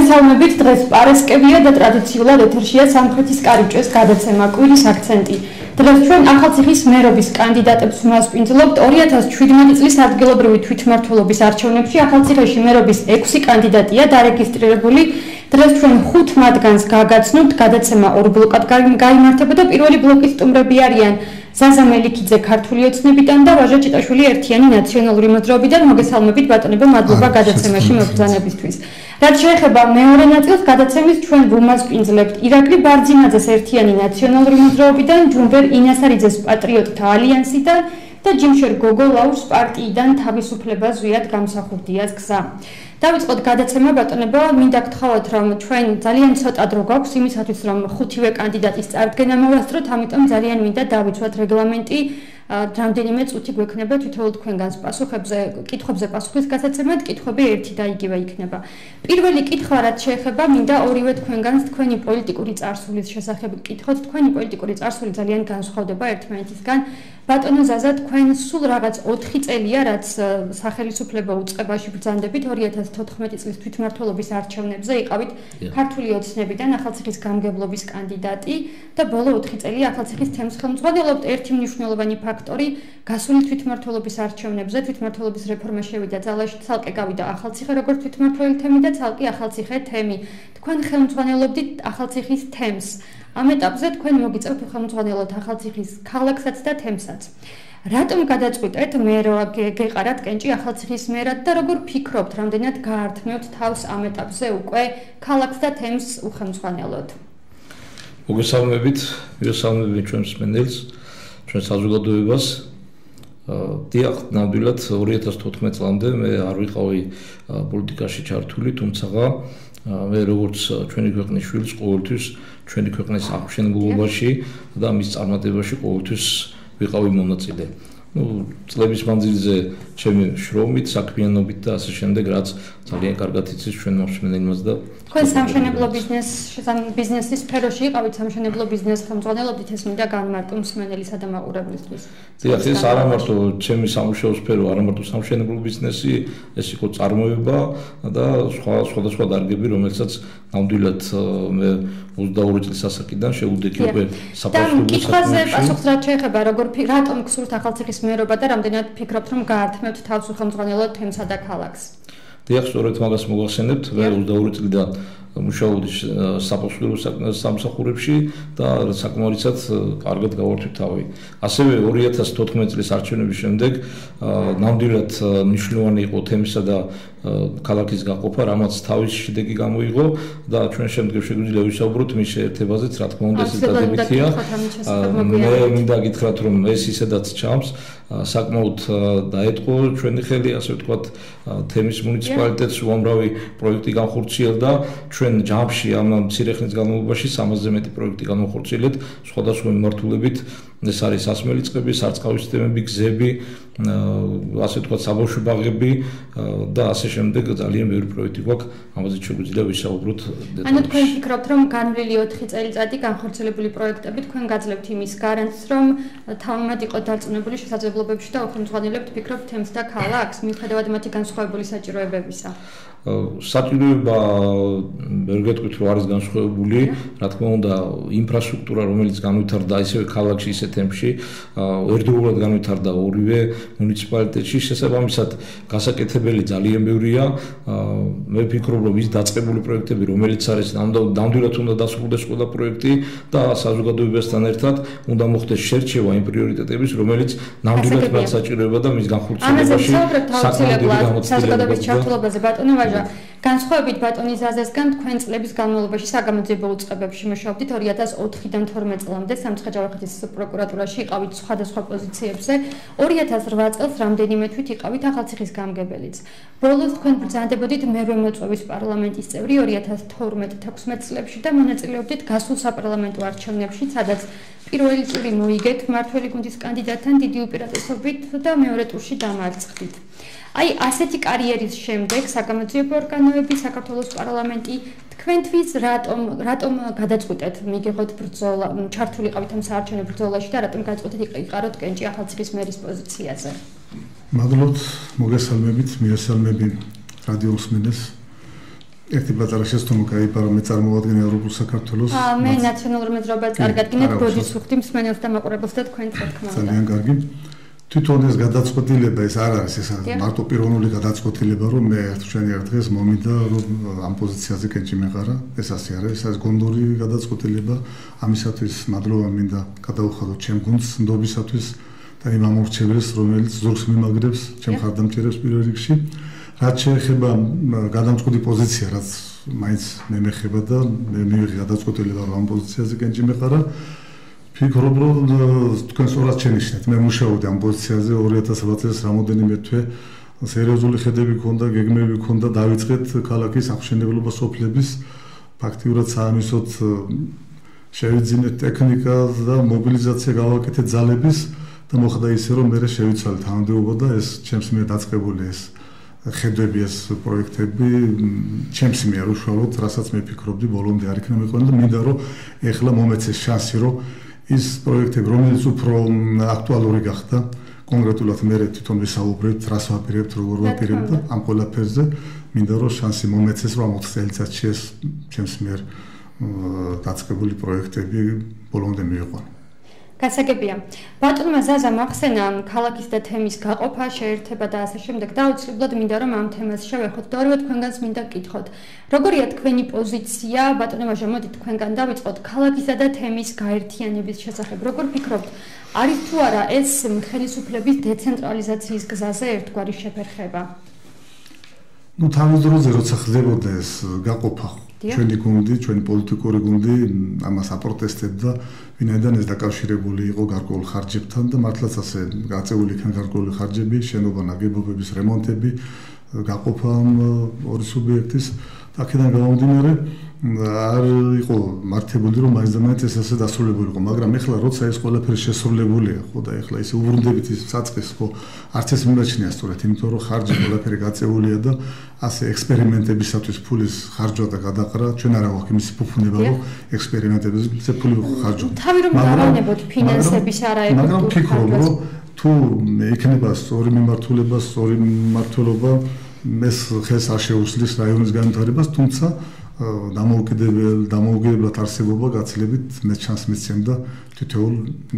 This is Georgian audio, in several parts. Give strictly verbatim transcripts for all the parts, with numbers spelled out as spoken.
მოგესალმებით, დღეს პარასკევია და ტრადიციულად ეთერშია სამხრეთის კარიბჭეს გადაცემა კვირის აქცენტი. დღეს ჩვენ ახალციხის მერობის კანდიდატებს ვმასპინძლობთ ორი ათას შვიდმეტი წლის ადგილობრივი თვითმმართველობის არჩევნებში ახალციხეში მერობის ექვსი კანდიდატია დარეგისტრირებული. დღეს ჩვენ ხუთ მათგანს გაგაცნობთ, გადაცემა ორ ბლოკად გაიმართება და პირველი ბლოკის სტუმრები არიან ზაზა მელიქიძე ქართული ოცნებიდან და ვაჟა ჭიტაშვილი ერთიანი ნაციონალური მოძრაობიდან. მოგესალმებით ბატონებო, მადლობა გადაცემაში მობრძანებისთვის. რაც შეეხება მეორე ნაწილს გადაცემის ჩვენ ვუმასპინძლებთ ირაკლი ბარძიმაძეს ერთიანი ნაციონალური მოძრაობიდან, ჯუმბერ ინასარიძეს პატრიოტთა ალიანსიდან და ჯიმშერ გოგოლაურს პარტიიდან თავისუფლება ზვიად გამსახურდიას გზა. დავიწყოთ გადაცემა ბატონებო, მინდა გთხოვოთ რომ ჩვენ ძალიან ცოტა დრო გვაქვს იმისათვის რომ ხუთივე კანდიდატის წარდგენა მოვასწროთ, ამიტომ ძალიან მინდა დავიცვათ რეგლამენტი. რამდენიმე წუთი გვექნება თითოეულ თქვენგანს პასუხებზე, კითხვებზე პასუხის გასაცემად, კითხვები ერთი და იგივე იქნება. პირველი კითხვა რაც შეეხება, მინდა ორივე თქვენგანს თქვენი პოლიტიკური წარსულის შესახებ გკითხოთ. თქვენი პოლიტიკური წარსული ძალიან განსხვავდება ერთმანეთისგან. ბატონო ზაზა, თქვენ სულ რაღაც ოთხი წელია, რაც სახელისუფლება უწყებაში ბრძანდებით ორი ათას თოთხმეტი წლის თვითმმართველობის არჩევნებზე, იყავით ქართული ოცნებიდან ახალციხის გამგებლობის კანდიდატი და ბოლო ოთხი წელი ახალციხის თემს ხელმძღვანელობთ. ერთი მნიშვნელოვანი ფაქტორი გასული თვითმმართველობის არჩევნებზე თვითმმართველობის რეფორმა შევიდა ძალაში, ცალკე გავიდა ახალციხე როგორც თვითმმართველი თემი და ცალკე ახალციხე თემი. თქვენ ხელმძღვანელობდით ახალციხის თემს. ამ ეტაპზე თქვენ მოგიწევთ ხელმძღვანელოთ ახალციხის ქალაქსაც და თემსაც. რატომ გადაწყვიტეთ მე რო გეყარათ კენჭი ახალციხის მერად და როგორ ფიქრობთ, რამდენად გაართმევთ თავს ამ ეტაპზე უკვე ქალაქს და თემს უხელმძღვანელოთ? მოგესალმებით, მოგესალმებით ჩვენ მსმენელს, ჩვენ საზოგადოებას. დიახ, ნამდვილად ორი ათას თოთხმეტი წლამდე მე არ ვიყავი პოლიტიკაში ჩართული, თუმცა მე როგორც ჩვენი ქვეყნის შვილს ყოველთვის ჩვენი ქვეყნის აღმშენებლობაში და მის წარმატებაში ყოველთვის ვიყავი მონაწილე. ნუ წლების მანძილზე ჩემი შრომით, საქმიანობით და ასე შემდეგ, რაც ძალიან კარგად იცის ჩვენ მოსმენელს და თქვენ სამშენებლო ბიზნეს ბიზნესის სფეროში იყავით, სამშენებლო ბიზნესს ხელმძღვანელობდით, ეს მინდა განმარტო მსმენელისა და მაყურებლისთვის. დიახ, ეს არა მარტო ჩემი სამუშაო სფერო, არა მარტო სამშენებლო ბიზნესი, ეს იყო წარმოება და სხვა სხვადასხვა დარგები, რომელსაც ნამდვილად მე ოცდაორი წლის ასაკიდან შევუდექი უკვე საფასურო კითხვაზე პასუხს რაც შეეხება, როგორ რატომ გსურთ ახალციხის მერობა და რამდენად ფიქრობთ რომ გაართმევთ თავს უხელმძღვანელოდ თემსა და ქალაქს? დიახ, სწორედ მაგას მოგახსენებთ, მე ოცდაორი წლიდან მუშაობდი საფასურო სამსახურებში და საკმარისად კარგად გავართვით თავი. ასევე ორი ათას თოთხმეტი წლის არჩევნების შემდეგ ნამდვილად მნიშვნელოვანი იყო თემისა და ქალაქის გაყოფა, რამაც თავის შედეგი გამოიღო და ჩვენ შემდეგ შეგვიძლია ვისაუბროთ მის შეერთებაზეც, რა თქმა უნდა, ეს დადებითია. მე მინდა გითხრათ, რომ ეს ისედაც ჩამს, საკმაოდ დაეთყო ჩვენი ხელი, ასე ვთქვათ, თემის მუნიციპალიტეტს უამრავი პროექტი განხორციელდა. ჩვენ ჯამში ამ მცირე ხნის განმავლობაში სამასზე მეტი პროექტი განხორციელეთ სხვადასხვა მიმართულებით. ეს არის სასმელი წყები, სარწყავი სისტემები, გზები, ასე ვთქვათ, საბავშვო ბაღები და ასე შემდეგ ძალიან ბევრი პროექტი გვაქვს, ამაზე შეგვიძლია ვისაუბროთ დეტალებში. ანუ თქვენ ფიქრობთ, რომ განვლილი ოთხი წელიწადი განხორციელებული პროექტები თქვენ გაძლევთ იმის გარანტს, რომ თავმად იყო დარწმუნებული შესაძლებლობებში და უხელმძღვანელებთ ფიქრობთ თემს და ქალაქს, მიუხედავად მათი განსხვავებული საჭიროებებისა? საჭიროება ვერ გეტყვით, რომ არის განსხვავებული, რა თქმა უნდა, ინფრასტრუქტურა, რომელიც განვითარდა ისევე ქალაქში, ისე თემში, ერთდროულად განვითარდა ორივე მუნიციპალიტეტში, შესაბამისად გასაკეთებელი ძალიან ბევრია. მე ვფიქრობ, რომ ის დაწყებული პროექტები, რომელიც არის ნამდვილად უნდა დასრულდეს ყველა პროექტი და საზოგადოებასთან ერთად უნდა მოხდეს შერჩევა იმ პრიორიტეტების, რომელიც ნამდვილად მათ საჭიროება და მის განხორციელებაში საკმაოდ საზოგადოების ჩართულობაზე ბატონო ვაჟა, განსხვავებით ბატონის ზაზასგან თქვენ წლების განმავლობაში საგამოძიებო უწყებებში მუშაობდით ორი ათას ოთხიდან თორმეტ წლამდე სამცხე-ჯავახეთის პროკურატურაში იყავით სხვადასხვა პოზიციებზე. ორი ათას რვა წელს რამდენიმე თვით იყავით ახალციხის გამგებელიც. ბოლოს თქვენ ბრძანდებოდით მერვე მოწვევის პარლამენტის წევრი ორი ათას თორმეტ თექვსმეტ წლებში და მონაწილეობდით გასულ საპარლამენტო არჩევნებში, სადაც პირველი ტური მოიგეთ მმართველი გუნდის კანდიდატთან დიდი უპირატესობით და მეორე ტურში დამარცხდით. აი ასეთი კარიერის შემდეგ საგამოძიებო ორგანოები, საქართველოს პარლამენტი თქვენთვის რატომ რატომ გადაწყვიტეთ მიგიღოთ ბრძოლა, ჩართულიყავით ამ საარჩევნო ბრძოლაში და რატომ გადაწყვიტეთ იყაროთ კენჭი ახალციხის მერის პოზიციაზე? მადლობთ, მოგესალმებით, მიესალმები რადიო მსმენელს. ერთი პატარა შესწავლო გაიფარო მე წარმოადგენია როგორ საქართველოს მე ნაციონალურ მეძრაობას წარგადგენთ ბოდის უხდი მსმენელს და მაყურებელს და თქვენ თქმა უნდა ძალიან კარგი თვითონ ეს გადაწყვეტილება ეს არ არის ეს მარტო პიროვნული გადაწყვეტილება რომ მე ჩვენი ერთ დღეს მომიდა რომ ამ პოზიციაზე კენჭი მეყარა ეს ასე არის ეს გონდური გადაწყვეტილება ამისათვის მადლობა მინდა გადავხადოთ ჩემ გუნდს ნდობისათვის და იმ ამორჩეველს რომელიც ზურგს მიმაგრებს ჩემ ხარდამჭერებს პირველ რიგში რაც შეეხება გადამწყვეტი პოზიცია რაც მაინც მე მეხება და მე მივიღე გადაწყვეტილება რომ ამ პოზიციაზე კენჭი მეყარა ფიქრობ რომ თქვენ სწორად შენიშნეთ მე მუშაობდი ამ პოზიციაზე ორი ათას ოცდაათი წელს რამოდენიმე თვე სერიოზული ხედები მქონდა გეგმები მქონდა დავიწყეთ ქალაქის აღმშენებლობა სოფლების ფაქტიურად საამისოდ შევიძინეთ ტექნიკა და მობილიზაცია გავაკეთეთ ძალების და მოხდა ისე რომ მე შევიცვალე თანამდებობა და ეს ჩემს მიერ დაწყებული ეს ხედები ეს პროექტები ჩემს მიერ უშუალოდ რასაც მე ფიქრობდი ბოლომდე არ იქნა მეყვანა და მინდა რომ ეხლა მომეცეს შანსი რომ ის პროექტები რომელიც უფრო აქტუალური გახდა კონკრეტულად მე თვითონ ვისაუბრებთ რას ვაპირებთ როგორ ვაპირებთ და ამ ყველაფერზე მინდა რომ შანსი მომეცეს რომ ოცი წელიწადში ეს ჩემს მიერ დაწყებული პროექტები ბოლომდე მივიყვანა გასაგებია. ბატონმა ზაზამ ახსენა ქალაქის და თემის გაყოფა, შეერთება და ასე შემდეგ და აუცილებლად მინდა რომ ამ თემას შევეხოთ და ორივე თქვენგანს მინდა გკითხოთ. როგორია თქვენი პოზიცია, ბატონო ვაჟა, მოდით თქვენგან დავიწყოთ ქალაქისა და თემის გაერთიანების შესახებ. როგორ ფიქრობთ, არის თუ არა ეს ხელისუფლების დეცენტრალიზაციის გზაზე ერთგვარი შეფერხება? ну თავის დროზე როცა ხდებოდა ეს გაყოფა ჩვენი გუნდი, ჩვენი პოლიტიკური გუნდი ამას აპროტესტებდა, ვინაიდან ეს დაკავშირებული იყო გარკვეულ ხარჯებთან და მართლაც ასე გაწეული იქნა გარკვეული ხარჯები, შენობა ნაგებობების რემონტები, გაყოფა ორი სუბიექტის და აქედან გამომდინარე არ იყო მართებული რომ მაინც და მაინც ეს ასე დასრულებული იყო, მაგრამ ეხლა როცა ეს ყველაფერი შესრულებულია, ხო და ეხლა ისე უბრუნდებით ის საწყის, ხო, არც ეს მიმაჩნია სწორედ, იმიტომ რომ ხარჯი ყველაფერი გაწეულია და ასე ექსპერიმენტებისათვის ფულის ხარჯვა და გადაყრა, ჩვენ არა გვაქვს იმის ფუფუნება, რომ ექსპერიმენტებზე ფული ხარჯვა. თავი რომ დავანებოთ ფინანსების არაეფექტური. მაგრამ ფიქრობ, რომ თუ იქნება სწორი მიმართულება, სწორი მმართველობა, ეს ხელს არ შეუცლის რაიონის განვითარებას, თუმცა დამოუკიდებელ დამოუკიდებლად არსებობა გაცილებით მე ჩანს მიცემდა თითოეულ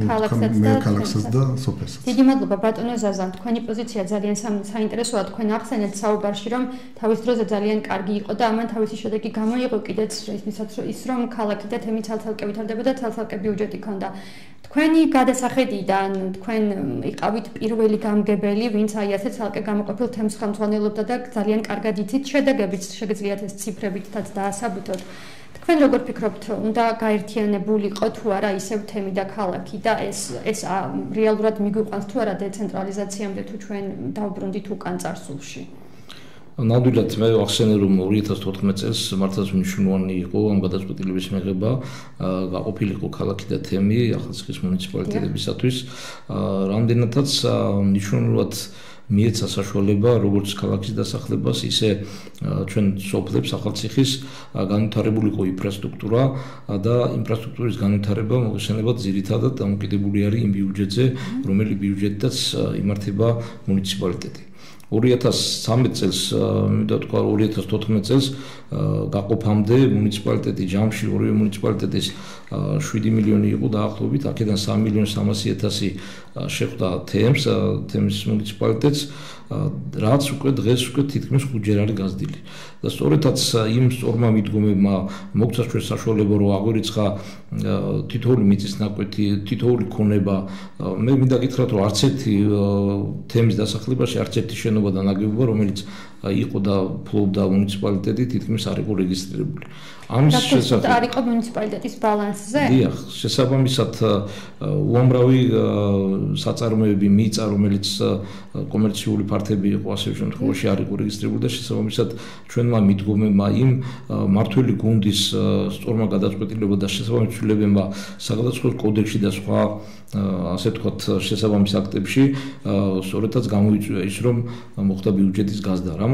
ქალაქსაც და სოფელსაც. დიდი მადლობა ბატონო ზაზა, თქვენი პოზიცია ძალიან საინტერესოა, თქვენ ახსენეთ საუბარში რომ თავის დროზე ძალიან კარგი იყო და ამან თავისი შედეგი გამოიღო კიდეც ისმისაც ის რომ ქალაქი და თემი ცალ-ცალკე ვითარდება და ცალ-ცალკე ბიუჯეტი ჰქონდა. თქვენი გადასახედიდან თქვენ იყავით პირველი გამგებელი, ვინც აი ასე ცალკე გამოყოფილ თემს ხელმძღვანელობდა და ძალიან კარგად იცით შედეგებიც შეგიძლიათ ეს ციფრებითაც დაასაბუთოთ. თქვენ როგორ ფიქრობთ, უნდა გაერთიანებულიყო თუ არა ისევ თემი და ქალაქი და ეს ეს რეალურად მიგვიყვანს თუ არა დეცენტრალიზაციამდე თუ ჩვენ დავბრუნდით უკან წარსულში? ნამდვილად მე ახსენე რომ ორი ათას ოთხმეტ წელს მართლაც მნიშვნელოვანი იყო ამ გადაწყვეტილების მიღება, გაყოფილიყო ქალაქი და თემი ახალციხის მუნიციპალიტეტებისათვის, რამდენადაც მნიშვნელოვნად მიეცა საშუალება როგორც ქალაქის დასახლებას, ისე ჩვენ სოფლებს ახალციხის განვითარებულიყო ინფრასტრუქტურა და ინფრასტრუქტურის განვითარება მოხსენებად ძირითადად დამოკიდებული არის იმ ბიუჯეტზე, რომელი ბიუჯეტითაც იმართება მუნიციპალიტეტი. ორი ათას ცხრამეტ წელს, მინდა თქვა ორი ათას თოთხმეტ წელს გაყოფამდე მუნიციპალიტეტი ჯამში ორივე მუნიციპალიტეტის შვიდი მილიონი იყო დაახლოებით, აქედან სამი მილიონი სამასი ათასი შეხვდა თემს, თემის მუნიციპალიტეტს, რაც უკვე დღეს უკვე თითქმის ხუთჯერ არის გაზრდილი. და სწორედაც იმ სწორმა მიდგომებმა მოგცა ჩვენ საშუალება რომ აგვერიცხა თითოეული მიწის ნაკვეთი, თითოეული ქონება. მე მინდა გითხრათ რომ არც ერთი თემის დასახლებაში არც ერთი შენობა და ნაგებობა რომელიც იყო და ფლობდა მუნიციპალიტეტი თითქმის არ იყო რეგისტრირებული. ამის შესახებ არ იყო მუნიციპალიტეტის ბალანსზე? დიახ, შესაბამისად უამრავი საწარმოები მიწა, რომელიც კომერციული ფართები იყო, ასე შემთხვევაში არ იყო რეგისტრირებული და შესაბამისად ჩვენმა მიდგომებმა იმ მართველი გუნდის სწორმა გადაწყვეტილებამ და შესაბამის ცვლილებებმა საგადასახადო კოდექსში და სხვა ასე ვთქვათ შესაბამის აქტებში სწორედაც გამოიწვია ის რომ მოხდა ბიუჯეტის გაზრდა. რამაც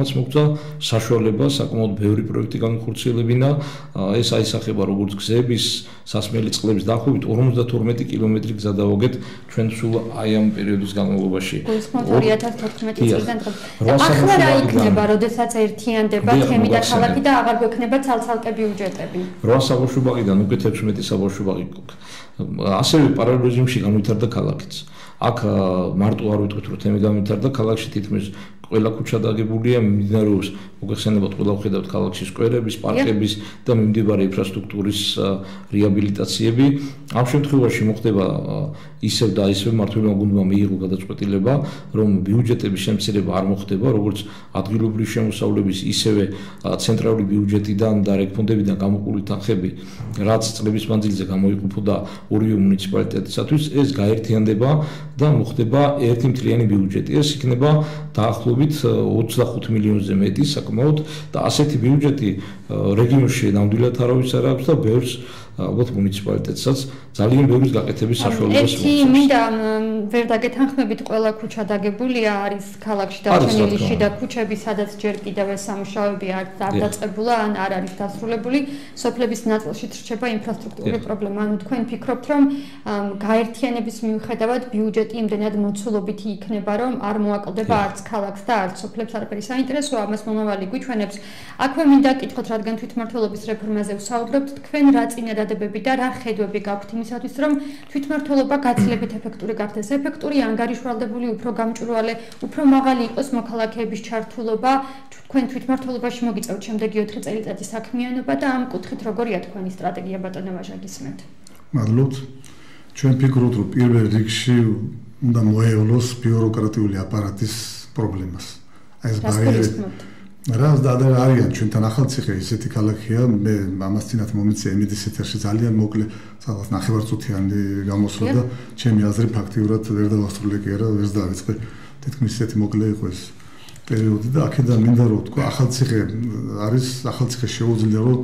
რამაც მოგწა საშუალება საკმაოდ ბევრი პროექტი განხორციელებინა. ეს აისახება როგორც გზების სასმელი წყლების დაახლოებით ორმოცდათორმეტი კილომეტრი გზა დავაგეთ ჩვენ სულ აი ამ პერიოდის განმავლობაში. ორი ათას თოთხმეტი წლიდან დღემდე. ახლა რა იქნება, როდესაც ერთიანდება თემი და ქალაქი და აღარ გვექნება ცალ-ცალკე ბიუჯეტები? რვა საბავშვო ბაღიდან უკეთ ექვსმეტი საბავშვო ბაღი გვაქვს. ასევე პარალელ რეჟიმში განვითარდა ქალაქიც. აქ მარტო არ ვიტყვით რომ თემი განვითარდა, ქალაქში თითქმის ყველა ქუჩა დაგებულია, მიმდინარეობს მოგეხსენებათ ყველა ვხედავთ ქალაქში სკვერების, პარკების და მიმდებარე ინფრასტრუქტურის რეაბილიტაციები. ამ შემთხვევაში მოხდება ისევ და ისევ მმართველმა გუნდმა მიიღო გადაწყვეტილება, რომ ბიუჯეტების შემცირება არ მოხდება, როგორც ადგილობრივი შემოსავლების, ისევე ცენტრალური ბიუჯეტიდან და რეგფონდებიდან გამოყოლი თანხები, რაც წლების მანძილზე გამოიყოფოდა ორივე მუნიციპალიტეტისათვის, ეს გაერთიანდება და მოხდება ერთმთლიანი ბიუჯეტი. ეს იქნება დაახლოებით ოცდახუთ მილიონზე მეტი საკმაოდ და ასეთი ბიუჯეტი რეგიონში ნამდვილად არავის არ აქვს და ბევრს ალბათ მუნიციპალიტეტსაც ძალიან ბევრის გაკეთების საშუალებას მოაქვს. ერთი მინდა ვერ დაგეთანხმებით, ყველა ქუჩა დაგებულია, არის ქალაქში დარჩენილი შიდა ქუჩები, სადაც ჯერ კიდევ ეს სამუშაოები არ დაწყებულა, ან არ არის დასრულებული. სოფლების ნაწილში რჩება ინფრასტრუქტურული პრობლემა. ანუ თქვენ ფიქრობთ, რომ გაერთიანების მიუხედავად ბიუჯეტი იმდენად მოცულობითი იქნება, რომ არ მოაკლდება არც ქალაქს და არც სოფლებს არაფერი. საინტერესოა, ამას მომავალი გვიჩვენებს. აქვე მინდა კითხოთ, რადგან თვითმმართველობის რეფორმაზე ვსაუბრობთ, თქვენ რა წინადადებები და რა ხედვები გაქვთ იმისათვის, რომ თვითმმართველობა გაცილებით ეფექტური გახდეს? ეფექტური, ანგარიშვალდებული, უფრო გამჭვირვალე, უფრო მაღალი იყოს მოქალაქეების ჩართულობა თქვენ თვითმმართველობაში მოგიწევთ შემდეგი ოთხი წელიწადის საქმიანობა და ამ კუთხით როგორია თქვენი სტრატეგია ბატონო ვაჟა გისმენთ? მადლობთ. ჩვენ ფიქრობთ, რომ პირველ რიგში უნდა მოევლოს ბიუროკრატიული აპარატის პრობლემას. აი ეს ბარიერები რაც და არიან ჩვენთან ახალციხე ისეთი ქალაქია, მე ამას წინათ მომეცია იმედის ეთერში ძალიან მოკლე, სადღაც ნახევარწუთიანი გამოსვლა და ჩემი აზრი ფაქტიურად ვერ დავასრულე კი არა, ვერ დავიწყე. თითქმის ისეთი მოკლე იყო ეს პერიოდი და აქედან მინდა რომ თქვა ახალციხე არის ახალციხე შეუძლია რომ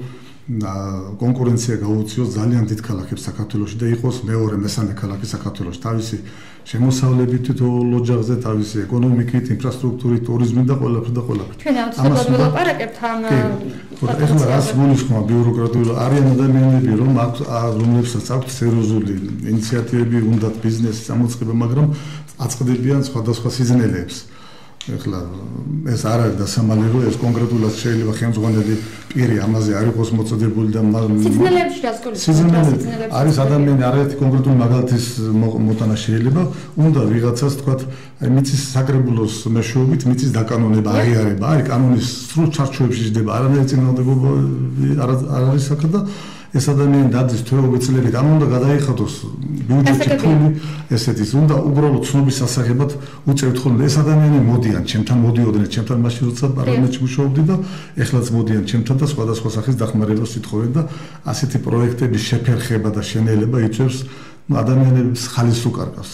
კონკურენცია გაუწიოს ძალიან დიდ ქალაქებს საქართველოში და იყოს მეორე მესამე ქალაქი საქართველოში. თავისი შემოსავლებით თითოეულ ოჯახზე, თავისი ეკონომიკით, ინფრასტრუქტურით, ტურიზმით და ყველაფრით და ყველაფრით. ჩვენ აუცილებლად ვილაპარაკებთ ამ ეხლა რას გულისხმობ ბიუროკრატიული არიან ადამიანები, რომ აქვს რომლებსაც აქვს სერიოზული ინიციატივები, უნდათ ბიზნესის წამოწყება, მაგრამ აწყდებიან სხვადასხვა სიზნელეებს. ეხლა ეს არ არის დასამალე, ეს კონკრეტულად შეიძლება ხელმძღვანელი პირი ამაზე არ იყოს მოწოდებული და სიზნელეებში დასკოლი არის ადამიანი არაერთი კონკრეტული მაგალითის მოტანა შეიძლება, უნდა ვიღაცას თქვათ, აი მიწის საკრებულოს მეშვეობით მიწის დაკანონება, აღიარება, არის კანონის სრულ ჩარჩოებში ჯდება, არანაირი წინააღმდეგობა არ არის აქ და ეს ადამიანი დადის თვეობით წლებით, ამ უნდა გადაიხადოს ბიუჯეტი ფული, ესეთის უნდა უბრალოდ ცნობის სასახებად უწევთ ხოლმე ეს ადამიანები მოდიან, ჩემთან მოდიოდნენ, ჩემთან მაშინ როცა პარლამენტში მუშაობდი და ეხლაც მოდიან ჩემთან და სხვადასხვა სახის დახმარებას ითხოვენ და ასეთი პროექტების შეფერხება და შენელება იწევს ადამიანებს ხალის უკარგავს.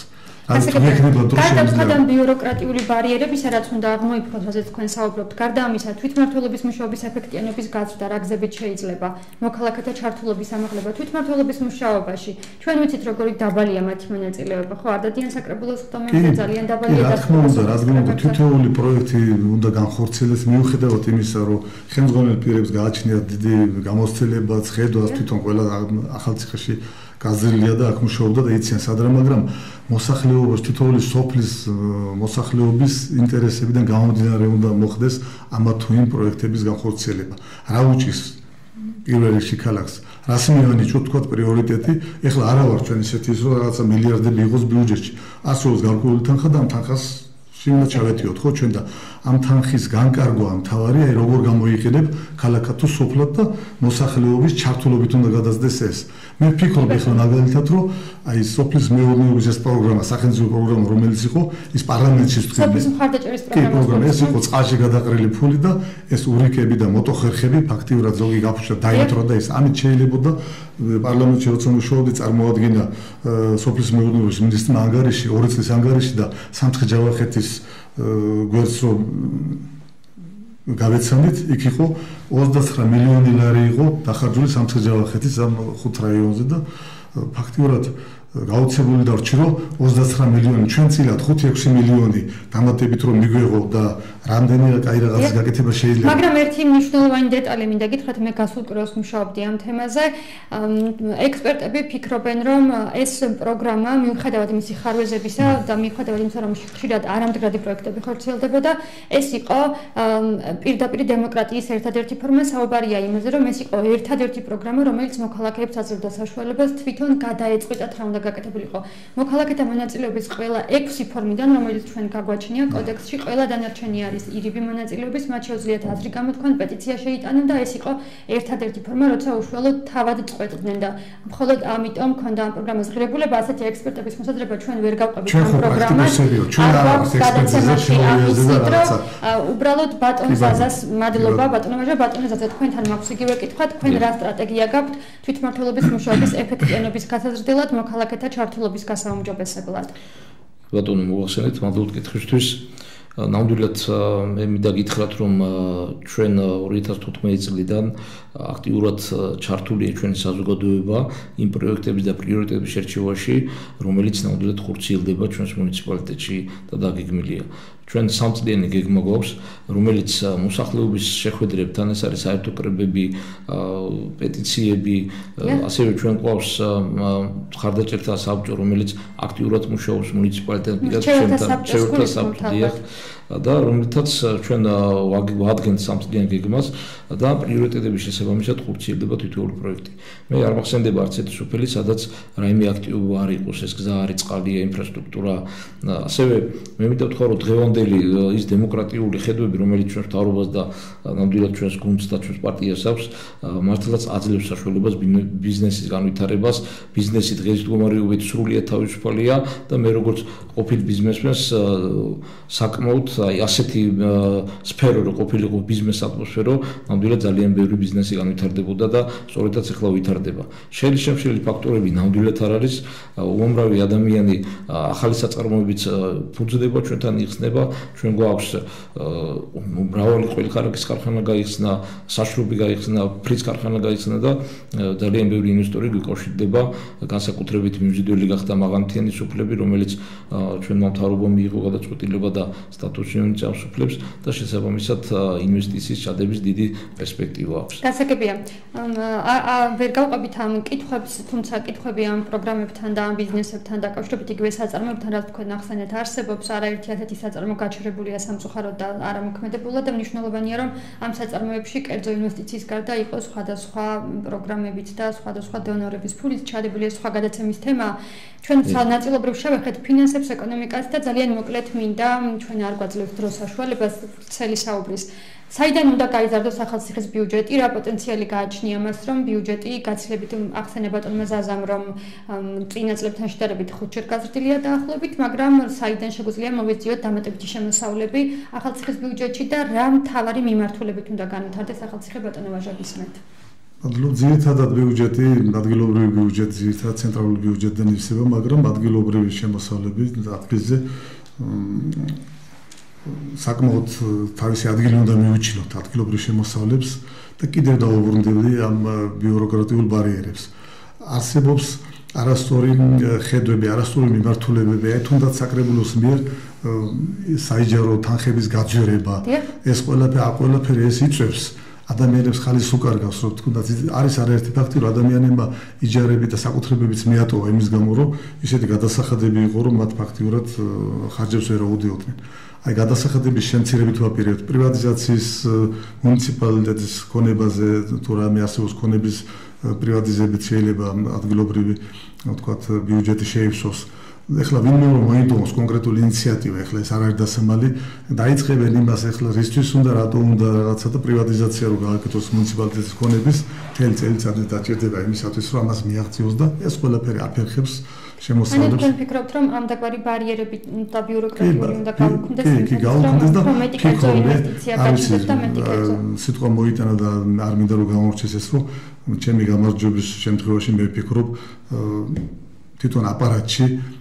გარდა ბიუროკრატიული ბარიერები, სადაც უნდა აღმოიფხოთ, რაზეც თქვენ საუბრობთ, გარდა ამისა, თვითმმართველობის მუშაობის ეფექტიანობის გაზრდა რა გზებით შეიძლება, მოქალაქეთა ჩართულობის ამაღლება თვითმმართველობის მუშაობაში. ჩვენ ვიცით, როგორი დაბალია მათი მონაწილეობა, ხო, არ დადიან საკრებულოს ხდომებზე, ძალიან დაბალია და რა თქმა უნდა, რადგან თითოეული პროექტი უნდა განხორციელდეს, მიუხედავად იმისა, რომ ხელმძღვანელ პირებს გააჩნიათ დიდი გამოცდილებაც, ხედვას თვითონ ყველა ახალციხეში გაზრილია და აქ მუშაობდა და იციან სადრა, მაგრამ მოსახლეობის თითოეული სოფლის მოსახლეობის ინტერესებიდან გამომდინარე უნდა მოხდეს ამა თუ იმ პროექტების განხორციელება. რა უჭირს პირველ რიგში ქალაქს? რას მიანიჭოთ თქვათ პრიორიტეტი? ეხლა არა ვარ ჩვენ ისეთი ის რომ რაღაცა მილიარდები იყოს ბიუჯეტში. ასეულს გარკვეული თანხა და ამ თანხას შეიძლება ჩავეტიოთ ხო ჩვენ და ამ თანხის განკარგვა მთავარი აი როგორ გამოიყენებ ქალაქად თუ სოფლად და მოსახლეობის ჩართულობით უნდა გადასდეს ეს. მე ვფიქრობ ეხლა მაგალითად რომ აი სოფლის მეურნეობის ეს პროგრამა, სახელმწიფო პროგრამა რომელიც იყო, ის პარლამენტში თქვი. სოფლის მხარდაჭერის პროგრამა. ეს იყო წყალში გადაყრილი ფული და ეს ურიკები და მოტოხერხები ფაქტიურად ზოგი გაფუჭდა, დაიმტრო და ეს ამით შეიძლებოდა პარლამენტში როცა მუშაობდი წარმოადგინა სოფლის მეურნეობის მინისტრმა ანგარიში, ორი წლის ანგარიში და სამცხე-ჯავახეთის გვერდს რომ გავეცანით, იქ იყო ოცდაცხრა მილიონი ლარი იყო დახარჯული სამცხე-ჯავახეთის ამ ხუთ რაიონზე და ფაქტიურად გაუცებული და რჩი რომ ოცდაცხრა მილიონი ჩვენ წილად ხუთი ექვსი მილიონი დამატებით რომ მიგვეღო და რამდენი კაი რაღაცის გაკეთება შეიძლება. მაგრამ ერთი მნიშვნელოვანი დეტალი მინდა გითხრათ, მე გასულ კვირას მუშაობდი ამ თემაზე. ექსპერტები ფიქრობენ, რომ ეს პროგრამა მიუხედავად მისი ხარვეზებისა და მიუხედავად იმისა, რომ ხშირად არამდგრადი პროექტები ხორციელდებოდა, ეს იყო პირდაპირ დემოკრატიის ერთადერთი ფორმა. საუბარია იმაზე, რომ ეს იყო ერთადერთი პროგრამა, რომელიც მოქალაქეებს აძლევდა საშუალებას თვითონ გადაეწყვიტათ რა უნდა გაკეთებულიყო. მოქალაქეთა მონაწილეობის ყველა ექვსი ფორმიდან, რომელიც ჩვენ გაგვაჩნია კოდექსში, ყველა დანარჩენი არის ირიბი მონაწილეობის, მათ შეუძლიათ აზრი გამოთქვან, პეტიცია შეიტანენ და ეს იყო ერთადერთი ფორმა, როცა უშუალოდ თავად წყვეტდნენ და მხოლოდ ამიტომ ქონდა ამ პროგრამას ღირებულება, ასეთი ექსპერტების მოსაზრება ჩვენ ვერ გავყვებით ამ პროგრამას. ჩვენ არ აქვს გადაცემაში ამისით, რომ უბრალოდ ბატონ ზაზას მადლობა, ბატონო მაჟა, ბატონო ზაზა, თქვენთან მაქვს იგივე კითხვა, თქვენ რა სტრატეგია გაქვთ თვითმმართველობის მუშაობის ეფექტიანობის გასაზრდელად, მოქალაქეთა ჩართულობის გასაუმჯობესებლად? ბატონო მოგახსენეთ, მადლობთ კითხვისთვის. ნამდვილად მე მინდა გითხრათ, რომ ჩვენ ორი ათას თოთხმეტი წლიდან აქტიურად ჩართულია ჩვენი საზოგადოება იმ პროექტების და პრიორიტეტების შერჩევაში, რომელიც ნამდვილად ხორციელდება ჩვენს მუნიციპალიტეტში და დაგეგმილია. ჩვენ სამწლიანი გეგმა გვაქვს, რომელიც მოსახლეობის შეხვედრებთან, ეს არის საერთო კრებები, პეტიციები, ასევე ჩვენ გვაქვს მხარდაჭერთა საბჭო, რომელიც აქტიურად მუშაობს მუნიციპალიტეტთან, ჩვენთან საბჭოდიახ და რომელთაც ჩვენ ვადგენთ სამწლიან გეგმას და პრიორიტეტების შესაბამისად ხორციელდება თითოეული პროექტი. მე არ მახსენდება არც ერთი სოფელი, სადაც რაიმე აქტივობა არ იყოს, ეს გზა არის, წყალია, ინფრასტრუქტურა. ასევე მე მინდა ვთქვა, რომ დღევანდელი ის დემოკრატიული ხედვები, რომელიც ჩვენს მთავრობას და ნამდვილად ჩვენს გუნდს და ჩვენს პარტიას აქვს, მართლაც აძლევს საშუალებას ბიზნესის განვითარებას. ბიზნესი დღეს მდგომარეობით სრულიად თავისუფალია და მე როგორც ყოფილ ბიზნესმენს საკმაოდ აი ასეთი სფერო რო ყოფილიყო ბიზნეს ატმოსფერო, ნამდვილად ძალიან ბევრი ბიზნესი განვითარდებოდა და სწორედაც ახლა ვითარდება. შეიძლება ფაქტორები ნამდვილად არ არის, უამრავი ადამიანი ახალი საწარმოებიც ფუძდება ჩვენთან იხსნება, ჩვენ გვაქვს მრავალი ყველხარაგის ქარხანა გაიხსნა, საშრობი გაიხსნა, ფრიც ქარხანა გაიხსნა და ძალიან ბევრი ინვესტორი გვიკავშირდება, განსაკუთრებით მიმზიდველი გახდა მაღალმთიანი სოფლები, რომელიც ჩვენმა მთავრობამ მიიღო გადაწყვეტილება და სტატუსი უნიჭავს და შესაბამისად ინვესტიციის ჩადების დიდი პერსპექტივა აქვს. გასაგებია. ვერ გავყვებით ამ კითხვებს, თუმცა კითხვები ამ პროგრამებთან და ამ ბიზნესებთან დაკავშირებით იგივე საწარმოებთან, რაც თქვენ ახსენეთ, არსებობს არაერთი ასეთი საწარმო გაჩერებულია სამწუხაროდ და არამოქმედებულად და მნიშვნელოვანია, რომ ამ საწარმოებში კერძო ინვესტიციის გარდა იყოს სხვადასხვა პროგრამებით და სხვადასხვა დონორების ფულით ჩადებული სხვა გადაცემის თემა. ჩვენ ნაწილობრივ შევეხეთ ფინანსებს, ეკონომიკას და ძალიან მოკლედ მინდა ჩვენ არ გვაძლევთ დროს საშუალებას ცელი საუბრის. საიდან უნდა გაიზარდოს ახალციხის ბიუჯეტი, რა პოტენციალი გააჩნია მას, რომ ბიუჯეტი გაცილებით ახსენე ბატონმა ზაზამ, რომ წინა წლებთან შედარებით ხუთჯერ გაზრდილია დაახლოებით, მაგრამ საიდან შეგვიძლია მოვეძიოთ დამატებითი შემოსავლები ახალციხის ბიუჯეტში და რა მთავარი მიმართულებით უნდა განვითარდეს ახალციხე ბატონო ვაჟაგისმეთ. ანუ ძირითადად ბიუჯეტი, ადგილობრივი ბიუჯეტი, ძირითადად ცენტრალური ბიუჯეტიდან ივსება, მაგრამ ადგილობრივი შემოსავლები ადგილზე საკმაოდ თავისი ადგილი უნდა მივუჩინოთ ადგილობრივ შემოსავლებს და კიდევ დავუბრუნდები ამ ბიუროკრატიულ ბარიერებს. არსებობს არასწორი ხედვები, არასწორი მიმართულებები, აი თუნდაც საკრებულოს მიერ საიჯარო თანხების გაძვირება, ეს ყველაფერი, ყველაფერი ეს იწვევს ადამიანებს ხალის უკარგავს, რომ თუნდაც არის არაერთი ფაქტი, რომ ადამიანებმა იჯარები და საკუთრებებიც მიატოვა იმის გამო, რომ ისეთი გადასახადები იყო, რომ მათ ფაქტიურად ხარჯებს ვერ აუდიოდნენ. აი გადასახადების შემცირებით ვაპირებთ პრივატიზაციის მუნიციპალიტეტის ქონებაზე, თუ რამე არსებობს ქონების პრივატიზებით შეიძლება ადგილობრივი, ვთქვათ, ბიუჯეტი შეივსოს. ეხლა ვინმე რომ მოინდომოს კონკრეტული ინიციატივა, ეხლა ეს არ არის დასამალი, დაიწყებენ იმას, ეხლა რისთვის უნდა, რატო უნდა რაღაცა და პრივატიზაცია რო გააკეთოს მუნიციპალიტეტის ქონების, მთელი წელიწადი დაჭირდება იმისათვის, რომ ამას მიაღწიოს და ეს ყველაფერი აფერხებს შემოსავლებს. ანუ თქვენ ფიქრობთ, რომ ამ დაგვარი ბარიერები და ბიუროკრატიული უნდა გავუქმდეს, კი, გავუქმდეს და მეტი კერძო ინვესტიცია გაჩნდეს და მეტი კერძო. სიტყვა მოიტანა და არ მინდა რომ გამორჩეს ეს, რომ ჩემი გამარჯვების შემთხვევაში მე ვფიქრობ თვითონ აპარატში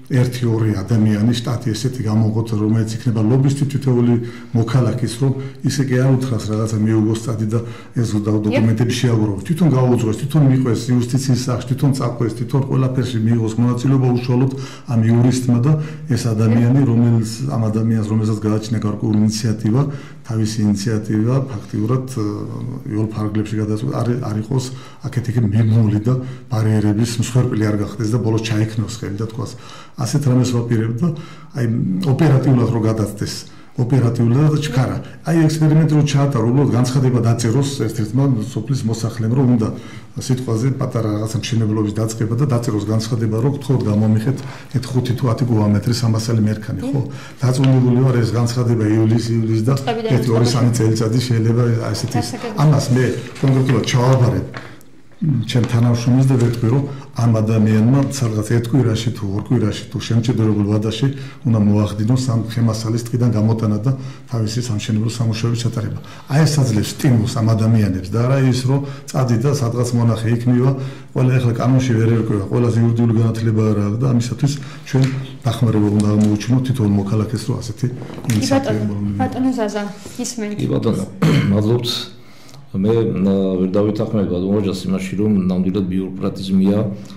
ერთი ორი ადამიანი შტატი ესეთი გამოვყოთ, რომელიც იქნება ლობისტი თითოეული მოქალაქის, რომ ისე კი არ უთხრას რაღაცა მიუგოს სტატი და ეს დოკუმენტები შეაგროვოს. თვითონ გაუძღვეს, თვითონ მიყვეს იუსტიციის სახლში, თვითონ წაყვეს, თვითონ ყველაფერში მიიღოს მონაწილეობა უშუალოდ ამ იურისტმა და ეს ადამიანი, რომელიც ამ ადამიანს, რომელსაც გააჩნია გარკვეული ინიციატივა, თავისი ინიციატივა ფაქტიურად იოლ ფარგლებში გადაწყვეტა არ იყოს აქეთ-იქ მიბმული და ბარიერების მსხვერპლი არ გახდეს და ბოლოს ჩაიქნოს ხელი და თქვას ასეთ რამეს ვაპირებ და აი ოპერატიულად რო გადაცდეს ოპერატიულად და ჩქარა აი ექსპერიმენტი რო ჩაატარო უბრალოდ განცხადება დაწეროს ერთ-ერთმა სოფლის მოსახლემ რომ უნდა სიტყვაზე პატარა რაღაცა მშენებლობის დაწყება და დაწეროს განცხადება რომ გთხოვთ გამომიხეთ ერთ ხუთი თუ ათი კუბომეტრის ამასალი მერქანი ხო დაწუნებული ვარ ეს განცხადება იულის იულის და ერთი ორი სამი წელიწადი შეიძლება ასეთი ამას მე კონკრეტულად ჩავაბარებ ჩემ თანამშრომელს და ვეთქვი რომ ამ ადამიანმა სადღაც ერთ კვირაში თუ ორ კვირაში თუ შემჭედრებულ ვადაში უნდა მოახდინოს ამ ხემასალის ტყიდან გამოტანა და თავისი სამშენებლო სამუშაოების ჩატარება. აი ეს აძლევს სტიმულს ამ ადამიანებს და არა ის რომ წადი და სადღაც მონახე იქ მივა, ყველა ახლა კანონში ვერ ერკვევა, ყველაზე იურიდიული განათლება არ აქვს და ამისათვის ჩვენ დახმარება უნდა აღმოუჩინოთ თითოეულ მოქალაქეს რომ ასეთი ინიციატივა. ბატონო ზაზა, ისმენთ. კი ბატონო, მადლობთ. მე ვერ დავითანხმებ ბატონოჯას იმაში რომ ნამდვილად ბიუროკრატიზმია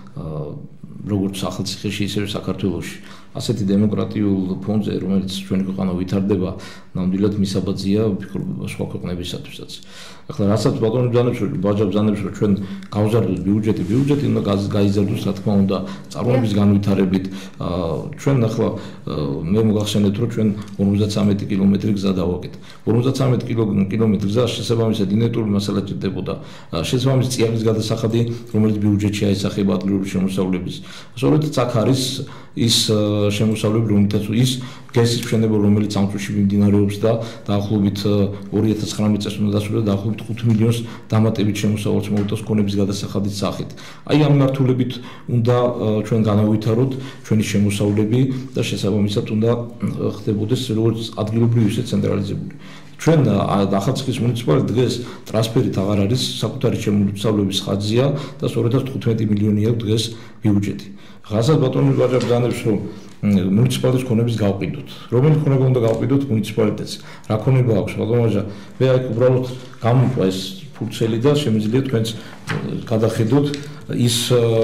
როგორც სახელმწიფოში ისევე საქართველოში ასეთი დემოკრატიულ ფონზე რომელიც ჩვენი ქვეყანა ვითარდება ნამდვილად მისაბაძია სხვა ქვეყნებისათვისაც ახლა რასაც ბატონო ბრძანებს რომ ბაჟა ბრძანებს რომ ჩვენ გავზარდოთ ბიუჯეტი ბიუჯეტი უნდა გაიზარდოს რა თქმა უნდა წარმოების განვითარებით ჩვენ ახლა მე მოგახსენეთ რომ ჩვენ ორმოცდათვრამეტი კილომეტრი გზა დავაკეთ ორმოცდათვრამეტი კილომეტრი გზა შესაბამისად ინერტული მასალა ჭირდებოდა შესაბამის წიაღის გადასახადი რომელიც ბიუჯეტში აისახება ადგილობრივი შემოსავლების სწორედ აქ არის ის შემოსავლები რომელთაც ის გესის მშენებლობა რომელიც ამ წუთში მიმდინარეობს და დაახლოებით ორი ათას ცხრამეტ წელს უნდა დასრულდეს დაახლოებით ხუთ მილიონს დამატებით შემოსავალს მოუწევს კონების გადასახადის სახით. აი ამ მართულებით უნდა ჩვენ განავითაროთ ჩვენი შემოსავლები და შესაბამისად უნდა ხდებოდეს როგორც ადგილობრივი ისე ცენტრალიზებული. ჩვენ ახალციხის მუნიციპალიტეტი დღეს ტრანსფერით აღარ არის საკუთარი შემოსავლების ხარჯია და სწორედაც თხუთმეტი მილიონი აქვს დღეს ბიუჯეტი. ღაზად ბატონო ბაჟა ბრძანებს რომ მუნიციპალიტეტის ქონების გავყიდოთ. რომელი ქონება უნდა გავყიდოთ მუნიციპალიტეტს? რა ქონება აქვს ბატონო ბაჟა? მე აი უბრალოდ გამიყვა ეს ფურცელი და შემიძლია თქვენც გადახედოთ ის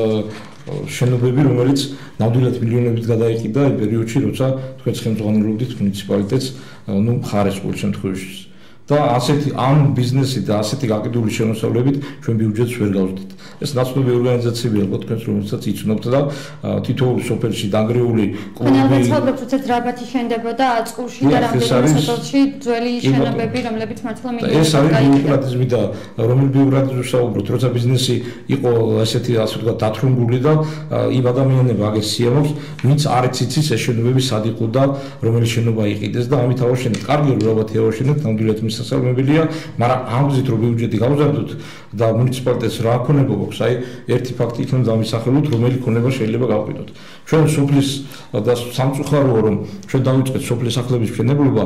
შენობები რომელიც ნამდვილად მილიონებით გადაიყიდა იმ პერიოდში როცა თქვენ ხელმძღვანელობდით მუნიციპალიტეტს ну მხარეს ყოველ შემთხვევაში და ასეთი ამ ბიზნესი და ასეთი გაკიდული შემოსავლებით ჩვენ ბიუჯეტს ვერ გავზრდით. ეს ნაცნობი ორგანიზაციები ალბათ თქვენს რომელსაც იცნობთ და თითოეულ სოფელში დანგრეული კლუბები განაცხადებს უცებ დრაბათი შენდებოდა აწყურში და რამდენიმე სოფელში ძველი შენობები რომლებიც მართლა მინდა ეს არის ბიუროკრატიზმი და რომელი ბიუროკრატიზმი საუბრობთ როცა ბიზნესი იყო ასეთი ასე ვთქვათ დათრუნგული და იმ ადამიანებმა აგეს სიამოვნებს ვინც არ იცის ეს შენობები სად იყო და რომელი შენობა იყიდეს და ამით ავაშენეთ კარგი დრაბათი ავაშენეთ ნამდვილად სასალმებელია, მაგრამ ამ გზით რომ ბიუჯეტი გავზარდოთ და მუნიციპალიტეტს რა ქონება გვაქვს, აი ერთი ფაქტი იქნება დამისახელოთ, რომელი ქონება შეიძლება გავყიდოთ. ჩვენ სოფლის და სამწუხაროა რომ ჩვენ დავიწყეთ სოფლის სახლების მშენებლობა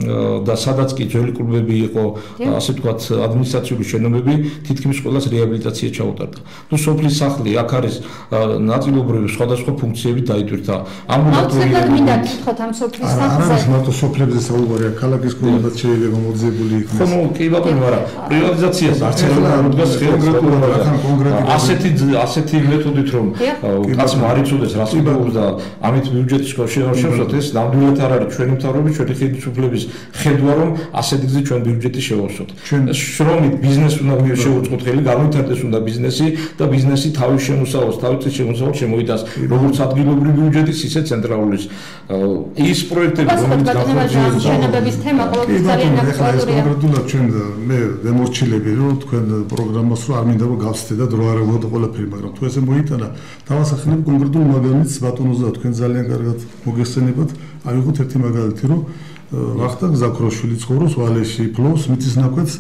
და სადაც კი ძველი კლუბები იყო, ასე ვთქვათ, ადმინისტრაციული შენობები, თითქმის ყველას რეაბილიტაცია ჩაუტარდა. თუ სოფლის სახლი აქ არის ნაწილობრივ სხვადასხვა ფუნქციებით დაიტვირთა. ამბულატორია მინდა გითხოთ ამ სოფლის სახლზე. არა, მარტო სოფლებზე საუბარია, ქალაქის ქონებაც შეიძლება მოძებული იქნას. ხო, კი ბატონო, მაგრამ პრივატიზაციას არც არ მოდგას კონკრეტულად. ასეთი ასეთი მეთოდით რომ კაცმა არ იცოდეს რას იბაობს და ამით ბიუჯეტის შევშევსოთ ეს ნამდვილად არ არის ჩვენი მთავრობის ჩვენი ხელისუფლების ხედვა რომ ასეთი გზით ჩვენ ბიუჯეტი შევავსოთ. შრომით ბიზნეს უნდა შევუწყოთ ხელი, განვითარდეს უნდა ბიზნესი და ბიზნესი თავის შემოსავალს, თავის შემოსავალს შემოიტანს როგორც ადგილობრივი ბიუჯეტის, ისე ცენტრალურის. ის პროექტები რომელიც განხორციელდება შენობების თემა ყოველთვის ძალიან აქტუალურია. კონკრეტულად ჩვენ მე დემორჩილები რომ თქვენ პროგრამას რომ არ მინდა რომ გავსდე და დრო არ აღუდგა ყველაფერი, მაგრამ თუ ესე მოიტანა, დავასახელებ კონკრეტულ მაგალითს ბატონოზე და თქვენ ძალიან კარგად მოგესწენებათ. ავიღოთ ერთი მაგალითი რომ ვახტანგ ზაქროშვილი ცხოვრობს ვალეში, ფლობს მიწის ნაკვეთს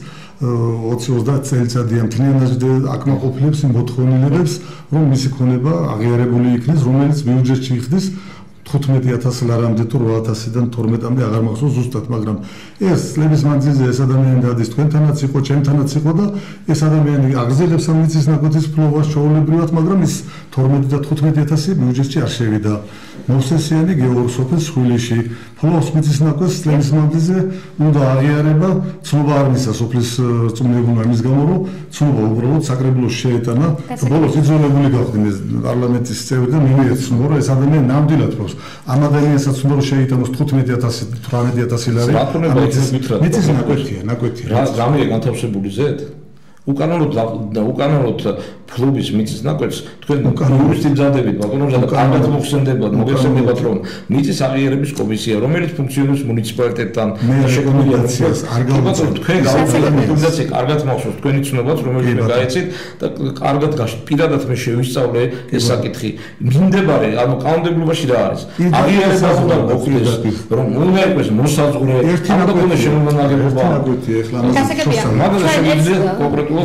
ოცი ოცდაათ წელიწადია მთლიანად აკმაყოფილებს იმ მოთხოვნილებებს, რომ მისი ქონება აღიარებული იქნეს, რომელიც ბიუჯეტში იხდის თხუთმეტი ათასი ლარამდე თუ რვა ათასიდან თორმეტამდე აღარ მახსოვს ზუსტად, მაგრამ ეს წლების მანძილზე ეს ადამიანი დადის თქვენთანაც იყო, ჩემთანაც იყო და ეს ადამიანი აგრძელებს ამ მიწის ნაკვეთის ფლობას ჩვეულებრივად, მაგრამ ის თორმეტი და თხუთმეტი ათასი ბიუჯეტში არ შევიდა. მოვსესიანი გეორგ სოფეს შვილიში ფლობს მიწისნაკვეთს წლების მანძილზე უნდა აღიარება ცნობა არ მისცა სოფლის რწმუნებულმა იმის გამო რომ ცნობა უბრალოდ საკრებულოში შეეტანა და ბოლოს იძულებული გახდნენ პარლამენტის წევრი და მიმოეცნო რომ ეს ადამიანი ნამდვილად ფლობს ამ ადამიანსაც უნდა რომ შეიტანოს თხუთმეტი ათასი თვრამეტი ათასი ლარი მიწისნაკვეთია ნაკვეთია რა გამია განთავსებული ზედ უკანონოდ უკანონოდ ფლობის მიწისნაკვეთს თქვენ იურისტი მზადებით ბატონო და კარგად მოხსენდებათ მოგესალმებათ რომ მიწის აღიარების კომისია რომელიც ფუნქციონირებს მუნიციპალიტეტთან შექმნილია არ გავუწევთ თქვენ გავუწევთ კარგად მახსოვს თქვენი ცნობაც რომელიც მე გაიცით და კარგად გაშ პირადად მე შევისწავლე ეს საკითხი მიმდებარე ანუ კანონმდებლობაში რა არის აღიარება უნდა მოხდეს რომ უნდა იყოს მოსაზღვრე ამ დაკონე შემონაგებობა მაგრამ შემიძლია კონკრეტულად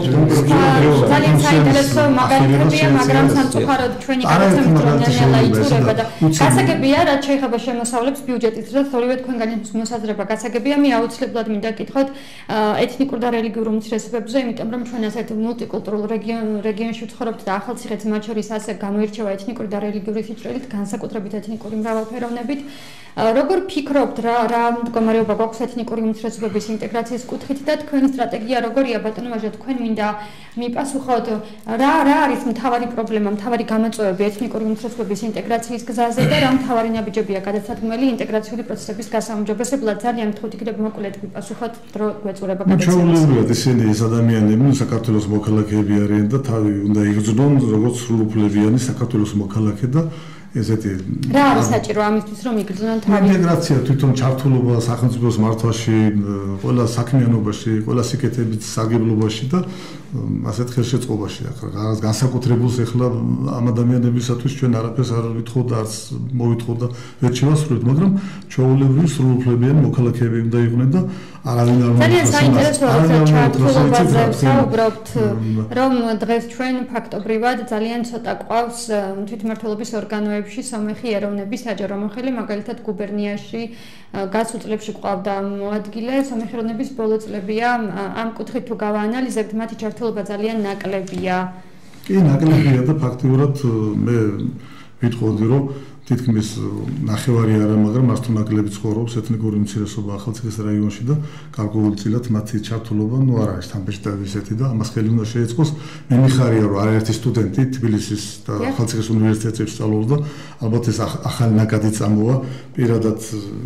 ძალიან საინტერესო მაგალითებია, მაგრამ სამწუხაროდ ჩვენი გადაცემის დრო ნელ-ნელა იწურება და გასაგებია, რაც შეეხება შემოსავლებს ბიუჯეტის დროს, ორივე თქვენგანის მოსაზრება გასაგებია, მე აუცილებლად მინდა გითხოთ ეთნიკურ და რელიგიურ უმცირესობებზე, იმიტომ რომ ჩვენ ასეთ მულტიკულტურულ რეგიონში ვცხოვრობთ და ახალციხეც მათ შორის ასე გამოირჩევა ეთნიკური და რელიგიური სიჭრელით, განსაკუთრებით ეთნიკური მრავალფეროვნებით. როგორ ფიქრობთ რა რა მდგომარეობა გვაქვს ეთნიკური უმცირესობების ინტეგრაციის კუთხით და თქვენი სტრატეგია როგორია ბატონო ვაჟა თქვენ მინდა მიპასუხოთ რა რა არის მთავარი პრობლემა მთავარი გამოწვევები ეთნიკური უმცირესობების ინტეგრაციის გზაზე და რა მთავარი ნაბიჯებია გადასადგმელი ინტეგრაციული პროცესების გასაუმჯობესებლად ძალიან გთხოვთ იქნებ მოკლედ მიპასუხოთ დრო გვეწურება გადაცემას ისინი ეს ადამიანები საქართველოს მოქალაქეები არიან და თავი უნდა იგრძნონ როგორც სრულუფლებიანი საქართველოს მოქალაქე და ესეთი რა არის საჭირო ამისთვის რომ იგრძნონ თავი ინტეგრაცია თვითონ ჩართულობა სახელმწიფოს მართვაში ყველა საქმიანობაში ყველა სიკეთებით სარგებლობაში და ასეთ ხელშეწყობაში რაღაც განსაკუთრებულს ეხლა ამ ადამიანებისათვის ჩვენ არაფერს არ ვითხოვთ და არც მოვითხოვთ და ვერ შევასრულებთ მაგრამ ჩვეულებრივი სრულუფლებიანი მოქალაქეები უნდა იყვნენ და არავინ არ მოხდა ძალიან საინტერესო როცა ჩართულობაზე ვსაუბრობთ რომ დღეს ჩვენ ფაქტობრივად ძალიან ცოტა ყავს თვითმმართველობის ორგანოებში სომეხი ეროვნების საჯარო მოხელი მაგალითად გუბერნიაში გასულ წლებში ყავდა მოადგილე სომეხი ეროვნების ბოლო წლებია ამ კუთხით თუ გავაანალიზებთ მათი ჩართულობა ძალიან ნაკლებია კი ნაკლებია და ფაქტიურად მე ვიტყოდი რომ თითქმის ნახევარი არა, მაგრამ მასთან ნაკლები ცხოვრობს ეთნიკური უმცირესობა ახალციხის რაიონში და გარკვეულწილად მათი ჩართულობა ნუ არ არის თამბეჭდავი ისეთი და ამას ხელი უნდა შეეწყოს. მე მიხარია რომ არაერთი სტუდენტი თბილისის და ახალციხის უნივერსიტეტებში სწავლობს და ალბათ ეს ახალი ნაკადი წამოვა. პირადად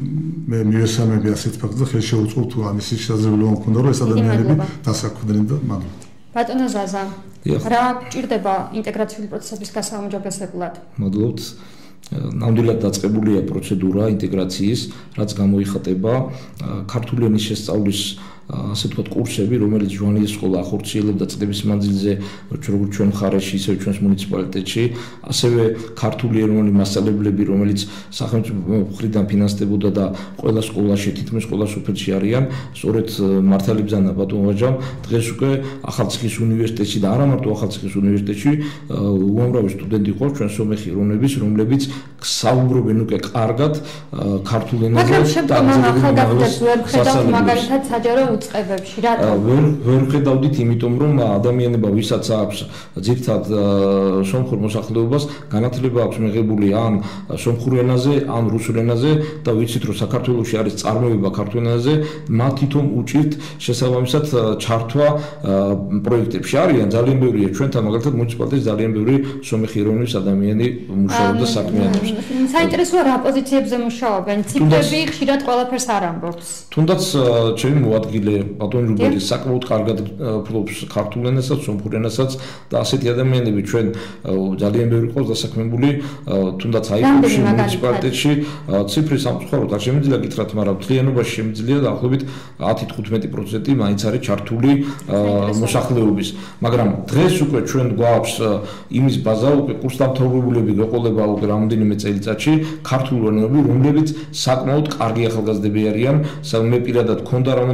მე მივესალმები ასეთ ფაქტს და ხელი შეუწყობ თუ ამის შესაძლებლობა მქონდა რომ ეს ადამიანები დასაქმდნენ და მადლობა. ბატონო ზაზა, რა გჭირდება ინტეგრაციული პროცესების გასაუმჯობესებლად? მადლობთ. ნამდვილად დაწყებულია პროცედურა ინტეგრაციის, რაც გამოიხატება ქართული ენის შესწავლის ასე ვთქვათ კურსები, რომელიც ჟურნალისტის სკოლა ახორციელებდა წლების მანძილზე, როგორც ჩვენ მხარეში, ისე ჩვენს მუნიციპალიტეტში, ასევე ქართული ეროვნული მასწავლებლები, რომელიც სახელმწიფო მხრიდან ფინანსდებოდა და ყველა სკოლაში, თითქმის ყველა სოფელში არიან, სწორედ მართალი ბრძანა ბატონ ვაჟამ, დღეს უკვე ახალციხის უნივერსიტეტში და არა მარტო ახალციხის უნივერსიტეტში უამრავი სტუდენტი ყავს ჩვენ სომეხი ეროვნების, რომლებიც საუბრობენ უკვე კარგად ქართულ ენაზე და შემდგომ ახალგაზრდებს ვერ ხედავთ მაგალითად საჯარო უწყებებში რატომ ვერ ვერ ხედავდით იმიტომ რომ ადამიანება ვისაც აქვს ძირთად სომხურ მოსახლეობას განათლება აქვს მიღებული ან სომხურ ენაზე ან რუსულ ენაზე და ვიცით რომ საქართველოში არის წარმოება ქართულ ენაზე მათ თვითონ უჭირთ შესაბამისად ჩართვა პროექტებში არიან ძალიან ბევრია ჩვენთან მაგალითად მუნიციპალიტეტში ძალიან ბევრი სომეხი ეროვნების ადამიანი მუშაობდა საქმიანობს საინტერესოა რა პოზიციებზე მუშაობენ ციფრები ხშირად ყველაფერს არ ამბობს თუნდაც ჩემი მოადგილე ბატონ რუბელი საკმაოდ კარგად ფლობს ქართულ ენასაც, სომხურ ენასაც და ასეთი ადამიანები ჩვენ ძალიან ბევრი ყავს დასაქმებული თუნდაც აიქოში მუნიციპალიტეტში ციფრი სამწუხაროდ არ შემიძლია გითხრათ, მაგრამ მთლიანობაში შემიძლია დაახლოებით ათი თხუთმეტი პროცენტი მაინც არის ჩართული მოსახლეობის, მაგრამ დღეს უკვე ჩვენ გვაქვს იმის ბაზა უკვე კურსდამთავრებულები გვეყოლება უკვე რამდენიმე წელიწადში ქართულ ენები, რომლებიც საკმაოდ კარგი ახალგაზრდები არიან, მე პირადად მქონდა რამდენიმე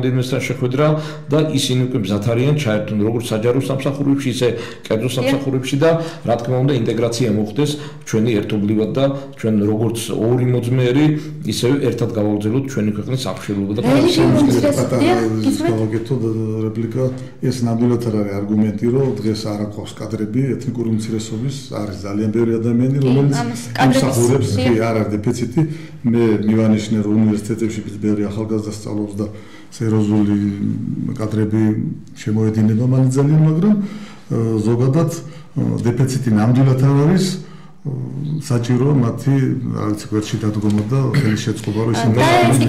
შეხვედრა და ისინი უკვე მზად არიან ჩაერთონ როგორც საჯარო სამსახურებში, ისე კერძო სამსახურებში და რა თქმა უნდა ინტეგრაცია მოხდეს ჩვენი ერთობლივად და ჩვენ როგორც ორი მოძმეერი ისევ ერთად გავაგრძელოთ ჩვენი ქვეყნის აღშენობა და გავაკეთო რეპლიკა. ეს ნამდვილად არ არის არგუმენტი, რომ დღეს არ აქვს კადრები ეთნიკური უმცირესობის, არის ძალიან ბევრი ადამიანი, რომელიც მსახურებს, კი არ არის დეფიციტი. მე მივანიშნე, რომ უნივერსიტეტებში ბევრი ახალგაზრდა სწავლობს და სერიოზული კადრები შემოედინება მალე ძალიან, მაგრამ ზოგადად დეფიციტი ნამდვილად არ არის. საჭირო მათი რაღაც გვერდში დადგომა და ხელი შეწყობა რომ ისინი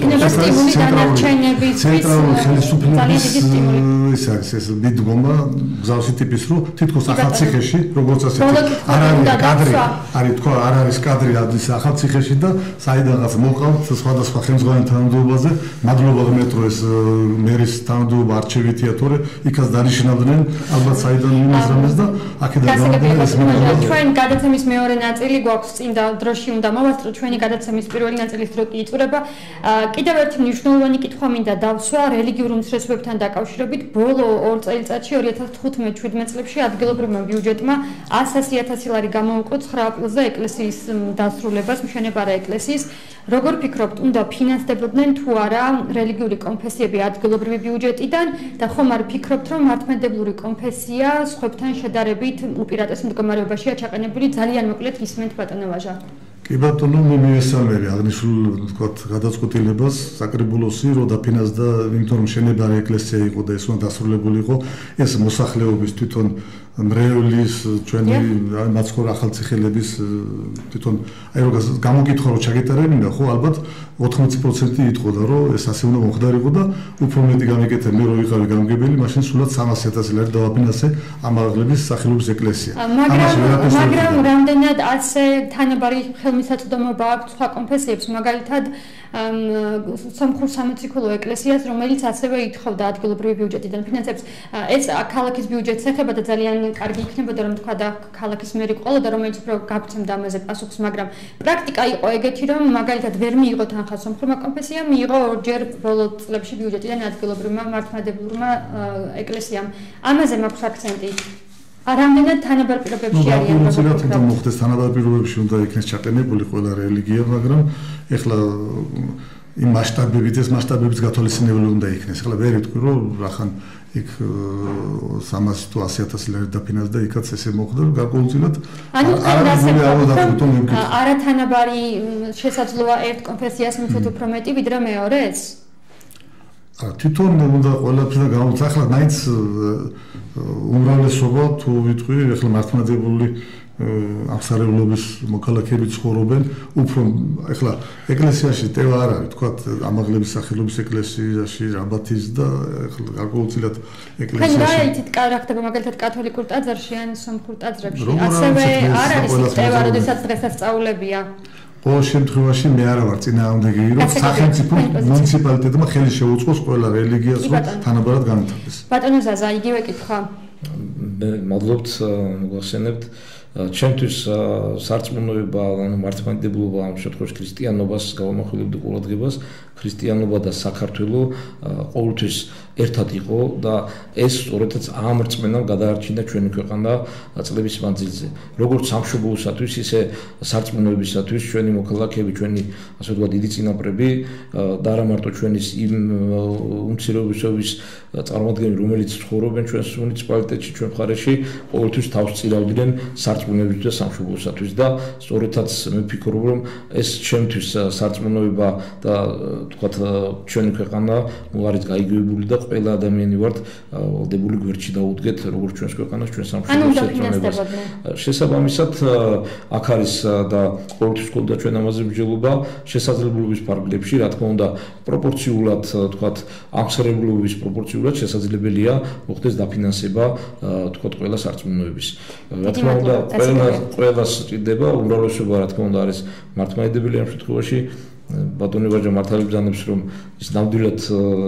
ცენტრალური ხელისუფლების ის არის ეს მიდგომა გზავსი ტიპის რომ თითქოს ახალციხეში როგორც ასეთი არ არის კადრი არის თქვა არ არის კადრი ადის ახალციხეში და საიდანაც მოყავთ სხვადასხვა ხელმძღვანელი თანამდებობაზე მადლობა მეტროს მერის თანამდებობა არჩევითია თორე იქაც დანიშნავდნენ ალბათ საიდან იმას რამეს და აქედან გამომდინარე ეს მიდგომა ჩვენ გადაცემის მეორე ნაწილი გვაქვს წინდა დროში უნდა მოვასწრო ჩვენი გადაცემის პირველი ნაწილის დრო კი იწურება. კიდევ ერთი მნიშვნელოვანი კითხვა მინდა დავსვა რელიგიურ უმცირესობებთან დაკავშირებით. ბოლო ორ წელიწადში ორი ათას თხუთმეტ შვიდმეტ წლებში ადგილობრივმა ბიუჯეტმა ასი ათასი ლარი გამოუყო ცხრა აპრილზე ეკლესიის დასრულებას, მშენებარე ეკლესიის. როგორ ფიქრობთ, უნდა ფინანსდებოდნენ თუ არა რელიგიური კონფესიები ადგილობრივი ბიუჯეტიდან და ხომ არ ფიქრობთ, რომ მართლმადიდებლური კონფესია სხვებთან შედარებით უპირატეს მდგომარეობაშია ჩაყენებული? ძალიან მოკლედ ისმენთ ბატონო ვაჟა. კი ბატონო, მე მივესალმები აღნიშნულ თქვათ გადაწყვეტილებას, საკრებულოსი რო დაფინანსდა, იმიტომ რომ შენებარე ეკლესია იყო და ეს უნდა დასრულებული იყო, ეს მოსახლეობის თვითონ მრევლის ჩვენი მაცხოვრ ახალციხელების თვითონ აი რო გამოგითხო რომ ჩაგეტარებინა ხო ალბათ ოთხმოცი პროცენტი იტყოდა რომ ეს ასე უნდა მომხდარიყო და უფრო მეტი გამეკეთე მე რო ვიყავი გამგებელი მაშინ სულად სამასი ათასი ლარი დავაფინანსე ამაღლების სახელობის ეკლესია. მაგრამ მაგრამ რამდენად ასე თანაბარი ხელმისაწვდომობა აქვს სხვა კონფესიებს მაგალითად სამხურ სამოციქულო ეკლესიას რომელიც ასევე ითხოვდა ადგილობრივი ბიუჯეტიდან ფინანსებს ეს ქალაქის ბიუჯეტს ეხება და ძალიან კარგი იქნებოდა რომ თქვა და ქალაქის მერი ყოლოდა რომელიც უფრო გაგვცემდა ამაზე პასუხს მაგრამ პრაქტიკა იყო ეგეთი რომ მაგალითად ვერ მიიღო თანხა სამხურმა კონფესიამ მიიღო ორჯერ ბოლო წლებში ბიუჯეტიდან ადგილობრივმა მართლმადიდებლურმა ეკლესიამ ამაზე მაქვს აქცენტი რამდენად თანაბარ პირობებში არიან როგორც უნდა მოხდეს თანაბარ პირობებში უნდა იქნეს ჩაყენებული ყველა რელიგია მაგრამ ეხლა იმ მასშტაბებით ეს მასშტაბებით გათვალისწინებული უნდა იქნეს ეხლა ვერ იტყვი რომ რახან იქ სამასი თუ ასი ათასი ლარი დაფინანსდა იქაც ესე მოხდა გარკვეულწილად არათანაბარი შესაძლოა ერთ კონფესიას მიცოთ უფრო მეტი ვიდრე მეორეს თვითონ უნდა ყველაფერს გამოც ახლა მაინც უმრავლესობა თუ ვიტყვი ახლა მართლმადიდებლური აღსარებლობის მოქალაქეები ცხოვრობენ უფრო ახლა ეკლესიაში ტევა არ არის თქვა ამაღლების სახელობის ეკლესიაში რაბათის და ახლა გარკვეულწილად ეკლესიაში რა იცით რა ხდება მაგალითად კათოლიკურ ტაძარში ან სომხურ ტაძრებში ასევე არ არის ტევა როდესაც დღესასწაულებია ყოველ შემთხვევაში მე არა ვარ წინააღმდეგი რომ სახელმწიფო მუნიციპალიტეტმა ხელი შეუწყოს ყველა რელიგიას რომ თანაბარად განვითარდეს ბატონო ზაზა იგივე კითხვა მადლობთ მოგახსენებთ ჩემთვის სარწმუნოება ანუ მართლმადიდებლობა ამ შემთხვევაში ქრისტიანობას გავამახვილებდი ყურადღებას ქრისტიანობა და საქართველო ყოველთვის ერთად იყო და ეს სწორედაც ამ რწმენამ გადაარჩინა ჩვენი ქვეყანა წლების მანძილზე როგორც სამშობლოსათვის ისე სარწმუნოებისათვის ჩვენი მოქალაქეები ჩვენი ასე ვთქვათ დიდი წინაპრები და არა მარტო ჩვენის იმ უმცირესობის წარმოადგენლები რომელიც ცხოვრობენ ჩვენს მუნიციპალიტეტში ჩვენ მხარეში ყოველთვის თავს წირავდნენ სარწმუნოებისთვის და სამშობლოსათვის და სწორედაც მე ვფიქრობ რომ ეს ჩემთვის სარწმუნოება და თქვათ ჩვენი ქვეყანა არის გაიგივებული და ყველა ადამიანი ვართ ვალდებული გვერდში დაუდგეთ როგორც ჩვენს ქვეყანას ჩვენ სამშობლოს შესაბამისად აქ არის და ყოველთვის გქონდა ჩვენ ამაზე მსჯელობა შესაძლებლობის ფარგლებში რა თქმა უნდა პროპორციულად თქვათ აღსარებლობის პროპორციულად შესაძლებელია მოხდეს დაფინანსება თქვათ ყველა სარწმუნოების რა თქმა უნდა ყველა ყველას ჭირდება უმრავლესობა რა თქმა უნდა არის მართლმადიდებელი ამ შემთხვევაში ბატონი ვაჟა მართალი ბრძანებს რომ ის ნამდვილად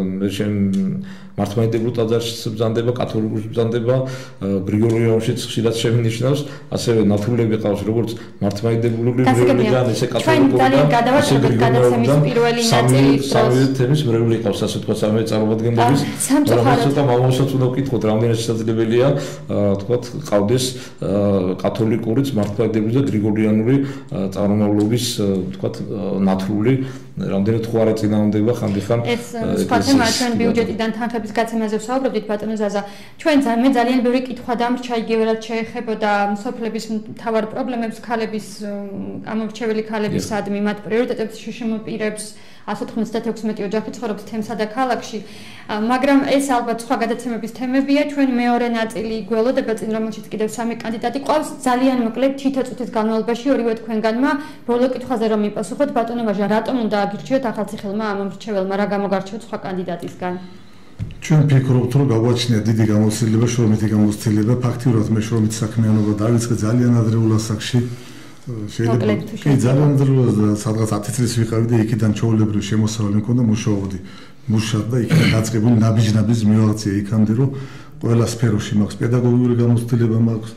მართლმადიდებლურ ტაძარშიც ბრძანდება, კათოლიკურს ბრძანდება, გრიგორიანშიც ხშირად შემინიშნავს, ასევე ნათლულები ყავს როგორც მართლმადიდებლური რევლიგიიდან, ისე კათოლიკურიდან, ისე გრიგორიანიდან, სამი თემის მრევლი ყავს, ასე თქვა, სამი წარმომადგენლების, რომელიც ცოტა მამაოსაც უნდა ვკითხოთ, რამდენად შესაძლებელია, თქვათ, ყავდეს კათოლიკურიც, მართლმადიდებლური და გრიგორიანული წარმომავლობის, თქვათ, ნათლული, რამდენად ხო არ ეწინააღმდება ხანდახან ეს სხვა თემაა ჩვენ ბიუჯეტიდან თანხების გაცემაზე ვსაუბრობდით ბატონო ზაზა ჩვენ მე ძალიან ბევრი კითხვა დამრჩა იგივე რაც შეეხებოდა მსოფლების მთავარ პრობლემებს ქალების ამორჩეველი ქალებისადმი მათ პრიორიტეტებს შეშემოპირებს one hundred ninety-six ოჯახი ცხოვრობს თემსა და ქალაქში მაგრამ ეს ალბათ სხვა გადაცემების თემებია ჩვენ მეორე ნაწილი გველოდება წინ რომელშიც კიდევ სამი კანდიდატი ყავს ძალიან მოკლედ თითო წუთის განმავლობაში ორივე თქვენგანმა ბოლო კითხვაზე რომ მიპასუხოთ ბატონო ვაჟა რატომ უნდა აგირჩიოთ ახალციხელმა ამომრჩეველმა რა გამოგარჩევთ სხვა კანდიდატისგან ჩვენ ფიქრობთ რომ გაგვაჩნია დიდი გამოცდილება შრომითი გამოცდილება ფაქტიურად მე შრომით საქმიანობა დავიწყე ძალიან ადრეულ ასაკში შეიძლება კი ძალიან ადრეულ სადღაც ათი წლის ვიყავი და იქიდან ჩვეულებრივი შემოსავალი მქონდა მუშაობდი მუშად და იქიდან დაწყებული ნაბიჯ-ნაბიჯ მივაღწია იქამდე რომ ყველა სფეროში მაქვს პედაგოგიური გამოცდილება მაქვს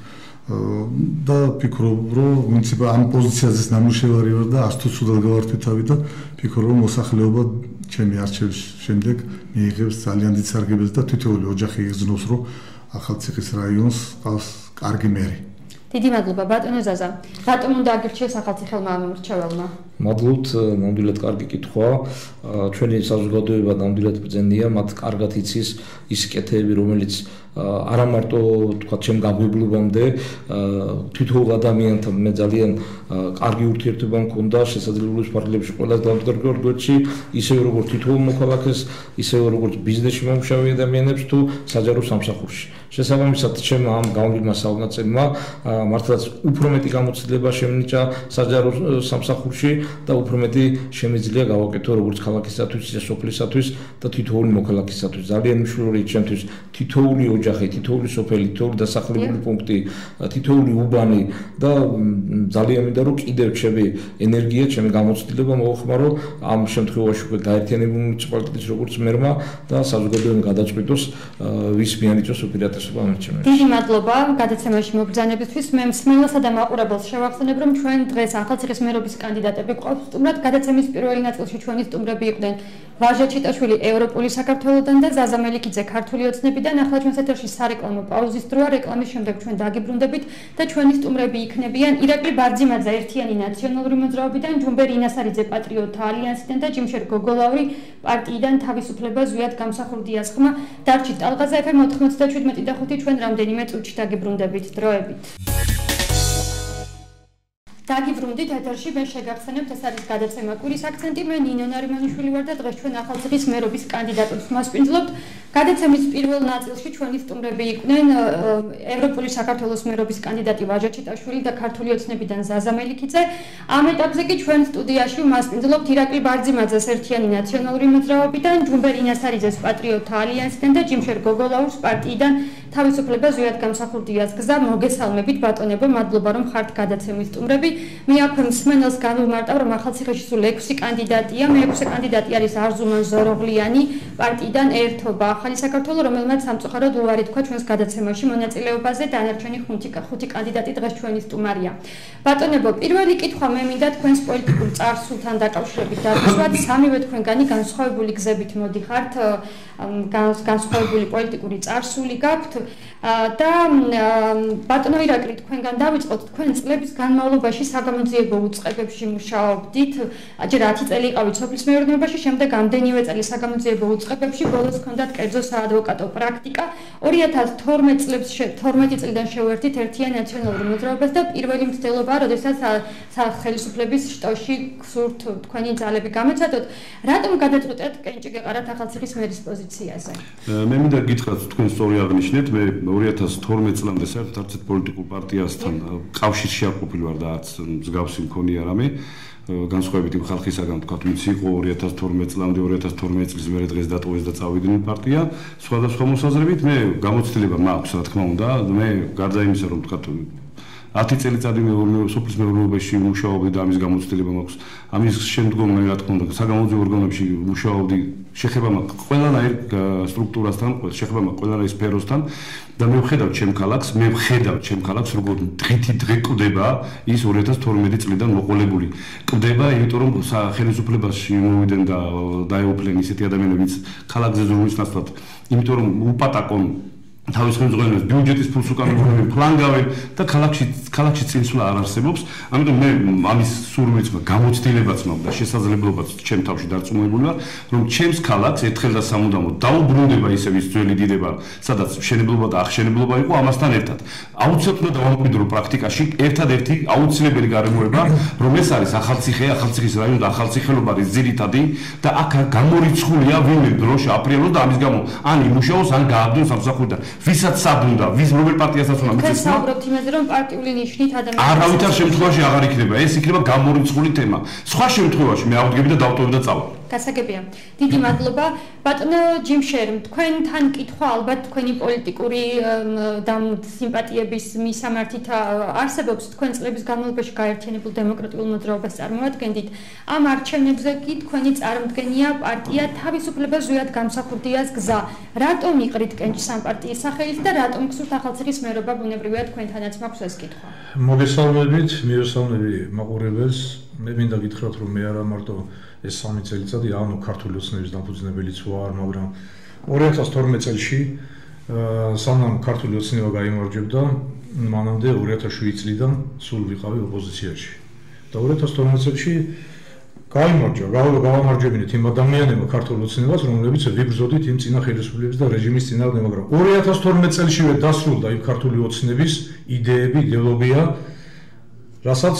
და ფიქრობ რომ მუნიციპალ ამ პოზიციაზეც ნამუშევარი ვარ და ას თუ ცუდად გავართვით და ფიქრობ რომ მოსახლეობა ჩემი არჩევის შემდეგ მიიღებს ძალიან დიდ სარგებელს და თითოეული ოჯახი იგრძნობს რომ ახალციხის რაიონს ყავს კარგი მერი დიდი მადლობა ბატონო ზაზა რატომ უნდა აგირჩიოს ახალციხელმა ამომრჩეველმა მადლობთ ნამდვილად კარგი კითხვა ჩვენი საზოგადოება ნამდვილად ბრძენია მათ კარგად იცის ის კეთები რომელიც არა მარტო თქვა ჩემ გაგვიბლობამდე თითოეულ ადამიანთან მე ძალიან კარგი ურთიერთობა მქონდა შესაძლებლობის ფარგლებში ყველა დამდგარგვერდში ისევე როგორც თითოეულ მოქალაქეს ისევე როგორც ბიზნესში მომუშავე ადამიანებს თუ საჯარო სამსახურში შესაბამისად ჩემ ამ გავლენმა საუნაცემმა მართლაც უფრო მეტი გამოცდილება შემნიჭა საჯარო სამსახურში და უფრო მეტი შემიძლია გავაკეთო როგორც ქალაქისათვის ისე სოფლისათვის და თითოეული მოქალაქისათვის ძალიან მნიშვნელოვანია ჩემთვის თითოეული ოჯახი, თითოეული სოფელი, თითოეული დასახლებული პუნქტი, თითოეული უბანი და ძალიან მინდა რომ კიდევ ჩემი ენერგია, ჩემი გამოცდილება მოახმარო ამ შემთხვევაში უკვე გაერთიანებული მუნიციპალიტეტის როგორც მერმა და საზოგადოებამ გადაწყვიტოს ვის მიანიჭოს უპირატესობა ამერჩევნებში. დიდი მადლობა გადაცემაში მობრძანებისთვის. მე მსმენელსა და მაყურებელს შევახსენებ რომ ჩვენ დღეს ახალციხის მერობის კანდიდატები ყავს სტუმრად გადაცემის პირველი ნაწილში ჩვენი სტუმრები იყვნენ ვაჟა ჩიტაშვილი ევროპული საქართველოდან და ზაზა მელიქიძე ქართული ოცნებიდან ახლა ჩვენს ეთერში სარეკლამო პაუზის დროა რეკლამის შემდეგ ჩვენ დაგიბრუნდებით და ჩვენი სტუმრები იქნებიან ირაკლი ბარძიმაძე ერთიანი ნაციონალური მოძრაობიდან ჯუმბერ ინასარიძე პატრიოტთა ალიანსიდან და ჯიმშერ გოგოლაური პარტიიდან თავისუფლება ზვიად გამსახურდიას ხმა დარჩით ტალღაზე ეფ em ninety-seven და ხუთი ჩვენ რამდენიმე წუთში დაგიბრუნდებით დროებით დაგიბრუნდით ეთერში მე შეგახსენებთ ეს არის გადაცემა კვირის აქცენტი მე ნინო ნარიმანიშვილი ვარ და დღეს ჩვენ ახალციხის მერობის კანდიდატებს მასპინძლობთ გადაცემის პირველ ნაწილში ჩვენი სტუმრები იყვნენ ევროპული საქართველოს მერობის კანდიდატი ვაჟა ჩიტაშვილი და ქართული ოცნებიდან ზაზა მელიქიძე ამ ეტაპზე კი ჩვენ სტუდიაში მასპინძლობთ ირაკლი ბარძიმაძეს ერთიანი ნაციონალური მოძრაობიდან ჯუმბერ ინასარიძეს პატრიოტთა ალიანსიდან და ჯიმშერ გოგოლაურს პარტიიდან თავისუფლება ზვიად გამსახურდიას გზა მოგესალმებით ბატონებო მადლობა რომ ხართ გადაცემის სტუმრები მე აქ მსმენელს განვმარტავ რომ ახალციხეში სულ ექვსი კანდიდატია მე ექვსი კანდიდატი არის არზუმან ზოროღლიანი პარტიიდან ერთობა ახალი საქართველო რომელმაც სამწუხაროდ უარი თქვა ჩვენს გადაცემაში მონაწილეობაზე დანარჩენი ხუთი კანდიდატი დღეს ჩვენი სტუმარია ბატონებო პირველი კითხვა მე მინდა თქვენს პოლიტიკურ წარსულთან დაკავშირებით დავისვათ სამივე თქვენგანი განსხვავებული გზებით მოდიხართ განსხვავებული პოლიტიკური წარსული გაქვთ და ბატონო ირაკლი თქვენგან დავიწყოთ თქვენ წლების განმავლობაში საგამოძიებო უწყებებში მუშაობდით ჯერ ათი წელი იყავით სოფლის მეურნეობაში შემდეგ ამდენივე წელი საგამოძიებო უწყებებში ბოლოს ჰქონდათ კერძო საადვოკატო პრაქტიკა ორი ათას თორმეტ წლებს თორმეტი წლიდან შევერთით ერთიან ნაციონალურ მოძრაობას და პირველი მცდელობაა როდესაც ხელისუფლების შტოში გსურთ თქვენი ძალები გამეცადოთ რატომ გადაწყვეტეთ კენჭი გეყარათ ახალციხის მერის პოზიციაზე მე მინდა გითხრათ თქვენ სწორი აღნიშნეთ მე ორი ათას თორმეტ წლამდე საერთოდ არც ერთ პოლიტიკურ პარტიასთან კავშირში არ ყოფილი ვარ და არც მსგავსი მქონია რამე განსხვავებით იმ ხალხისაგან თქვა თუმც იყო ორი ათას თორმეტ წლამდე ორი ათას თორმეტ წლის მერე დღეს დატოვეს და წავიდნენ პარტია სხვადასხვა მოსაზრებით მე გამოცდილება მაქვს რა თქმა უნდა მე გარდა იმისა რომ თქვა ათი წელიწადი მეურნეობა სოფლის მეურნეობაში მუშაობდი და ამის გამოცდილება მაქვს. ამის შემდგომ მე რა თქმა უნდა საგამოძიებო ორგანოებში მუშაობდი შეხება მაქვს ყველანაირ სტრუქტურასთან, შეხება მაქვს ყველანაირ სფეროსთან და მე ვხედავ ჩემ ქალაქს, მე ვხედავ ჩემ ქალაქს როგორ დღითი დღე კვდება ის ორი ათას თორმეტი წლიდან მოყოლებული. კვდება, იმიტომ რომ ხელისუფლებაში მოვიდნენ და დაეუფლნენ ისეთი ადამიანებიც ქალაქზე ზრუნვის ნაცვლად, იმიტომ რომ უპატაკონ თავის ხელმძღვანელებს ბიუჯეტის ფულს უკან მიღებენ, ფლანგავენ და ქალაქში ქალაქში წინსვლა არ არსებობს. ამიტომ მე ამის სურვილიც მაქვს, გამოცდილებაც მაქვს და შესაძლებლობაც ჩემ თავში დარწმუნებული ვარ, რომ ჩემს ქალაქს ერთხელ და სამუდამოდ დაუბრუნდება ისევ ის ძველი დიდება, სადაც მშენებლობა და აღშენებლობა იყო ამასთან ერთად. აუცილებლად დავამკვიდრო პრაქტიკაში ერთადერთი აუცილებელი გარემოება, რომ ეს არის ახალციხე, ახალციხის რაიონი და ახალციხელობა არის ძირითადი და აქ გამორიცხულია ვინმე დროში აპრიელოს და ამის გამო ან იმუშაოს, ან გააბდოს სამსახურიდან. ვისაც საბრუნდა, ვის რომელ პარტიასაც უნდა მიწესმა. ეს საუბრობთ იმაზე, რომ პარტიული ნიშნით ადამიანს არავითარ შემთხვევაში აღარ იქნება, ეს იქნება გამორიცხული თემა. სხვა შემთხვევაში მე ავდგები და დავტოვებ და წავალ. გასაგებია. დიდი მადლობა. ბატონო ჯიმშერ, თქვენთან კითხვა ალბათ თქვენი პოლიტიკური და სიმპათიების მისამართით არსებობს. თქვენ წლების განმავლობაში გაერთიანებულ დემოკრატიულ მოძრაობას წარმოადგენდით. ამ არჩევნებზე კი თქვენი წარმომადგენია პარტია თავისუფლება ზუსტად გამსახურდიას გზა. რატომ იყრით კენჭს ამ პარტიის სახელით და რატომ გსურთ ახალციხის მერობა? ბუნებრივია თქვენთანაც მაქვს ეს კითხვა. მოგესალმებით, მიესალმები მაყურებელს. მე მინდა გითხრათ, რომ მე არა მარტო ეს სამი წელიწადი ანუ ქართული ოცნების დამფუძნებელიც ვარ, მაგრამ ორი ათას თორმეტ წელში სანამ ქართული ოცნება გაიმარჯვებდა, მანამდე ორი ათას შვიდი წლიდან სულ ვიყავი ოპოზიციაში. და ორი ათას თორმეტ წელში გაიმარჯვა, გავამარჯვებინეთ იმ ადამიანებმა ქართულ ოცნებას, რომლებიც ვიბრძოდით იმ წინა ხელისუფლების და რეჟიმის წინააღმდეგ, მაგრამ ორი ათას თორმეტ წელშივე დასრულდა იმ ქართული ოცნების იდეები, იდეოლოგია, რასაც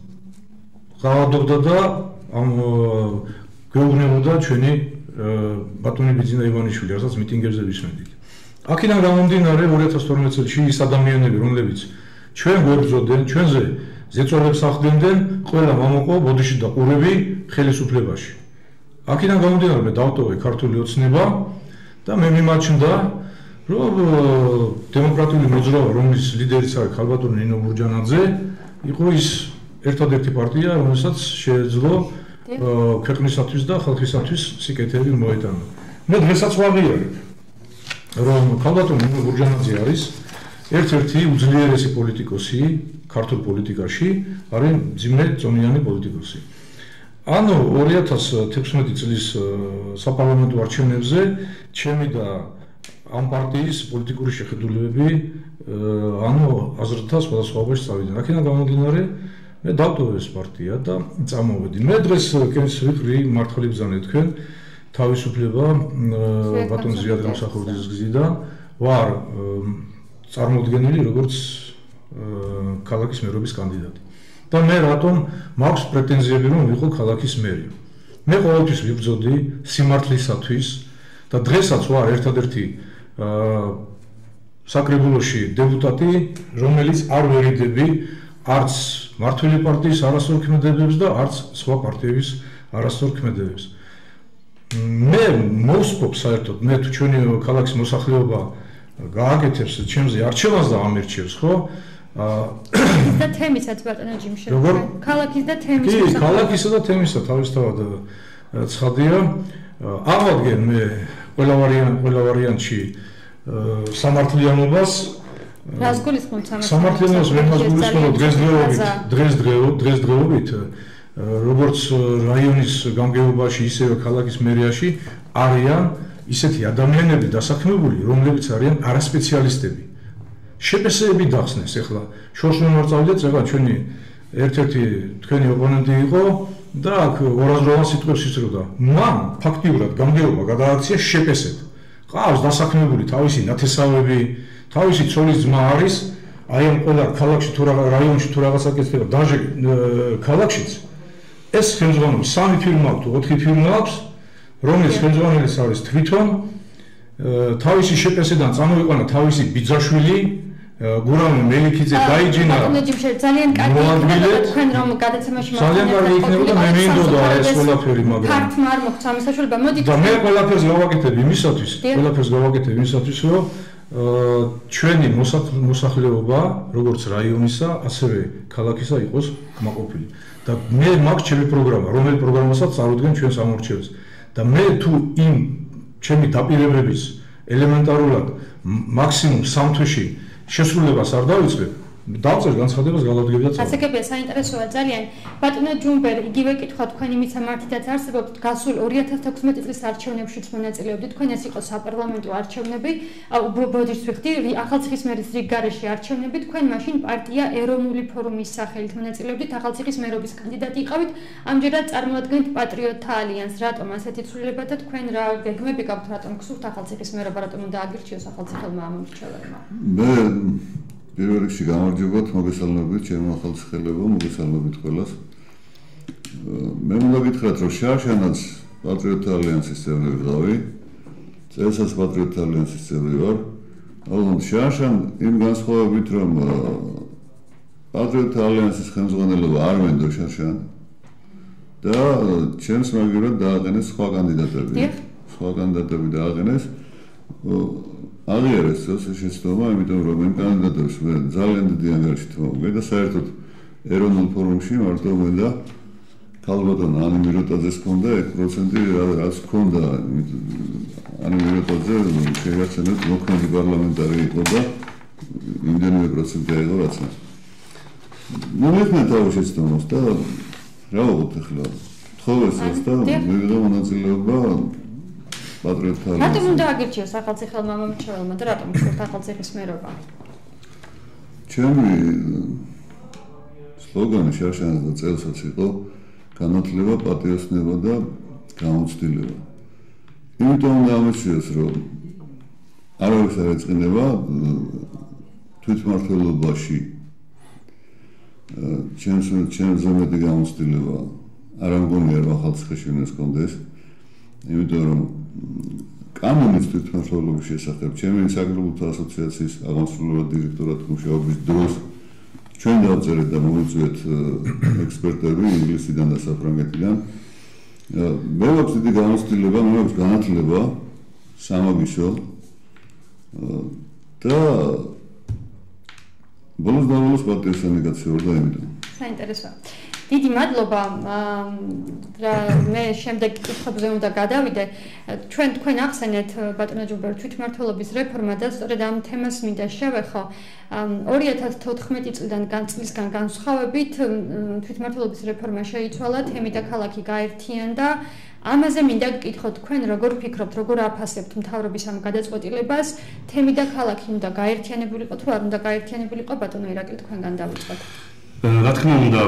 გავადობდა და ამ გვეუბნებოდა ჩვენი ბატონი ბიძინა ივანიშვილი, რასაც მიტინგებზე ვისმენდით. აქედან გამომდინარე ორი ათას თორმეტ წელში ის ადამიანები, რომლებიც ჩვენ გვებრძოდნენ, ჩვენზე ზეწოლებს ახდენდნენ, ყველა მომოყო ბოდიში და ყურები ხელისუფლებაში. აქედან გამომდინარე მე დავტოვე ქართული ოცნება და მე მიმაჩნდა, რომ დემოკრატიული მოძრაობა, რომლის ლიდერიც არის ქალბატონი ნინო მურჯანაძე, იყო ის ერთადერთი პარტია, რომელსაც შეეძლო ქვეყნისათვის და ხალხისათვის სიკეთეები მოეტანა. მე დღესაც ვაღიარებ, რომ ქალბატონი ნინო მურჯანაძე არის ერთ-ერთი უძლიერესი პოლიტიკოსი ქართულ პოლიტიკაში, არის მძიმე წონიანი პოლიტიკოსი. ანუ ორი ათას თექვსმეტი წლის საპარლამენტო არჩევნებზე ჩემი და ამ პარტიის პოლიტიკური შეხედულებები ანუ აზრთა სხვადასხვაობაში წავიდნენ. აქედან გამომდინარე მე დავტოვე ეს პარტია და წამოვედი. მე დღეს კენჭს ვიყრი მართალი ბრძანე თქვენ თავისუფლება ბატონ ზიად გამსახურდის გზიდან ვარ წარმოდგენილი როგორც ქალაქის მერობის კანდიდატი. და მე რატომ მაქვს პრეტენზიები რომ ვიყო ქალაქის მერი. მე ყოველთვის ვიბრძოდი სიმართლისათვის და დღესაც ვარ ერთადერთი საკრებულოში დეპუტატი, რომელიც არ ვერიდები არც მართული პარტიის არასწორ ქმედებებს და არც სხვა პარტიების არასწორ ქმედებებს. მე მოვსპობ საერთოდ, მე თუ ჩვენი ქალაქის მოსახლეობა გააკეთებს ჩემზე არჩევას და ამერჩევს, ხო? და თემისაც ბატონო ჯიმშე. როგორ? ქალაქის და თემის. კი, ქალაქისა და თემისა თავისთავად ცხადია. ავადგენ მე ყველა ვარიანტ ყველა ვარიანტში სამართლიანობას. რას გულისხმობთ სამართლიანობას? სამართლიანობას მე გულისხმობ დღესდღეობით, დღესდღეობით, დღესდღეობით, როგორც რაიონის გამგეობაში, ისევე ქალაქის მერიაში არიან ისეთი ადამიანები დასაქმებული, რომლებიც არიან არასპეციალისტები. შეპესეები დახსნეს ახლა. შორს მომარწავდეთ, ეხლა ჩვენი ერთ-ერთი თქვენი ოპონენტი იყო და აქ ორაზროვან სიტყვებს იცროდა. მან ფაქტიურად გამგეობა გადააქცია შეპესედ. ყავს დასაქმებული თავისი ნათესავები, თავისი ცოლის ძმა არის, აი ამ ყველა ქალაქში თუ რა რაიონში თუ რაღაცა კეთდება, დაჟე ქალაქშიც. ეს ხელმძღვანელი სამი ფირმა აქვს თუ ოთხი ფირმა აქვს, რომელიც ხელმძღვანელის არის თვითონ თავისი შეპესედან წამოიყვანა თავისი ბიძაშვილი გურამი მელიქიძე დაიჯინა. ბატონო ჯიმშე, ძალიან კარგი იქნება თქვენ რომ გადაცემაში მართლაც ძალიან კარგი იქნება და მე მინდოდა ეს ყველაფერი, მაგრამ ქართმა არ მოხდა ამ საშუალება. მოდით და მე ყველაფერს გავაკეთებ იმისათვის, ყველაფერს გავაკეთებ იმისათვის, რომ ჩვენი მოსახლეობა, როგორც რაიონისა, ასევე ქალაქისა იყოს კმაყოფილი. და მე მაქვს ჩემი პროგრამა, რომელი პროგრამასაც წარუდგენ ჩვენ სამორჩეულს. და მე თუ იმ ჩემი დაპირებების ელემენტარულად მაქსიმუმ სამ თვეში შესრულებას არ დავიწყებ, დავწერ განცხადებას გალავდგები და წავ. ასაკებია საინტერესოა ძალიან. ბატონო ჯუმბერ, იგივე კითხვა თქვენი მისამართითაც არსებობთ, გასულ ორი ათას თექვსმეტი წლის არჩევნებშიც მონაწილეობდით, თქვენ ეს იყო საპარლამენტო არჩევნები, ბოდიშს ვიხდი, ახალციხისმერის რიგ გარეშე არჩევნები, თქვენ მაშინ პარტია ეროვნული ფორუმის სახელით მონაწილეობდით, ახალციხის მერობის კანდიდატი იყავით, ამჯერად წარმოადგენთ პატრიოტთა ალიანსს. რატომ ასეთი ცვლილება და თქვენ რა გეგმები გაქვთ, რატომ გსურთ ახალციხის მერობა, რატომ უნდა აგირჩიოს ახალციხელმა ამომრჩეველმა? მე პირველ რიგში გამარჯობათ, მოგესალმებით ჩემო ახალციხელებო, მოგესალმებით ყველას. მე უნდა გითხრათ, რომ შარშანაც პატრიოტთა ალიანსის წევრი ვიყავი, წელსაც პატრიოტთა ალიანსის წევრი ვარ. ალბათ შარშან იმ განსხვავებით, რომ პატრიოტთა ალიანსის ხელმძღვანელობა არ მენდო შარშან და ჩემს მაგივრად დააყენეს სხვა კანდიდატები. სხვა კანდიდატები დააყენეს. აღიარეს ეს შეცდომა, იმიტომ რომ იმ კანდიდატებს მე ძალიან დიდი ანგარიში თმოგვე და საერთოდ ეროვნულ ფორუმში მარტო მე და ქალბატონ ანი მიროტაძეს ჰქონდა ერთი პროცენტი რაც ჰქონდა ანი მიროტაძე შეგვაცენეთ მოქმედი პარლამენტარი იყო და იმდენივე პროცენტი აიღო რაც მე. ნუ მე თავი შეცდომას და რა ვუყოთ ახლა თხოვეს და მივიღე მონაწილეობა პატრიოტთა ალიანსში. რატომ უნდა აგირჩიოს ახალციხელმა მომრჩეველმა და რატომ გსურთ ახალციხის მერობა? ჩემი სლოგანი შარშანს და წელსაც იყო განათლება, პატიოსნება და გამოცდილება. იმიტომ უნდა ამოწიოს, რომ არავის არ ეწყინება თვითმმართველობაში ჩემს ჩემზე მეტი გამოცდილება არ მგონია რომ ახალციხეში უნდა ჰქონდეს. იმიტომ რომ კანონის თვითმმართველობის შესახებ ჩემი საკრებულთა ასოციაციის აღმასრულებელ დირექტორად მუშაობის დროს ჩვენ დავწერეთ და მოვიწვიეთ ექსპერტები ინგლისიდან და საფრანგეთიდან. მე მაქვს დიდი გამოცდილება, მე მაქვს განათლება, სამაგიშო და ბოლოს და ბოლოს პატიოსანი გაცეორდა იმიტომ. საინტერესოა. დიდი მადლობა. რა მე შემდეგ კითხვებზე უნდა გადავიდე. ჩვენ თქვენ ახსენეთ ბატონო ჯუმბერ თვითმმართველობის რეფორმა და სწორედ ამ თემას მინდა შევეხო. ორი ათას თოთხმეტი წლიდან წლისგან განსხვავებით თვითმმართველობის რეფორმა შეიცვალა, თემი და ქალაქი გაერთიანდა. ამაზე მინდა გკითხოთ თქვენ როგორ ფიქრობთ, როგორ აფასებთ მთავრობის ამ გადაწყვეტილებას, თემი და ქალაქი უნდა გაერთიანებულიყო თუ არ უნდა გაერთიანებულიყო, ბატონო ირაკლი თქვენგან დავიწყოთ. რა თქმა უნდა,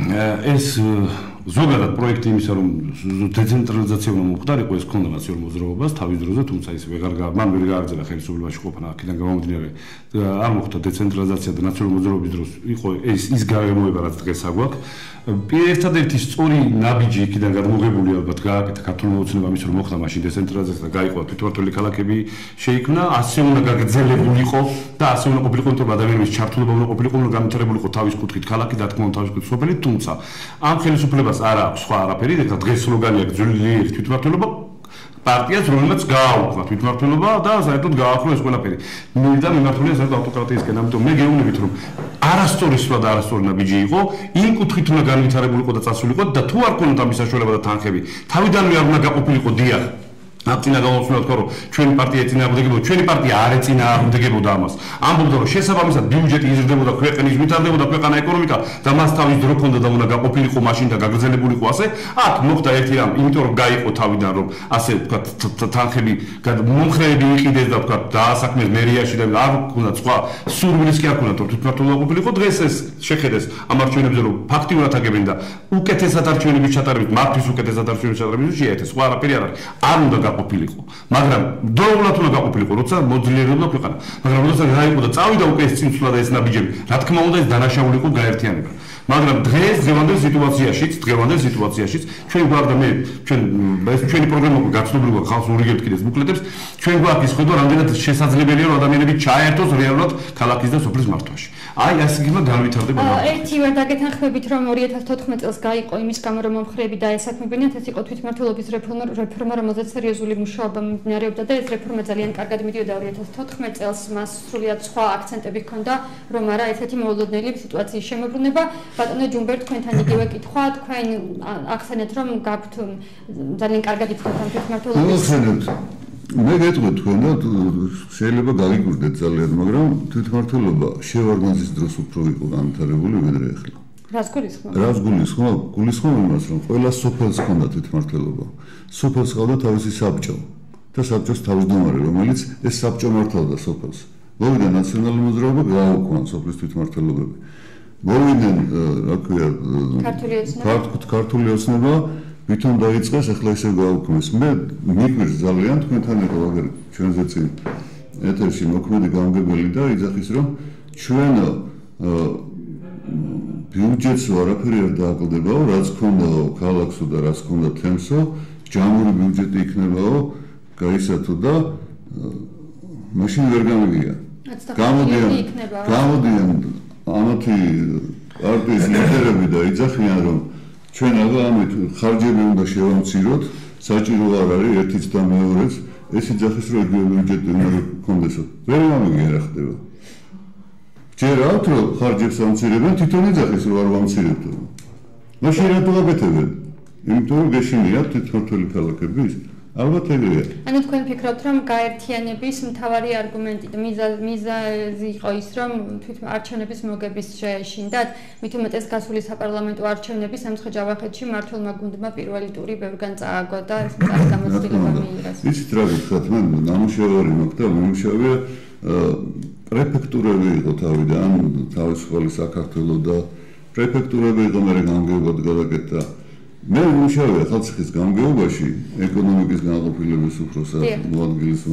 ეს ზოგადად პროექტი იმისა, რომ დეცენტრალიზაცია უნდა მოხდარიყო, ეს ქონდა ნაციონალურ მოძრაობას თავის დროზე, თუმცა ის ვეღარ მან ვერ გააგრძელა ხელისუფლებაში ყოფნა, აქედან გამომდინარე არ მოხდა დეცენტრალიზაცია და ნაციონალურ მოძრაობის დროს იყო ეს ის გარემოება, რაც დღეს აგვაქვს. ერთადერთი სწორი ნაბიჯი იქიდან გადმოგებული ალბათ გააკეთა ქართულმა ოცნებამ ის რომ მოხდა მაშინ დეცენტრალიზაცია და გაიყო თვითმმართველი ქალაქები შეიქმნა, ასე უნდა გაგრძელებულიყო და ასე უნდა ყოფილიყო, რომ ადამიანების ჩართულობა უნდა ყოფილიყო, უნდა განვითარებულიყო თავის კუთხით ქალაქი და თქმა უნდა თავის კუთხით სოფელი, თუმცა ამ ხელისუფლებას არ აქვს სხვა არაფერი, ეხლა დღეს სლოგანია ძლიერი თვითმმართველობა პარტიას, რომელმაც გააუქმა თვითმმართველობა და საერთოდ გააახლო ეს ყველაფერი. მე და მიმართულია საერთოდ ავტოკრატიისკენ, ამიტომ მე გეუბნებით, რომ არასწორი სვლა და არასწორი ნაბიჯი იყო, იმ კუთხით უნდა განვითარებულიყო და წასულიყო და თუ არ ქონოდა ამის საშუალება და თანხები, თავიდანვე არ უნდა გაყოფილიყო დიახ. აფცინა გამოსულა თქვა რომ ჩვენი პარტია ეწინააღმდეგებოდა, ჩვენი პარტია არ ეწინააღმდეგებოდა ამას. ამბობდა რომ შესაბამისად ბიუჯეტი იზრდებოდა, ქვეყნის ვითარდებოდა ქვეყანა ეკონომიკა და მას თავის დრო ჰქონდა და უნდა გაყოფილიყო მაშინ და გაგრძელებულიყო ასე. აქ მოხდა ერთი რამ, იმიტომ რომ გაიყო თავიდან რომ ასე თქვა თანხები მომხრეები იყიდეს და თქვა დაასაქმეს მერიაში და არ ქონდა სხვა სურვილის კი არ ქონდა რომ თვითმმართველობა ყოფილიყო. დღეს ეს შეხედეს ამ არჩევნებზე რომ ფაქტიურად აგებენ და უკეთესად არჩევნების ჩატარებით, მათთვის უკეთესად არჩევნების ჩატარებით შეეთეს, სხვა არაფერი არ არის. არ უნდა გაყოფილიყო, მაგრამ დროულად უნდა გაყოფილიყო, როცა მოძლიერებდა ქვეყანა. მაგრამ როცა გაიყო და წავიდა უკვე ეს წინსვლა და ეს ნაბიჯები, რა თქმა უნდა ეს დანაშაულიყო გაერთიანება. მაგრამ დღეს დღევანდელ სიტუაციაშიც, დღევანდელ სიტუაციაშიც ჩვენ გვაქვს მე ჩვენ ეს ჩვენი პროგრამა გაცნობილი გვაქვს, ხალხს ურიგებთ კიდეც ბუკლეტებს, ჩვენ გვაქვს ის ხედვა, რამდენად შესაძლებელია რომ ადამიანები ჩაერთოს რეალურად ქალაქის და სოფლის მართვაში. აი ასე გიმა განვითარდება. ერთი ვარ დაგეთანხმებით რომ ორი ათას თოთხმეტ წელს გაიყო იმის გამო რომ მომხრეები დაესაქმებინათ, ეს იყო თვითმმართველობის რეფორმა, რეფორმა, რომელზეც სერიოზული მუშაობა მიმდინარეობდა და ეს რეფორმა ძალიან კარგად მიდიოდა ორი ათას თოთხმეტ წელს, მას სრულიად სხვა აქცენტები ჰქონდა, რომ არა ესეთი მოულოდნელი სიტუაციის შემოbrunება. ბატონო ჯუმბერ, თქვენთან იგივე კითხვა, თქვენ ახსენეთ რომ გაქვთ ძალიან კარგად იცნობთ ამ თვითმმართველობის. მე გეტყვით თქვენ და შეიძლება გაგიკვირდეთ ძალიან, მაგრამ თვითმმართველობა შევარდნაძის დროს უფრო იყო განვითარებული ვიდრე ახლა. რას გულისხმობ? რას გულისხმობ? გულისხმობ იმას, რომ ყველა სოფელს ჰქონდა თვითმმართველობა. სოფელს ჰყავდა თავისი საბჭო და საბჭოს თავმჯდომარე, რომელიც ეს საბჭო მართავდა სოფელს. მოვიდა ნაციონალური მოძრაობა, გააუქმა სოფლის თვითმმართველობები. მოვიდნენ, რა ქვია, ქართული ოცნება ვითომ დაიწყეს, ახლა ისე გააუქმეს. მე მიგვირს ძალიან თქვენთან ერთად აგერ ჩვენზე წინ ეთერში მოქმედი გამგებელი და იძახის რომ ჩვენ ბიუჯეტს არაფერი არ დააკლდებაო, რაც ქონდაო ქალაქსო და რაც ქონდა თემსო, ჯამური ბიუჯეტი იქნებაო, გაისათო და მაშინ ვერ გამიგია. გამოდიან, გამოდიან ამათი პარტიის ლიდერები და იძახიან რომ ჩვენ აღა ამით ხარჯები უნდა შევამციროთ, საჭირო არ არის ერთიც და მეორეც, ეს იძახის რომ იგივე ბიუჯეტი უნდა გქონდესო. ვერ გამიგია რა ხდება. ჯერავთ რომ ხარჯებს ამცირებენ, თვითონ იძახის რომ არ ვამცირებთ. მაშინ რატო გაკეთებენ? იმიტომ რომ გეშინიათ თვითმმართველი ქალაქების. ალბათ ეგრეა. ანუ თქვენ ფიქრობთ რომ გაერთიანების მთავარი არგუმენტი და მიზეზი იყო ის რომ თვითარჩევნების მოგების შეეშინდათ, მით უმეტეს გასული საპარლამენტო არჩევნების სამცხე ჯავახეთში მმართველმა გუნდმა პირველი ტური ბევრგან წააგო და ეს მწარი გამოცდილება მიიღეს. იცით რა გითხრათ, მან ნამუშევარი მაქვს და ნამუშევარია პრეფექტურები იყო თავიდან, თავისუფალი საქართველო და პრეფექტურები იყო მე გამგეობად გადაკეთდა. მე ვიმუშავე ხალხის გამგეობაში ეკონომიკის განყოფილების უფროსად მოადგილის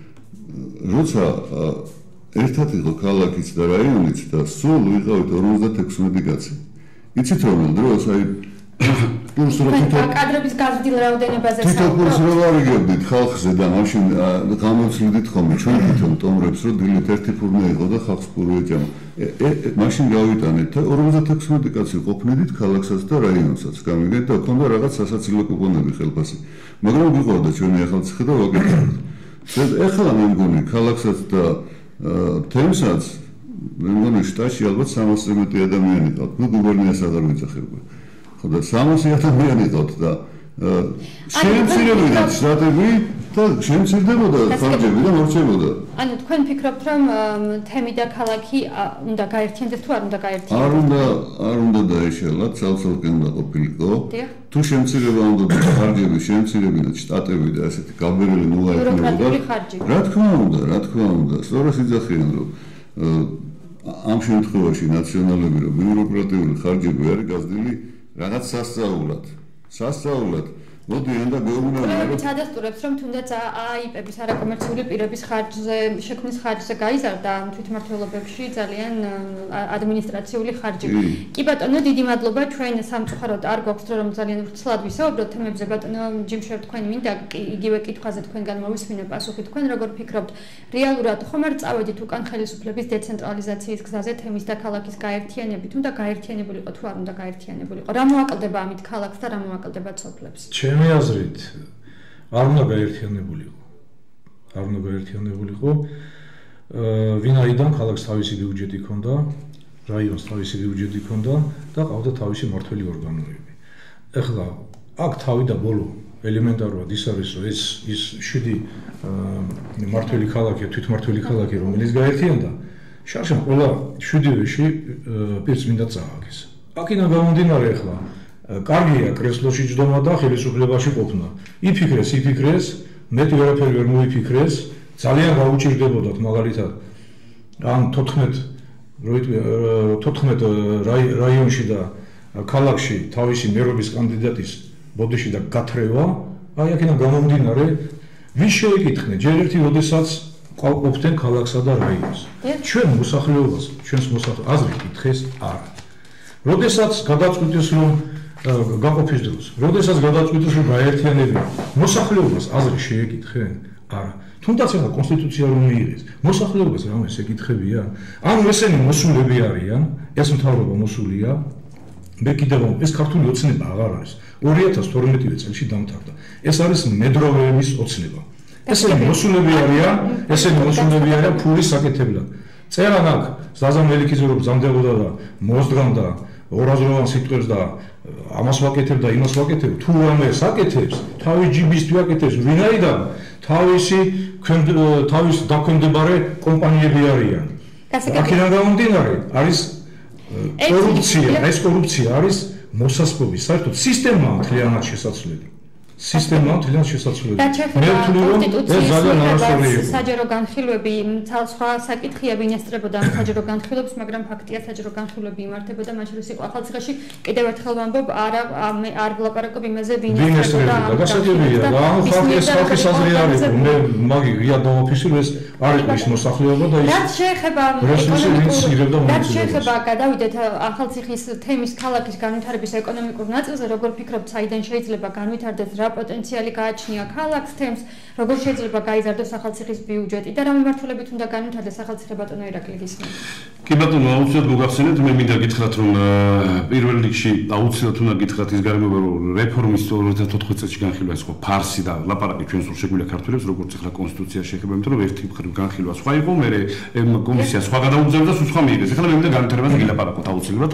როცა ერთად იყო ქალაქიც და რაიონიც და სულ ვიყავით ორმოცდათექვსმეტი კაცი. იცით რომ დროს აი კურსი რო კადრების გაზრდილ რაოდენობაზე თვითონ კურსი რო ვარიგებდით ხალხზე და მაშინ გამოცვლით ხოლმე ჩვენ თვითონ ტომრებს რომ დილით ერთი ფურნა იყო და ხალხს ფური ეჭამა. მაშინ გავიტანეთ და ორმოცდათექვსმეტი კაცი ყოფნიდით ქალაქსაც და რაიონსაც გამიგეთ და ქონდა რაღაც სასაცილო კუპონები ხელფასი. მაგრამ გიყვარდა ჩვენი ახალციხე და ვაკეთებთ. ეხლა მე მგონი ქალაქსაც და თემსაც მე მგონი შტატში ალბათ სამასზე მეტი ადამიანი ყავთ. ნუ გუბერნიას აღარ ვიძახებია. ხო და სამასი ადამიანი ყავთ და შემცირებოდა სტრატეგი და შემცირდებოდა ხარჯები და მორჩებოდა. ანუ თქვენ ფიქრობთ რომ თემი და ქალაქი უნდა გაერთიანდეს თუ არ უნდა გაერთიანდეს? არ უნდა, არ უნდა დაეშალათ, ცალ-ცალკე უნდა ყოფილიყო. თუ შემცირება უნდა ხარჯები შემცირებინათ შტატები და ასეთი გაბერილი მოაერთნებოდა. რა თქმა უნდა, რა თქმა უნდა, სწორად იძახიან რომ ამ შემთხვევაში ნაციონალები რომ ბიუროკრატიული ხარჯები არის გაზრდილი რაღაც სასწაულად. სასწაულად მოდიან და გეუბნებიან რომ ჩადასტურებს რომ თუნდაც აიპების არაკომერციული პირების ხარჯზე შექმნის ხარჯზე გაიზარდა თვითმმართველობებში ძალიან ადმინისტრაციული ხარჯი. კი ბატონო, დიდი მადლობა, ჩვენ სამწუხაროდ არ გვაქვს დრო რომ ძალიან ვრცლად ვისაუბროთ თემებზე. ბატონო ჯიმშერ, თქვენ მინდა იგივე კითხვაზე თქვენგან მოვისმინე პასუხი. თქვენ როგორ ფიქრობთ, რეალურად ხომ არ წავედით უკან ხელისუფლების დეცენტრალიზაციის გზაზე თემის და ქალაქის გაერთიანებით? უნდა გაერთიანებულიყო თუ არ უნდა გაერთიანებულიყო? რა მოაკლდება ამით ქალაქს და რა მოაკლდება სოფლებს? ჩემი აზრით არ უნდა გაერთიანებულიყო. არ უნდა გაერთიანებულიყო. ვინაიდან ქალაქს თავისი ბიუჯეტი ჰქონდა, რაიონს თავისი ბიუჯეტი ჰქონდა და ყავდა თავისი მმართველი ორგანოები. ეხლა აქ თავი და ბოლო ელემენტარულად ის არის, რომ ეს ის შვიდი მმართველი ქალაქია, თვითმმართველი ქალაქი, რომელიც გაერთიანდა. შარშან ყველა შვიდივეში პირს მინდა წააგეს. აქედან გამომდინარე ეხლა კარგია კრესლოში ჯდომა და ხელისუფლებაში ყოფნა. იფიქრეს, იფიქრეს, მეტი ვერაფერი ვერ მოიფიქრეს, ძალიან გაუჭირდებოდათ მაგალითად ამ თოთხმეტ რაიონში და ქალაქში თავისი მერობის კანდიდატის ბოდიში და გათრევა, აი აქედან გამომდინარე, ვის შეეკითხნენ, ჯერ ერთი როდესაც ყოფდნენ ქალაქსა და რაიონს. ჩვენ მოსახლეობას, ჩვენს მოსახლეობას აზრი კითხეს არა. როდესაც გადაწყვიტეს რომ გაყოფის დროს. როდესაც გადაწყვიტეს რომ გაერთიანებიან, მოსახლეობას აზრი შეეკითხენ? არა. თუნდაც ახლა კონსტიტუცია რომ მიიღეს, მოსახლეობას რამე შეკითხებია? ანუ ესენი მოსულები არიან, ეს მთავრობა მოსულია. მე კიდევ ეს ქართული ოცნება აღარ არის. ორი ათას თორმეტი წელს დამთავრდა. ეს არის მედროვეების ოცნება. ესენი მოსულები არიან, ესენი მოსულები არიან ფულის საკეთებლად. წერან აქ ზაზა მელიქიძე რომ ბრძანდებოდა და მოსდრამდა ორაზროვან სიტყვებს და ამას ვაკეთებ და იმას ვაკეთებ, თუ რამე საკეთებს, თავის ჯიბისთვის ვაკეთებს, ვინაიდან თავისი თავის დაქვემდებარე კომპანიები არიან. აქედან გამომდინარე არის კორუფცია, ეს კორუფცია არის მოსასპობი, საერთოდ სისტემა მთლიანად შესაძლებელი. სისტემა მთლიანად შესაძლებელი. მე ვთვლი რომ ეს ძალიან არასწორი იყო. საჯარო განხილვები სხვა საკითხია ვინ ესწრებოდა ამ საჯარო განხილვებს, მაგრამ ფაქტია საჯარო განხილვები იმართებოდა მათ შორის იყო ახალციხეში. კიდევ ერთხელ ვამბობ, არა მე არ ვლაპარაკობ იმაზე ვინ ესწრებოდა. გასაგებია, ანუ ხალხი ეს ხალხის აზრი არის, მე მაგი ღია დაოფისირ ეს არის ის მოსახლეობა და ის რაც შეეხება რაც შეეხება გადავიდეთ ახალციხის თემის ქალაქის განვითარების ეკონომიკურ ნაწილზე, როგორ ფიქრობთ, საიდან შეიძლება განვითარდეს, რა პოტენციალი გააჩნია ქალაქს თემს, როგორ შეიძლება გაიზარდოს ახალციხის ბიუჯეტი და რა მიმართულებით უნდა განვითარდეს ახალციხე ბატონო ირაკლი გისმენთ. კი ბატონო, აუცილებლად მოგახსენებთ, მე მინდა გითხრათ რომ პირველ რიგში აუცილებლად უნდა გითხრათ ის გარემოება რომ რეფორმის ორი ათას ოთხმოცი წელს განხილვა ეს ხო ფარსი და ლაპარაკი ჩვენს შეგვიძლია ქართველებს როგორც ახლა კონსტიტუციაში შეეხება, იმიტომ რომ ერთი მხრივ განხილვა სხვა იყო, მე კომისია სხვა გადაუგზავნა და სხვა მიიღეს. ახლა მე მინდა განვითარებაზე გილაპარაკოთ აუცილებლად.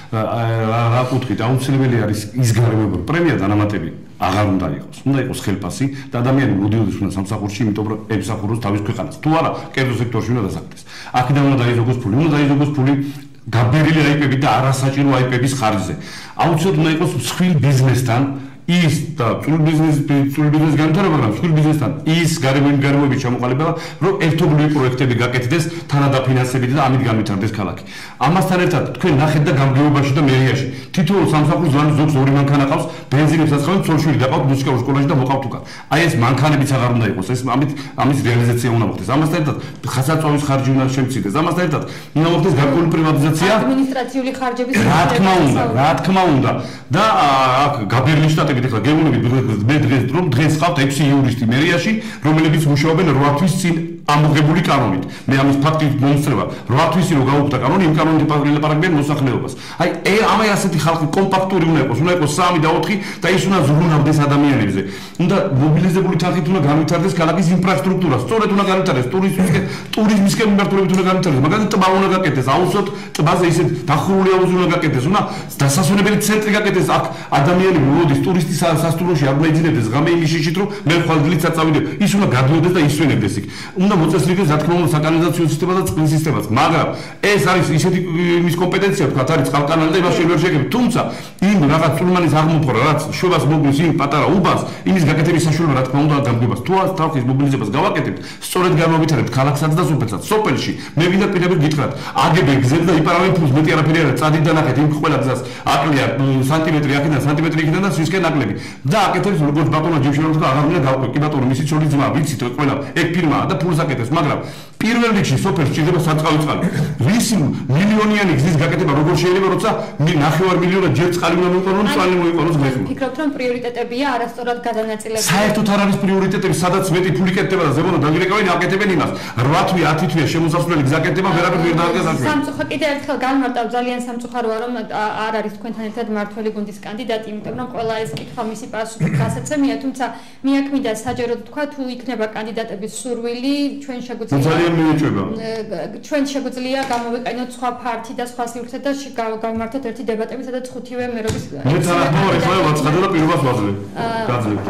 რა კუთხით აუცილებელი არის ის გარემოება პრემია დანამატები აღარ უნდა იყოს. უნდა იყოს ხელფასი და ადამიანი მოდიოდეს უნდა სამსახურში, იმიტომ რომ ემსახუროს თავის ქვეყანას. თუ არა, კერძო სექტორში უნდა დასაქმდეს. აქედან უნდა დაიზოგოს ფული, უნდა დაიზოგოს ფული გაბერილი აიპები და არასაჭირო აიპების ხარჯზე. აუცილებლად უნდა იყოს მსხვილ ბიზნესთან ის და წვრილ ბიზნეს წვრილ ბიზნეს განვითარება, მაგრამ წვრილ ბიზნესთან ის გარემოებით ჩამოყალიბება, რომ ერთობლივი პროექტები გაკეთდეს, თანადაფინანსებით და ამით განვითარდეს ქალაქი. ამასთან ერთად თქვენ ნახეთ და გამგეობაში და მერიაში თითოეულ სამსახურს ზოგს ორი მანქანა ყავს, ბენზინებს აცხავთ, ცოლშვილი დაყავთ მუსიკალურ სკოლაში და მოყავთ უკან. აი ეს მანქანებიც აღარ უნდა იყოს, ეს ამით ამის რეალიზაცია უნდა მოხდეს. ამასთან ერთად ხასაწვავის ხარჯი უნდა შემცირდეს. ამასთან ერთად უნდა მოხდეს გარკვეული პრივატიზაცია, ადმინისტრაციული ხარჯების რა თქმა უნდა, რა თქმა უნდა და აქ გაბერილი შტატები ეხლა გეუბნებით მე დღეს რომ დღეს ყავთ ექვსი იურისტი მერიაში, რომლებიც მუშაობენ რვა თვის წინ ამოღებული კანონით. მე ამის ფაქტით მომსწრება. რვა თვისი რო გაუხდა კანონი, იმ კანონით ლაპარაკობენ მოსახლეობას. აი, ამაი ასეთი ხალხი კომპაქტური უნდა იყოს, უნდა იყოს სამი და ოთხი და ის უნდა ზრუნავდეს ადამიანებზე. უნდა მობილიზებული თანხით უნდა განვითარდეს ქალაქის ინფრასტრუქტურა, სწორედ უნდა განვითარდეს ტურიზმისკენ, ტურიზმისკენ მიმართულებით უნდა განვითარდეს. მაგალითად, ტბა უნდა გაკეთდეს, აუცილებლად ტბაზე ისეთ დახურული აუზი უნდა გაკეთდეს, უნდა დასასვენებელი ცენტრი გაკეთდეს. აქ ადამიანი მოდის ტურისტი სასტუმროში, არ უნდა იძინებდეს ღამე იმის შიშით, რომ მე ხვალ დილით საწავიდე. ის უნდა გადმოდეს და ისვენებდეს იქ. უნდა მოწესრიგდეს, რა თქმა უნდა, საკანალიზაციო სისტემა და წყლის სისტემაც, მაგრამ ეს არის ისეთი მის კომპეტენცია, თქვა, არის წყალკანალი და იმას შეიძლება შეგებ. თუმცა იმ რაღაც წვრილმანის აღმოფხვრა, რაც შობას მოგნის იმ პატარა უბანს, იმის გაკეთების საშუალება რა თქმა უნდა გამგებას. თუ არ თავის მობილიზებას გავაკეთებთ, სწორედ განმოვითარებთ ქალაქსაც და სოფელსაც. სოფელში მე ვინდა პირდაპირ გითხრათ, აგებენ გზებს და იპარავენ ფულს, მეტი არაფერი არა, წადით და ნახეთ, იმ ყველა გზას აკლია სანტიმეტრი აქედან, სანტიმეტრი იქიდან და სვისკენ აკლები. და აკეთებს როგორც ბატონო ჯიმშირავთ და აღარ უნდა გავყვე. კი ბატონო, მისი ცოლის ძმა, ვიცით ყველა ეგ ფირმაა და ფულს აკეთებს, მაგრამ პირველ რიგში სოფელს ჭირდება საწავი წყალი. ვისი მილიონიანი გზის გაკეთება როგორ შეიძლება, როცა ნახევარ მილიონად ჯერ წყალი უნდა მოიყვანოს, წყალი მოიყვანოს გზებში. ფიქრობთ რომ პრიორიტეტებია არასწორად გადანაწილებული? საერთოდ არ არის პრიორიტეტები, სადაც მეტი ფული კეთდება და ზემოდან დაგირეკავენ, აკეთებენ იმას. რვა თვე, ათი თვე შემოსასვლელი გზა კეთდება, ვერაფერ ვერ დააგზავნეს. სამწუხაროდ კიდევ ერთხელ განმარტავ, ძალიან სამწუხაროა რომ არ არის თქვენთან ერთად მართველი გუნდის კანდიდატი, იმიტომ რომ ყველა ეს კითხვა მისი პასუხით გასაცემია, თუმცა მე აქ მინდა საჯაროდ თქვა, თუ იქნება კანდიდატების სურვილი, ჩვენ შეგვიძლია ძალიან მიეჭვება. ჩვენ შეგვიძლია გამოვიყენოთ სხვა ფართი და სხვა სივრცე და გავმართოთ ერთი დებატები, სადაც ხუთივე მერობის მე თანახმოვარი ხარ ვაცხადე და პირობას ვაძლევ. გაძლევთ.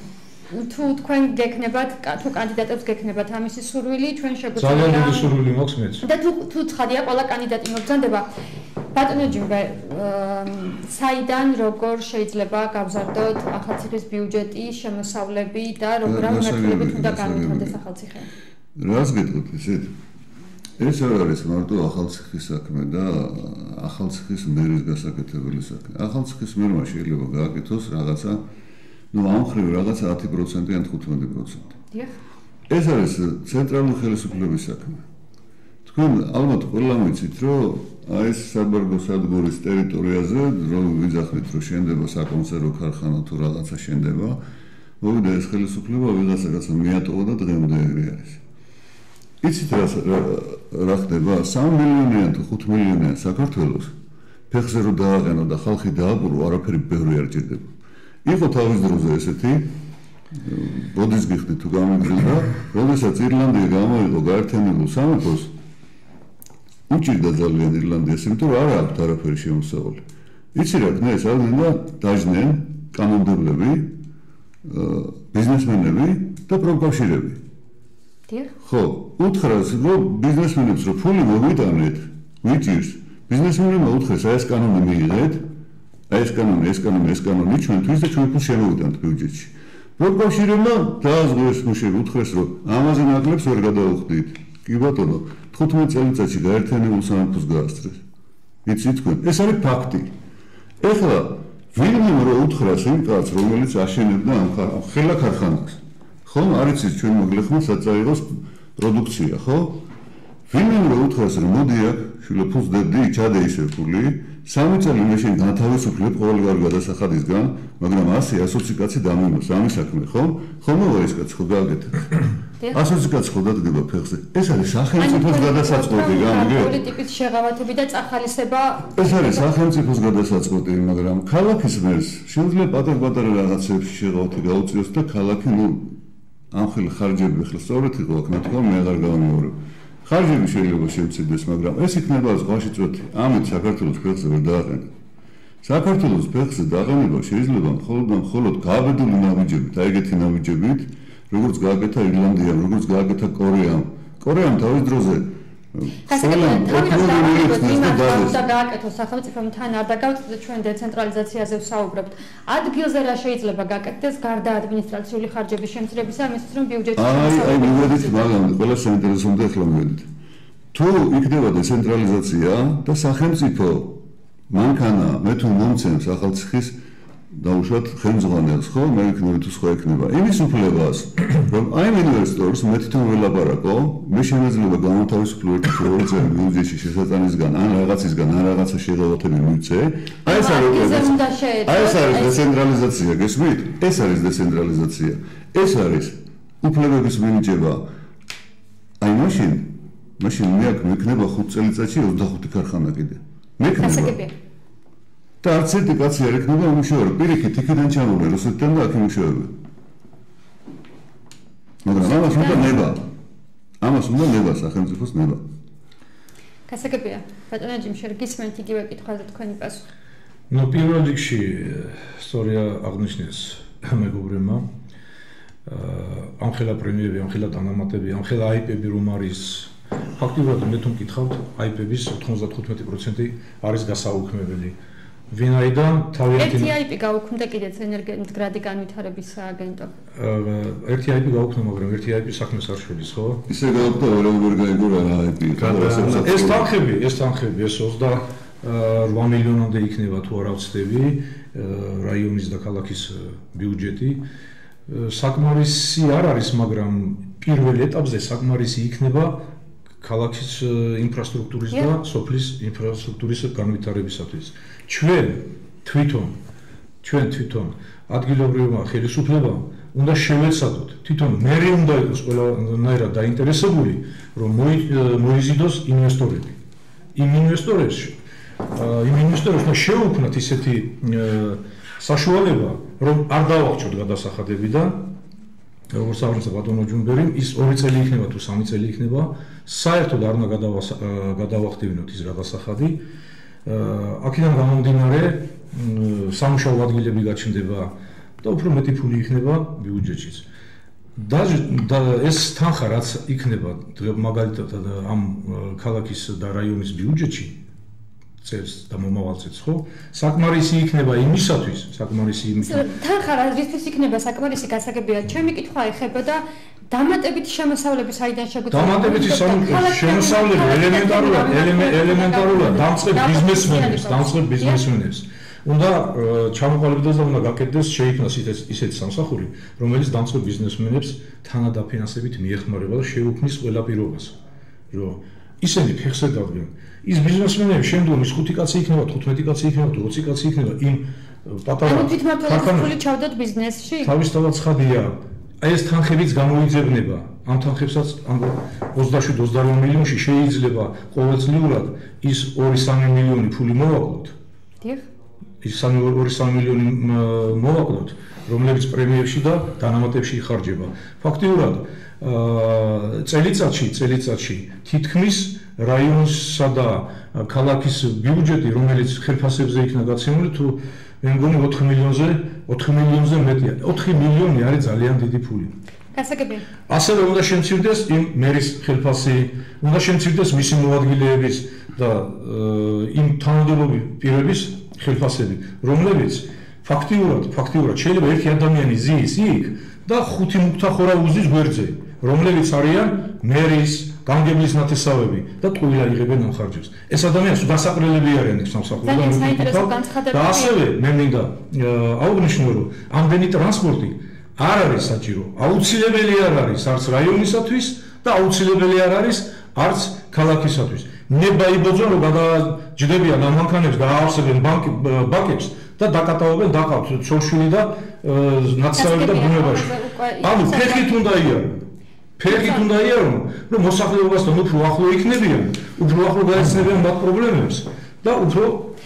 თუ თქვენ გექნებათ, თუ კანდიდატებს გექნებათ ამისი სურვილი, ჩვენ შეგვიძლია ძალიან დიდი სურვილი მაქვს მეც. და თუ თუ ცხადია ყველა კანდიდატი მოგზანდება. ბატონო ჯიმბე, საიდან როგორ შეიძლება გავზარდოთ ახალციხის ბიუჯეტი, შემოსავლები და როგორ მიმართულებით უნდა განვითარდეს ახალციხე? რას გეტყვით ისეთ? ეს არ არის მარტო ახალციხის საქმე და ახალციხის მერის გასაკეთებელი საქმე. ახალციხის მერმა შეიძლება გააკეთოს რაღაცა, ну, ამ მხრივ რაღაცა ათი პროცენტი ან თხუთმეტი პროცენტი. დიახ. ეს არის ცენტრალური ხელისუფლების საქმე. თქვენ ალბათ ყველა ვიცით, რომ აი ეს საბარგო სადგურის ტერიტორიაზე, რომ ვიძახით, რომ შენდება საკონსერვო ქარხანა თუ რაღაცა შენდება, მოვიდა ეს ხელისუფლება ვიღაცაკაცმა მიატოვა და დღემდე ეგრე არის. იცით რა ხდება? სამი მილიონიან თუ ხუთი მილიონიან საქართველოს ფეხზე რო დააყენო და ხალხი დააბურო, არაფერი ბევრი არ ჭირდება. იყო თავის დროზე ესეთი ბოდის გიხდით თუ გამიგზელდა, როდესაც ირლანდია გამოიყო გაერთიანებულ სამეფოს, უჭირდა ძალიან ირლანდიას, იმიტომ რომ არ აქვს არაფერი შემოსავალი. იცი რა ქნა ეს აღნიშნა დაჟნენ კანონმდებლები, ბიზნესმენები და პროფკავშირები. დიახ. ხო, უთხრას რომ ბიზნესმენებს რომ ფული მოვიტანეთ, ვიჭირს, ბიზნესმენებმა უთხრეს აი ეს კანონი მიიღეთ, აი ეს კანონი, ეს კანონი, ეს კანონი ჩვენთვის და ჩვენ ფულს შემოვიტანთ ბიუჯეტში. პროფკავშირებმა დააზღვეს მუშები, უთხრეს რომ ამაზე ნაკლებს ვერ გადაუხდით. კი ბატონო, თხუთმეტ წელიწადში გაერთიანებულ სამეფოს გაასწრეს. იცით თქვენ, ეს არის ფაქტი. ეხლა ვინმე რო უთხრას იმ კაცს, რომელიც აშენებდა ამ ხელა ქარხანას, ხომ არ იცით ჩვენ მოგლეხმა საწაიღოს პროდუქცია, ხო? ვინმე რო უთხრას რომ მოდი აქ, შვილო ფულს დებდი, ჩადე ისე ფული, სამი წელი მე შენ გათავისუფლებ ყოველგვარ გადასახადისგან, მაგრამ ასე ასოცი კაცი დამიმოს ამი საქმე, ხო? ხომოა ეს კაცი ხო გააკეთა. ასოცი კაცი ხო დადგება ფეხზე. ეს არის სახელმწიფოს გადასაწყვეტი, გამიგე? პოლიტიკის შეღავათები და წახალისება. ეს არის სახელმწიფოს გადასაწყვეტი, მაგრამ ქალაქის მერს შეიძლება პატარ-პატარა რაღაცებში შეღავათი გაუწიოს და ქალაქი ნუ ამ ხელ ხარჯები ახლა სწორად იყო აქ ნათქვა მე აღარ გავამეორებ. ხარჯები შეიძლება შემცირდეს, მაგრამ ეს იქნება ზღვაში წვეთი. ამით საქართველოს ფეხზე ვერ დააყენა. საქართველოს ფეხზე დააყენება შეიძლება მხოლოდ და მხოლოდ გააბედული ნაბიჯებით, აი ეგეთი ნაბიჯებით, როგორც გააკეთა ირლანდიამ, როგორც გააკეთა კორეამ. კორეამ თავის დროზე და გააკეთო სახელმწიფომ თან არ დაგავწდეთ ჩვენ დეცენტრალიზაციაზე ვსაუბრობთ. ადგილზე რა შეიძლება გაკეთდეს გარდა ადმინისტრაციული ხარჯების შემცირებისა, იმისთვის რომ ბიუჯეტი აი აი მივედით, მაგრამ ყველა საინტერესოა ახლა მივედით. თუ იქნება დეცენტრალიზაცია და სახელმწიფო მანქანა მე თუ მომცემს ახალციხის დაუშვათ ხელმძღვანელს, ხო? მე ვიქნები თუ სხვა იქნება. იმის უფლებას, რომ აი ინვესტორს მე თვითონ ველაპარაკო, მე შემეძლება გამათავისუფლო ერთი ორი წელი ბიუჯეტში შესატანისგან, ან რაღაცისგან, ან რაღაცა შეღავათები მივცე. აი ეს არის აი ეს არის დეცენტრალიზაცია, გესმით? ეს არის დეცენტრალიზაცია. ეს არის უფლებების მინიჭება. აი მაშინ, მაშინ მე აქ მექნება ხუთ წელიწადში ოცდახუთი ქარხანა კიდე. მექნება და არც ერთი კაცი არ იქნება უმუშავე, პირიქით იქიდან ჩამოვიდა რუსეთიდან და აქ იმუშავება. მაგრამ ამას უნდა ნება. ამას უნდა ნება სახელმწიფოს ნება. გასაგებია, ბატონო ჯიმშერ, გისმენთ იგივე კითხვაზე თქვენი პასუხი. ნუ პირველ რიგში სწორია აღნიშნეს მეგობრებმა. ამ ხელა პრემიები, ამ ხელა დანამატები, ამ ხელა აიპები რომ არის ფაქტობრივად მე თუ მკითხავთ, აიპების ოთხმოცდახუთი პროცენტი არის გასაუქმებელი. ვინაიდან თავიანთი ერთი აიპი გაუქმდა კიდეც ენერგეტიკრადი განვითარების სააგენტო. ერთი აიპი გაუქმდა, მაგრამ ერთი აიპი საქმეს არ შვილის, ხო? ისე გაუქმდა, ვერ გაიგო რა აიპი. ეს თანხები, ეს თანხები, ეს ოცდაორ მილიონამდე იქნება თუ არა ვცდები, რაიონის და ქალაქის ბიუჯეტი. საკმარისი არ არის, მაგრამ პირველ ეტაპზე საკმარისი იქნება ქალაქის ინფრასტრუქტურის და სოფლის ინფრასტრუქტურის განვითარებისათვის. ჩვენ თვითონ ჩვენ თვითონ ადგილობრივმა ხელისუფლებამ უნდა შევეცადოთ, თვითონ მერე უნდა იყოს ყველანაირად დაინტერესებული, რომ მოიზიდოს ინვესტორები. იმ ინვესტორებში იმ ინვესტორებმა შეუქმნათ ისეთი საშუალება, რომ არ დავახჩოთ გადასახადებიდან, როგორც აღნიშნა ბატონო ჯუნბერი, ის ორი წელი იქნება თუ სამი წელი იქნება, საერთოდ არ უნდა გადავახტივინოთ ის გადასახადი. აქედან გამომდინარე, სამუშაო ადგილები გაჩნდება და უფრო მეტი ფული იქნება ბიუჯეტშიც. და ეს თანხა რაც იქნება მაგალითად ამ ქალაქის და რაიონის ბიუჯეტში წელს და მომავალ წელს, ხო? საკმარისი იქნება იმისათვის, საკმარისი იმისათვის. თანხა რისთვის იქნება საკმარისი, გასაგებია. ჩემი კითხვა ეხება და დამატებითი შემოსავლების აიდან შეგვიძლია. დამატებითი შემოსავლები ელემენტარულად, ელემენტარულად დამწყებ ბიზნესმენებს, დამწყებ ბიზნესმენებს. უნდა ჩამოყალიბდეს და უნდა გაკეთდეს, შეიქმნას ისეთი სამსახური, რომელიც დამწყებ ბიზნესმენებს თანადაფინანსებით მიეხმარება და შეუქმნის ყველა პირობას, რომ ისინი ფეხზე დადგენ. ის ბიზნესმენები შემდგომ ის ხუთი კაცი იქნება, თხუთმეტი კაცი იქნება, ოცი კაცი იქნება, იმ პატარა ანუ თვითმმართველობის ფული ჩავდოთ ბიზნესში? თავისთავად ცხადია. აი ეს თანხებიც გამოიძებნება. ამ თანხებსაც ამ ოცდაშვიდ ოცდაოთხ მილიონში შეიძლება ყოველწლიურად ის ორი სამი მილიონი ფული მოვაკლოთ. დიახ. ის ორი სამი მილიონი მოვაკლოთ, რომლებიც პრემიებში და დანამატებში იხარჯება. ფაქტიურად წელიწადში, წელიწადში თითქმის რაიონსა და ქალაქის ბიუჯეტი, რომელიც ხელფასებზე იქნა გაცემული, თუ მე მგონი ოთხ მილიონზე, ოთხ მილიონზე მეტია. ოთხი მილიონი არის ძალიან დიდი ფული. გასაგებია. ასევე უნდა შემცირდეს იმ მერის ხელფასი, უნდა შემცირდეს მისი მოადგილეების და იმ თანამდებობი პირების ხელფასები, რომლებიც ფაქტიურად, ფაქტიურად შეიძლება ერთი ადამიანი ზის იქ და ხუთი მუქთახორა უზის გვერდზე, რომლებიც არიან მერის, გამგებლის ნათესავები და ტყუილა იღებენ ამ ხარჯებს. ეს ადამიანს დასაყრელები არიან ეს სამსახური და ასევე მე მინდა აუგნიშნო, რომ ამდენი ტრანსპორტი არ არის საჭირო. აუცილებელი არ არის არც რაიონისათვის და აუცილებელი არ არის არც ქალაქისათვის. ნება იბოძონ, რომ გადაჯდებიან ამ მანქანებს, გააავსებენ ბაკებს და დაკატაობენ დაყავთ ცოლშვილი და ნათესავები და ბუნებაში. ანუ ფეხით უნდა იარო. ფეხით უნდა იარო, რომ მოსახლეობასთან უფრო ახლო იქნებიან, უფრო ახლო გაეცნებიან მათ პრობლემებს და უფრო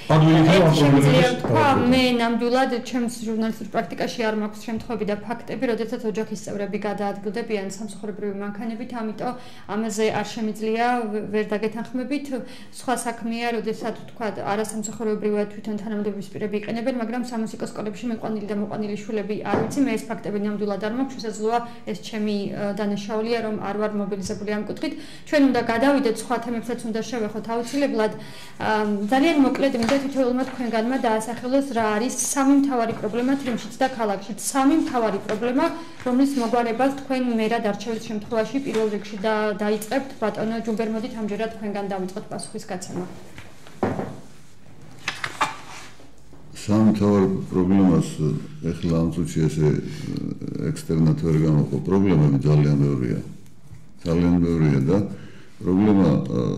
მე ნამდვილად ჩემს ჟურნალისტურ პრაქტიკაში არ მაქვს შემთხვევები და ფაქტები, როდესაც ოჯახის წევრები გადაადგილდებიან სამსახურებრივი მანქანებით, ამიტომ ამაზე არ შემიძლია ვერ დაგეთანხმებით. სხვა საქმეა, როდესაც თქვა არასამსახურებრივად თვითონ თანამდებობის პირები იყენებენ, მაგრამ სამუსიკო სკოლებში მეყვანილი და მოყვანილი შვილები არ ვიცი, მე ეს ფაქტები ნამდვილად არ მაქვს, შესაძლოა ეს ჩემი დანაშაულია, რომ არ ვარ მობილიზებული ამ კუთხით. ჩვენ უნდა გადავიდეთ, სხვა თემებსაც უნდა შევეხოთ აუცილებლად. ძალიან მოკლედ თითოეულმა თქვენგანმა დაასახელოს რა არის სამი მთავარი პრობლემა თრიმშიც და ქალაქშიც. სამი მთავარი პრობლემა, რომლის მოგვარებას თქვენ მერად არჩევის შემთხვევაში პირველ რიგში და დაიწყებთ. ბატონო ჯუმბერ, მოდით ამჯერად თქვენგან დავიწყოთ პასუხის გაცემა. სამი მთავარი პრობლემას ეხლა ამ წუთში ესე ექსტერნად ვერ გამოყო. პრობლემები ძალიან ბევრია. ძალიან ბევრია და პრობლემა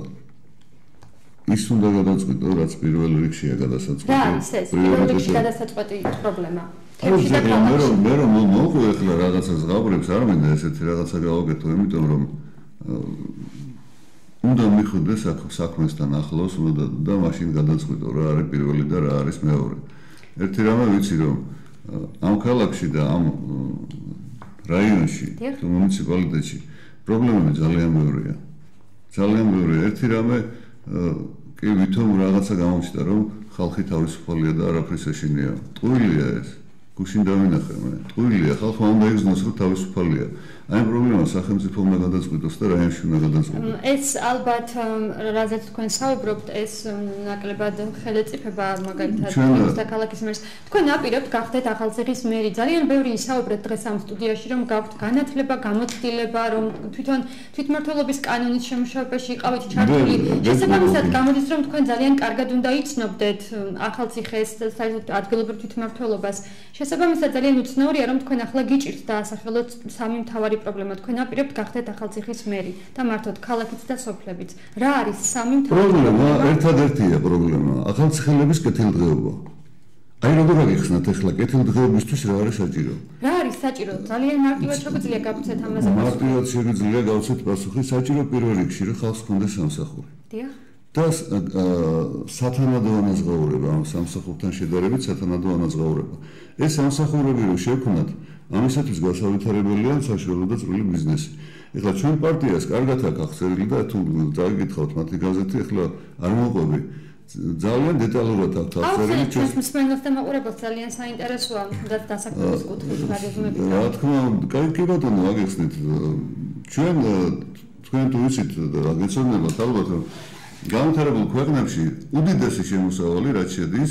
ის უნდა გადაწყვიტო, რაც პირველ რიგშია გადასაწყვეტი. რა არის ეს? პირველ რიგში გადასაწყვეტი პრობლემა. ანუ მე რომ მე რომ მოყვე ახლა რაღაცას გავყრებს, არ მინდა ესეთი რაღაცა გავაკეთო, იმიტომ რომ უნდა მიხვდე საქმესთან ახლოს, უნდა და მაშინ გადაწყვიტო რა არის პირველი და რა არის მეორე. ერთი რამე ვიცი, რომ ამ ქალაქში და ამ რაიონში, თუ მუნიციპალიტეტში პრობლემები ძალიან ბევრია. ძალიან ბევრია. ერთი რამე კი ვითომ რაღაცა გამოჩნდა, რომ ხალხი თავისუფალია და არაფრის ეშინია. ტყუილია ეს. გუშინ დავინახე მე. ტყუილია, ხალხმა უნდა იგრძნოს, რომ თავისუფალია. აი პრობლემას სახელმწიფო უნდა გადაწყვიტოს და რაიონში უნდა გადაწყვიტოს. ეს ალბათ რაზეც თქვენ საუბრობთ, ეს ნაკლებად ხელეწიფება მაგალითად და ქალაქის მერს. თქვენ აპირებთ გახდეთ ახალციხის მერი. ძალიან ბევრი ისაუბრეთ დღეს ამ სტუდიაში, რომ გაქვთ განათლება, გამოცდილება, რომ თვითონ თვითმმართველობის კანონის შემუშავებაში იყავით ჩართული. შესაბამისად გამოდის, რომ თქვენ ძალიან კარგად უნდა იცნობდეთ ახალციხეს, საერთოდ ადგილობრივ თვითმმართველობას. შესაბამისად ძალიან უცნაურია, რომ თქვენ ახლა გიჭირთ დაასახელოთ სამი მთავარი პრობლემა. თქვენ აპირებთ გახდეთ ახალციხის მერი და მართოთ ქალაქიც და სოფლებიც. რა არის სამი მთავარი პრობლემა? ერთადერთია პრობლემა ახალციხელების კეთილდღეობა. აი როგორ აღიხსნათ ახლა კეთილდღეობისთვის რა არის საჭირო? რა არის საჭირო? ძალიან მარტივად შეგვიძლია გავცეთ ამაზე. მარტივად შეგვიძლია გავცეთ პასუხი. საჭირო პირველ რიგში რომ ხალხს ჰქონდეს სამსახური. დიახ. და სათანადო ანაზღაურება ამ სამსახურთან შედარებით სათანადო ანაზღაურება. ეს სამსახურები რომ შევქნათ, ამისათვის გასავითარებელია საშუალო და წვრილი ბიზნესი. ეხლა ჩვენ პარტიას კარგად აქვს აღწერილი და თუ დაიგითხავთ მათი გაზეთი, ეხლა არ მოყვები. ძალიან დეტალურად აქვს აღწერილი. ჩვენს მსმენელთა მაყურებელს ძალიან საინტერესოა და დასაქმების კუთხით გარეგნები. რა თქმა უნდა, კაი კი ბატონო, აგეხსნით. ჩვენ თქვენ თუ ვიცით და გეცნობათ ალბათ რომ განვითარებულ ქვეყნებში უდიდესი შემოსავალი რაც შედის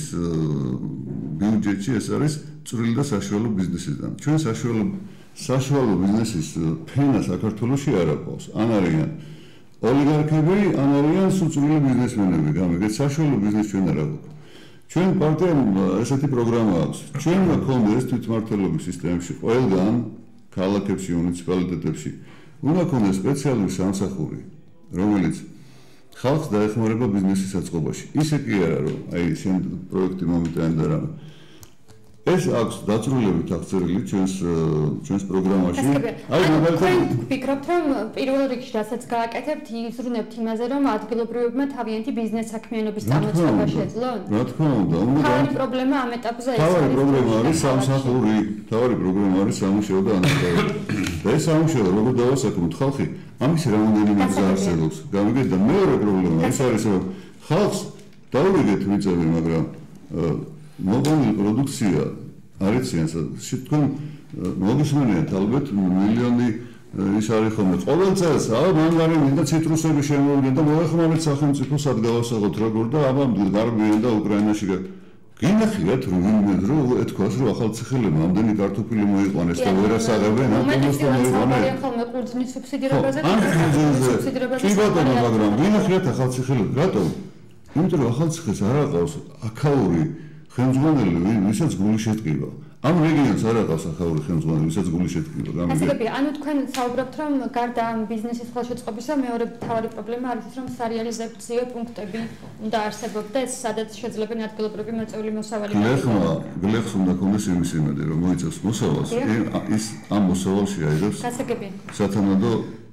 ბიუჯეტში ეს არის წვრილი და საშუალო ბიზნესიდან. ჩვენ საშუალო საშუალო ბიზნესის ფენა საქართველოში არ აქვს. ან არიან ოლიგარქები, ან არიან სუწვრილი ბიზნესმენები. გამიგეთ, საშუალო ბიზნესი ჩვენ არ აქვს. ჩვენ პარტიამ ესეთი პროგრამა აქვს. ჩვენ გვქონდეს თვითმმართველობის სისტემაში ყველგან ქალაქებში, მუნიციპალიტეტებში უნდა ქონდეს სპეციალური სამსახური, რომელიც ხალხს დაეხმარება ბიზნესის აწყობაში. ისე კი არა, რომ აი შენ პროექტი მომიტანდა რა. ეს აქვს დაწვრილებით აღწერილი ჩვენს ჩვენს პროგრამაში. აი მაგალითად ვფიქრობთ რომ პირველ რიგში რასაც გააკეთებთ იზრუნებთ იმაზე რომ ადგილობრივებმა თავიანთი ბიზნეს საქმიანობის გამოცხადება შეძლონ. რა თქმა უნდა, უნდა თავი პრობლემა ამ ეტაპზე ეს არის. თავი პრობლემა არის სამსახური, თავი პრობლემა არის სამუშაო და ანალიზი. და ეს სამუშაო როგორ დავასაკმოთ ხალხი ამის რამდენიმე გზა არსებობს. გამიგეთ და მეორე პრობლემა ეს არის რომ ხალხს დაურიგეთ მიწები, მაგრამ მოგონილი პროდუქცია არიციან თქვენ მოგისმენთ ალბათ მილიონი ის არის ხოლმე ყოველ წელს აა მანგარინი და ციტრუსები შემოვიდნენ და მოეხმარეთ სახელმწიფოს ადგავასაღოთ როგორ და აბა გარბიან და უკრაინაში გინახიათ რომ ვინმე რომ ეთქვას რომ ახალციხელებმა ამდენი კარტოფილი მოიყვანეს და ვერასაღებენ ამ კომუნისტ მოიყვანეს ხოლმე ყურძნის სუბსიდირებაზე და სუბსიდირებაზე კი ბატონო მაგრამ გინახიათ ახალციხელები რატომ იმიტომ რომ ახალციხეს არ აყავს აქაური ხელმძღვანელი ვისაც გული შეტკივა ამ რეგიონს არ აყავს ახაური ხელმძღვანელი ვისაც გული შეტკივა გამიგე ანუ თქვენ საუბრობთ რომ გარდა ამ ბიზნესის ხელშეწყობისა მეორე მთავარი პრობლემა არის ის რომ სარეალიზაციო პუნქტები უნდა არსებობდეს სადაც შეძლებენ ადგილობრივი მოწვეული მოსავალი გლეხმა გლეხს უნდა ქონდეს იმის იმედი რომ მოიწევს მოსავალს ის ამ მოსავალში აიღებს გასაგებია სათანადო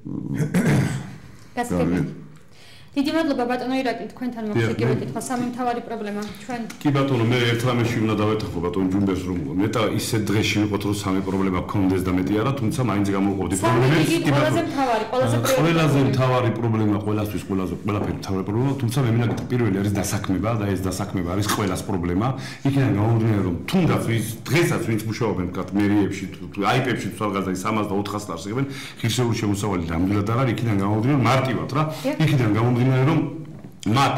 გასაგებია დიდი მადლობა ბატონო ირაკი თქვენთან მოხდებით კითხვა სამი მთავარი პრობლემა ჩვენ კი ბატონო მე ერთ რამეში უნდა დავეთახო ბატონო ჯუმბერს რომ მეტა ისე დღეში ვიყოთ რომ სამი პრობლემა გქონდეს და მეტი არა თუმცა მაინც გამოვყოფდი პრობლემებს კი ყველაზე მთავარი ყველაზე ყველაზე მთავარი პრობლემა ყველასთვის ყველაზე ყველაფერი მთავარი პრობლემა თუმცა მე მინდა გითხრა პირველი არის დასაქმება და ეს დასაქმება არის ყველას პრობლემა იქიდან გამომდინარე რომ თუნდაც ის დღესაც ვინც მუშაობენ თქვა მერიებში თუ აიპებში თუ რაღაცა სამას და ოთხას არსებობენ ღირსეული შემოსავალი რამდენად არ არის იქიდან გამომდინარე მარტივად რა იქიდან გამომდინარე რომ მათ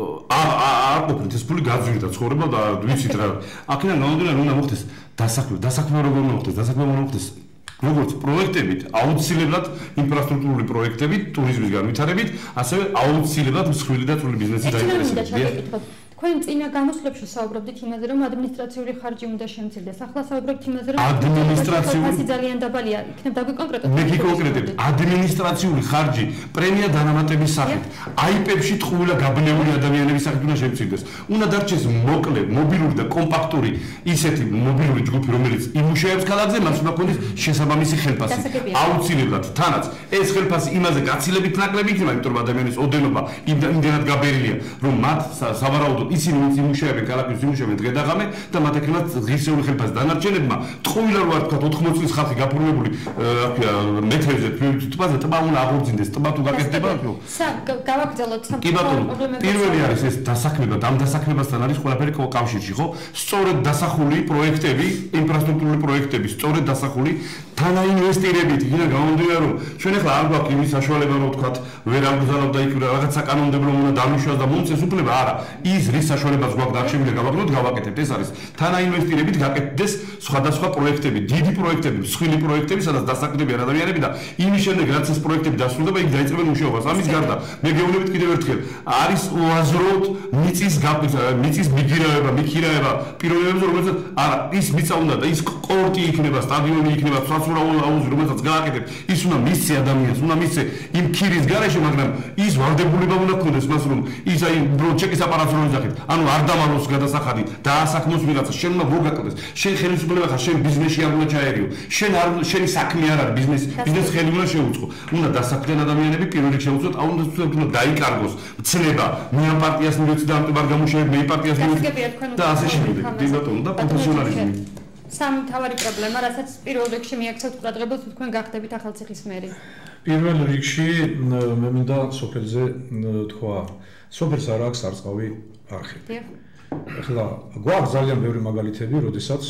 არ ყოფილით ეს ფული გაძვირდა ცხოვრება და ვიცით რა აქედან გამომდინარე უნდა მოხდეს დასაქმება დასაქმება როგორ მოხდეს დასაქმება მოხდეს როგორც პროექტებით აუცილებლად ინფრასტრუქტურული პროექტებით ტურიზმის განვითარებით ასევე აუცილებლად მსხვილი და წვრილი ბიზნესის დაინტერესებით თქვენ წინა გამოსვლებში საუბრობდით იმაზე რომ ადმინისტრაციული ხარჯი უნდა შემცირდეს ახლა საუბრობთ იმაზე რომ ადმინისტრაციული ძალიან დაბალია იქნებ დაგვიკონკრეტოთ მე გიკონკრეტებთ ადმინისტრაციული ხარჯი პრემია დანამატების სახით აიპებში ტყუილა გაბნეული ადამიანების სახით უნდა შემცირდეს უნდა დარჩეს მოკლე მობილური და კომპაქტური ისეთი მობილური ჯგუფი რომელიც იმუშავებს ქალაქზე მას უნდა ქონდეს შესაბამისი ხელფასი აუცილებლად თანაც ეს ხელფასი იმაზე გაცილებით ნაკლები იქნება იმიტომ რომ ადამიანის ოდენობა იმდენად გაბერილია რომ მათ სავარაუდოდ ისინი ვინც იმუშავებენ ქალაქის იმუშავებენ დღე და ღამე და მათ ეკნათ ღირსეული ხელფასი დანარჩენებმა ტყუილა რო არ თქვა ოთხმოცი წლის ხალხი გაფორმებული რა ქვია მეტრებზე თბაზე ტბა უნდა აღორძინდეს ტბა თუ გაკეთდება გავაგრძელოთ სამ პრობლემებს პირველი არის ეს დასაქმება და ამ დასაქმებასთან არის ყველაფერი კავშირში ხო სწორედ დასახული პროექტები ინფრასტრუქტურული პროექტები სწორედ დასახული თანაინვესტირებით იქიდან გამომდინარე რომ ჩვენ ახლა არ გვაქვს იმის საშუალება რომ ვთქვათ ვერ ამგზავნოთ და იქ რაღაც საკანონმდებლო უნდა დამიშვას და მომწეს უფლება არა ის რის საშუალებაც გვაქვს დარჩენილი გავაკეთოთ გავაკეთებთ ეს არის თანაინვესტირებით გაკეთდეს სხვადასხვა პროექტები დიდი პროექტები მსხვილი პროექტები სადაც დასაქმდებიან ადამიანები და იმის შემდეგ რაც ეს პროექტები დასრულდება იქ დაიწყებენ მუშაობას ამის გარდა მე გეუბნებით კიდევ ერთხელ არის უაზროდ მიწის მიწის მიგირაება მიქირაება პიროვნებებზე რომელსაც არა ის მიწა უნდა და ის კორტი იქნება სტადიონი იქნება აუზი რომელსაც გააკეთებ ის უნდა მისცე ადამიანს უნდა მისცე იმ ქირის გარეშე მაგრამ ის ვალდებულება უნდა ქონდეს მას რომ ის აი ბრო ჩეკის აპარატს რო იძახით ანუ არ დამალოს გადასახადი და ასაქმოს ვიღაცა შენ უნდა მოგაკეთდეს შენ ხელისუფლება ხარ შენ ბიზნესში არ უნდა ჩაერიო შენ არ შენი საქმე არ არის ბიზნესი ბიზნეს ხელი უნდა შეუწყო უნდა დასაქმდნენ ადამიანები პირველ რიგში შეუწყოთ აუ უნდა დაიკარგოს ცნება მე ამ პარტიას მივეცი და ამ ტბარ გამუშავებ მე პარტიას მივეცი და ასე შემდეგ ბატონო და პროფესიონალიზმი სამი მთავარი პრობლემა, რასაც პირველ რიგში მიაქცევთ ყურადღებას, თუ თქვენ გახდებით ახალციხის მერი. პირველ რიგში მე მინდა სოფელზე თქვა, სოფელს არ აქვს სარწყავი არხი. ახლა გვაქვს ძალიან ბევრი მაგალითები, როდესაც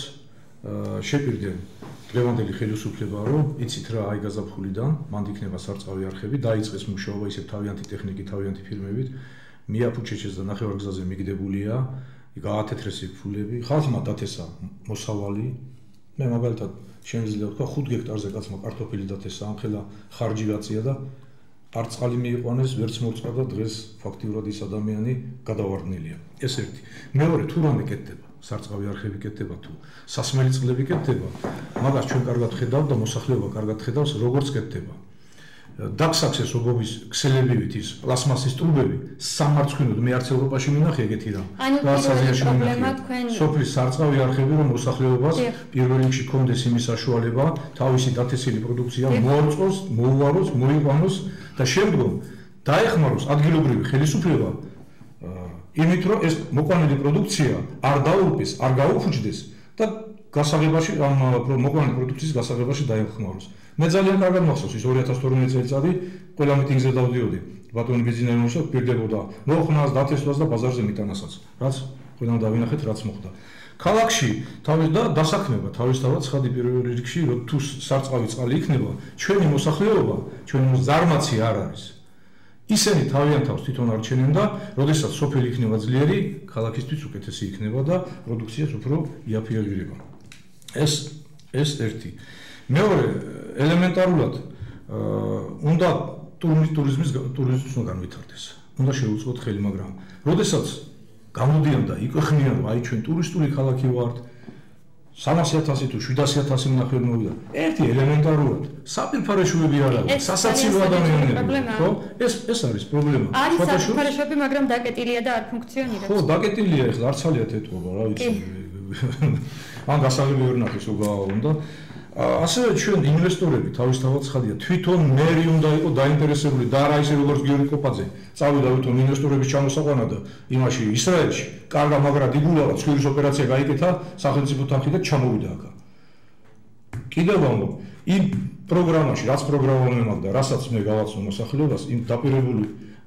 შეპირდნენ დღევანდელი ხელისუფლება, რომ იცით რა, აი გაზაფხულიდან მანდ იქნება სარწყავი არხები, დაიწყეს მუშაობა ისევ თავიანთი ტექნიკით, თავიანთი ფირმებით, მიაფუჩეჩეს და ნახევარგზაზე მიგდებულია. გაათეთრეს იქ ფულები, ხალხმა დათესა მოსავალი. მე მაგალითად შემიძლია ვთქვა ხუთ ჰექტარზე კაცმა კარტოფილი დათესა, ამხელა ხარჯი გაწია და არც წყალი მიიყვანეს, ვერც მორწყა და დღეს ფაქტიურად ის ადამიანი გადავარდნილია. ეს ერთი. მეორე თუ რამე კეთდება, სარწყავი არხები კეთდება თუ სასმელი წყლები კეთდება, მაგას ჩვენ კარგად ხედავთ და მოსახლეობა კარგად ხედავს, როგორც კეთდება. დაგსაქსესობობის ქსელებივით ის პლასმასის ტრუბები სამარცხვინოდ მე არც ევროპაში მინახე ეგეთი რამ. რაც აზიაში პრობლემა თქვენ სოფლის სარწყავი არხები რომ მოსახლეობას პირველ რიგში კონდეს იმის საშუალება თავისი დათესილი პროდუქცია მოაწოს, მოუვაროს, მოიყვანოს და შემდგომ დაეხმაროს ადგილობრივი ხელისუფლება იმით რომ ეს მოყვანილი პროდუქცია არ დაურბეს, არ გაუფუჭდეს და გასაღებაში ამ მოყვანილი პროდუქციის გასაღებაში დაეხმაროს. მე ძალიან კარგად მახსოვს ის ორი ათას თორმეტი წელიწადი ყველა მიტინგზე დავდიოდი ბატონი ბიზნესმენებთან პირდებოდა მოხნას დათესვას და ბაზარზე მიტანასაც რაც ყველამ დავინახეთ რაც მოხდა ქალაქში თავის და დასაქმება თავისთავად ცხადი პირველ რიგში რომ თუ სარწყავი წყალი იქნება ჩვენი მოსახლეობა ჩვენი ზარმაცი არ არის ისინი თავიანთ თავს თვითონ არჩენენ და როდესაც სოფელი იქნება ძლიერი ქალაქისთვის უკეთესი იქნება და პროდუქციას უფრო იაფიაღირება ეს ეს ერთი მეორე ელემენტარულად უნდა ტურიზმის ტურიზმის უნდა განვითარდეს უნდა შეუწყოთ ხელი მაგრამ როდესაც გამოდიან და იყვეხნიან რომ აი ჩვენ ტურისტული ქალაქი ვართ სამასი ათასი თუ შვიდასი ათასი მონახევარი მოვიდა ერთი ელემენტარულად საფირფარეშუები არ არის სასაცილო ადამიანები ხო ეს ეს არის პრობლემა არის საფირფარეშუები მაგრამ დაკეტილია და არ ფუნქციონირებს ხო დაკეტილია ეხლა არ ცალიათ ეთყობა რა ვიცი ან გასაღები ვერ ნახეს უგაო უნდა ასევე ჩვენ ინვესტორები თავისთავად ცხადია თვითონ მერი უნდა იყო დაინტერესებული და არა ისე როგორც გიორგი კოპაძე წავიდა თვითონ ინვესტორების ჩამოსაყვანა და იმაში ისრაელში კარგა მაგრა დილულა ცხვირის ოპერაცია გაიკეთა სახელმწიფო თანხით და ჩამოვიდა აქა კიდევ ამბობ იმ პროგრამაში რაც პროგრამა მემაგდა რასაც მე გავაცნო მოსახლეობას იმ დაპირებული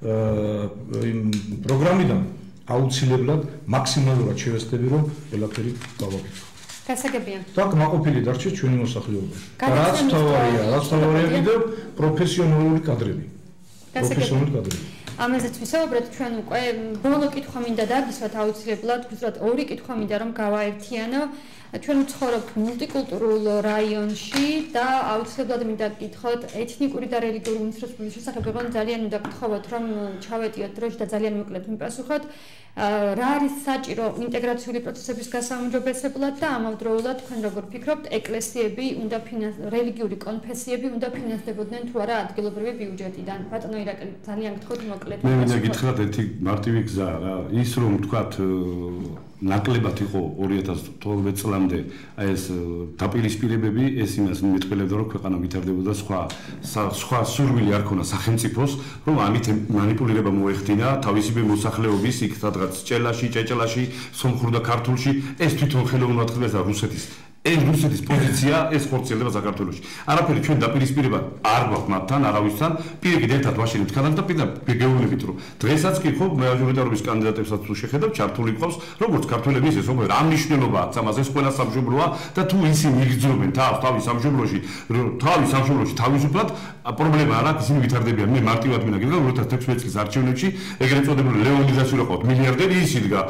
იმ პროგრამიდან აუცილებლად მაქსიმალურად შევესწრები რომ ყველაფერი გავაკეთო გასაგებია. და კმაყოფილი დარჩეს ჩვენი მოსახლეობა. რაც თავარია, რაც თავარია კიდევ პროფესიონალური კადრები. პროფესიონალური კადრები. ამაზეც ვისაუბრეთ ჩვენ უკვე ბოლო კითხვა მინდა დაგისვათ აუცილებლად, უბრალოდ ორი კითხვა მინდა რომ გავაერთიანო. ჩვენ ვცხოვრობთ მულტიკულტურულ რაიონში და აუცილებლად მინდა გკითხოთ ეთნიკური და რელიგიური უმცირესობების შესახებ, მაგრამ ძალიან მინდა გთხოვოთ რომ ჩავეტიოთ დროში და ძალიან მოკლედ მიპასუხოთ. რა არის საჭირო ინტეგრაციული პროცესების გასაუმჯობესებლად და ამავდროულად თქვენ როგორ ფიქრობთ ეკლესიები უნდა რელიგიური კონფესიები უნდა ფინანსდებოდნენ თუ არა ადგილობრივი ბიუჯეტიდან ბატონო ირაკლი ძალიან გთხოვთ მოკლედ მე მინდა გითხრათ ერთი მარტივი გზა რა ის რომ თქვათ ნაკლებად იყო ორი ათას თორმეტ წლამდე აი ეს დაპირისპირებები ეს იმას მეტყველებდა რომ ქვეყანა ვითარდებოდა სხვა სხვა სურვილი არ ქონა სახელმწიფოს რომ ამით მანიპულირება მოეხდინა თავისივე მოსახლეობის იქ სადღაც ჭელაში ჭეჭელაში სომხურ და ქართულში ეს თვითონ ხელოვნურად ხდება რუსეთის ეს რუსეთის პოზიცია ეს ხორციელდება საქართველოში არაფერი ჩვენ დაპირისპირება არ გვაქვს მათთან არავისთან პირიქით ერთად ვაშინებთ ქადაგ და პირდაპირ გეუბნებით რომ დღესაც კი ხო მეაჟურიტარობის კანდიდატებსაც თუ შეხედავთ ჩართული ყავს როგორც ქართველები ისე სომხები რა მნიშვნელობაა ამას ეს ყველა სამშობლოა და თუ ისინი იგრძნობენ თავს თავის სამშობლოში თავის სამშობლოში თავისუფლად პრობლემა არ აქვს ისინი ვითარდებიან მე მარტივად მინდა გითხრა ორი ათას თექვსმეტ წლის არჩევნებში ეგრეთ წოდებული ლეონიდას ვიყავთ მილიარდერი ის იდგა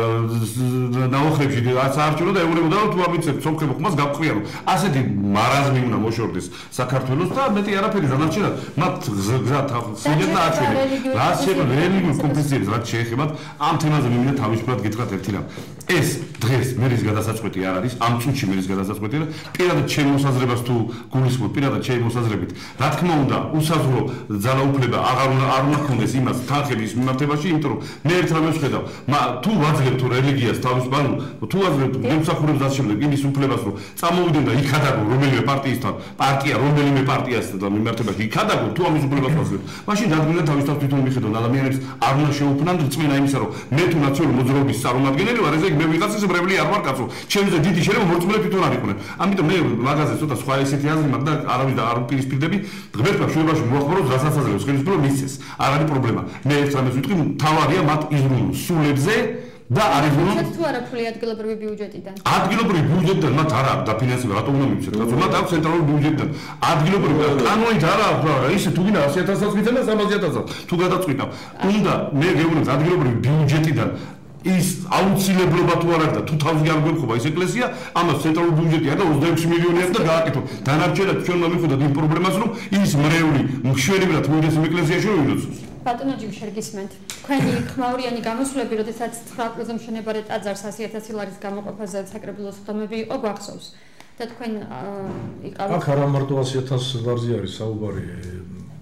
ნაოხრებში საარჩევნო და ეუბნებოდა რომ თუ ამიცებ ხმას გავყრია რომ ასეთი მარაზმი უნდა მოშორდეს საქართველოს და მეტი არაფერი დანარჩენად მათ გზა სინერგია აჩვენე რაც შეეხება რელიგიურ კონფესიებს რაც შეეხება ამ თემაზე მე მინდა თავისუფლად გითხრათ ერთი რამ ეს დღეს მერის გადასაწყვეტი არ არის ამ წუთში მერის გადასაწყვეტი და პირადად ჩემ მოსაზრებას თუ გულისხმობ პირადად ჩემ მოსაზრებით რა თქმა უნდა უსაზღვრო ძალაუფლება აღარ უნდა არ უნდა ქონდეს იმას თანხების მიმართებაში იმიტომ რომ მე ერთ რამეს ვხედავ თუ ვაძლევ თუ რელიგიას თავის ბანუ თუ ვაძლევ გემსახურებს დასშემლებ იმის უფლებას რომ წამოვიდნენ და იქადაგო რომელიმე პარტიისთან პარტია რომელიმე პარტიასთან მიმართებაში იქადაგო თუ ამის უფლებას ვაძლევ მაშინ დადგინდა თავის თავს თვითონ მიხედონ ადამიანებს არ უნდა შეუფნან რწმენა იმისა რომ მე თუ ნაციონალური მოძრაობის წარმომადგენელი ვარ ესე მე ვიღაცის ბრევლი არ ვარ კაცო ჩემზე დიდი შეიძლება მორწმუნე თვითონ არ იყვნენ ამიტომ მე მაგაზე ცოტა სხვა ესეთი აზრი მაქვს და არავის და არ უპირისპირდები ღმერთმა შუებაში მოახმაროს რასაც აძლევს ხელისუფლება მისცეს არ არის პრობლემა მე ერთ რამეს ვიტყვი თავარია მათ იზრუნულ სულებზე და არის რომ თუ არა ფული ადგილობრივი ბიუჯეტიდან ადგილობრივი ბიუჯეტიდან მათ არა დაფინანსება რატომ უნდა მივცეთ კაცო მათ აქვს ცენტრალური ბიუჯეტიდან ადგილობრივი კანონით არა აქვს ისე თუ გინდა ასი ათასსაც ვიცენ და სამასი ათასსაც თუ გადაწყვიტავ უნდა მე გეუბნებს ადგილობრივი ბიუჯეტიდან ის აუცილებლობა თუ არ არის და თუ თავზე არ გვექობა ეს ეკლესია ამას ცენტრალური ბიუჯეტი არა და ოცდაექვსი მილიონი არის და გააკეთო დანარჩენად ჩვენ უნდა მივხვდეთ იმ პრობლემას რომ ის მრევლი მშვენივრად მოვიდეს იმ ეკლესიაში რომ ილოცოს ბატონო ჯიმშერ გისმენთ თქვენი ხმაურიანი გამოსვლები როდესაც ცხრა აპრილზე მშენებარე ტაძარს ასი ათასი ლარის გამოყოფაზე საკრებულოს ხდომები იყო გვახსოვს და თქვენ იყავით აქ არა მარტო ასი ათას ლარზე არის საუბარი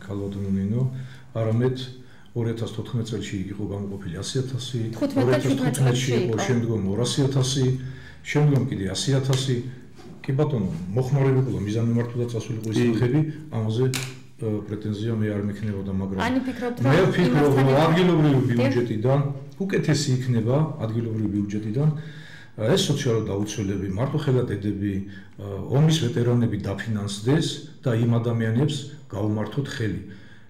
ქალბატონო ნინო, არამედ ორი ათას თოთხმეტ წელს იყო გამოყოფილი ასი ათასი, ორი ათას თხუთმეტში იყო შემდგომ ორასი ათასი, შემდგომ კიდე ასი ათასი. კი ბატონო, მოხმარებულა მიზანმიმართულად წასულიყო ის თანხები, ამაზე პრეტენზია მე არ მექნებოდა, მაგრამ ანუ ფიქრობთ, რომ მე ვფიქრობ, რომ ადგილობრივი ბიუჯეტიდან უკეთესი იქნება ადგილობრივი ბიუჯეტიდან ეს სოციალური დაუცველები, მარტო ხელადედები, ომის ვეტერანები დაფინანსდეს და იმ ადამიანებს გაუმართოთ ხელი.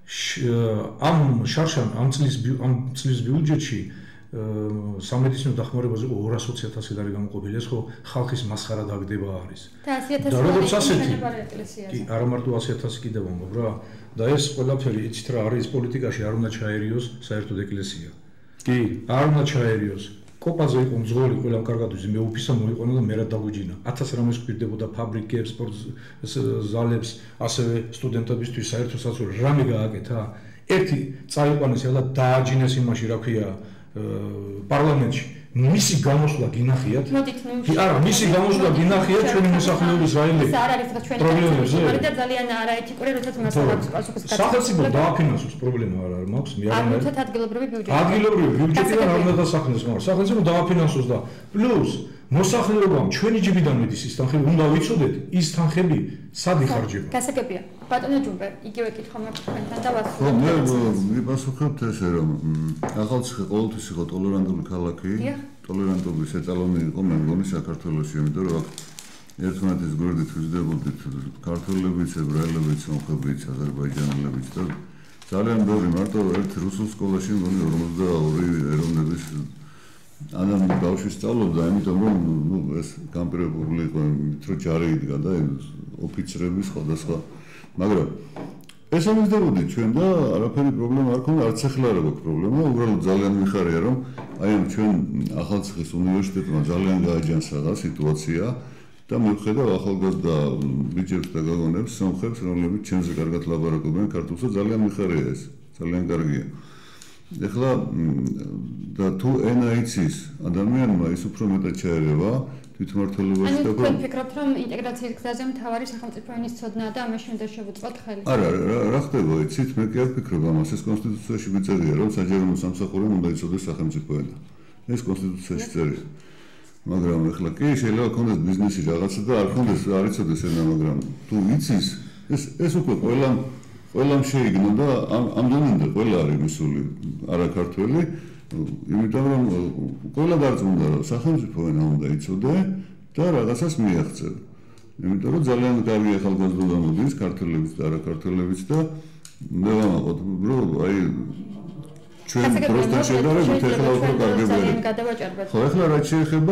ამ შარშან ამ წლის ამ წლის ბიუჯეტში სამედიცინო დახმარებაზე ორას ოცი ათასი ლარი გამოყოფილი, ეს ხო ხალხის მასხარა დაგდება არის. და ასი ათასი როგორც ასეთი, ეკლესიაზე. კი, არა მარტო ასი ათასი კიდევ ამბობ რა. და ეს ყველაფერი იცით რა არის პოლიტიკაში არ უნდა ჩაერიოს საერთოდ ეკლესია. კი, არ უნდა ჩაერიოს. კოპაზე იყო მძღოლი, ყველამ კარგად ვიცი, მე უფისა მოიყვანა და მერად დაგვიჯინა. ათას რამეს გვირდებოდა ფაბრიკებს, სპორტ ზალებს, ასევე სტუდენტებისთვის საერთო საცურე რამე გააკეთა. ერთი წაიყვანეს ეხლა დააჯინეს იმაში, რა ქვია, პარლამენტში. მისი გამოსვლა გინახიათ? მოდით ნუ. არა, მისი გამოსვლა გინახიათ ჩვენი მოსახლეობის რაიმე. ეს არ არის რა ჩვენი პრობლემებზე. და ძალიან არაეთიკური, როდესაც მასალა აქვს პასუხის გაცემა. სახელმწიფო დააფინანსოს პრობლემა არ არის, მაქვს მე არ არ მე. უცეთ ადგილობრივი ბიუჯეტი. ადგილობრივი ბიუჯეტიდან არ უნდა დასახნეს, მაგრამ სახელმწიფო დააფინანსოს და პლუს მოსახლეობამ ჩვენი ჯიბიდან მიდის ის თანხები, უნდა ვიცოდეთ, ის თანხები სად იხარჯება. გასაგებია. ბატონო ჯუმბე, იგივე კითხვა მაქვს თქვენთან და ვასრულებ. ხო, მე ვიპასუხებთ ესე, რომ ახალციხე ყოველთვის იყო ტოლერანტული ქალაქი, ტოლერანტობის ეტალონი იყო მე მგონი საქართველოში, იმიტომ რომ აქ ერთმანეთის გვერდით ვიზრდებოდით ქართველებიც, ებრაელებიც, სომხებიც, აზერბაიჯანელებიც და ძალიან ბევრი მარტო ერთ რუსულ სკოლაში მგონი ორმოცდაორი ეროვნების ადამიანი ბავშვი სწავლობდა, იმიტომ რომ ნუ ეს გამპირებული იყო, რომ ჯარი იდგა და ოფიცრები სხვადასხვა, მაგრამ ეს ამისდებოდი ჩვენ და არაფერი პრობლემა არ ქონდა, არც ახლა არ აქვს პრობლემა, უბრალოდ ძალიან მიხარია, რომ აი ამ ჩვენ ახალციხის უნივერსიტეტმა ძალიან გააჯანსაღა სიტუაცია და მივხედავ ახალგაზრდა ბიჭებს და გოგონებს, სომხებს, რომლებიც ჩემზე კარგად ლაბორატორობენ ქართულს და ძალიან მიხარია ეს, ძალიან კარგია. ეხლა და თუ ენა იცის ადამიანმა ის უფრო მეტად ჩაერევა თვითმმართველობაში და ანუ ვფიქრობთ რომ ინტეგრაციის გზაზე მთავარი სახელმწიფო ენის ცოდნაა და ამაში უნდა შევუწყოთ ხელი. არა, რა ხდება, იცით, მე კი არ ვფიქრობ ამას, ეს კონსტიტუციაში მიწერია, რომ საჯარო სამსახურემ უნდა იცოდეს სახელმწიფო ენა. ეს კონსტიტუციაში წერია. მაგრამ ეხლა კი შეიძლება ქონდეს ბიზნესი რაღაცა და არ ქონდეს არ იცოდეს ენა, მაგრამ თუ იცის, ეს ეს უკვე ყველა ყველამ შეიგნო და ამდენამდე ყველა არის მისული არა ქართველი, იმიტომ რომ ყველა დარწმუნდა რომ სახელმწიფო ენა უნდა იცოდე და რაღაცას მიაღწევ. იმიტომ რომ ძალიან კარგი ახალგაზრდა მოდის ქართველებიც და არა ქართველებიც და მე ვამაყობ რომ აი ჩვენ პროსტა შედარებით ეხლა უფრო კარგია. ხო, ეხლა რაც შეეხება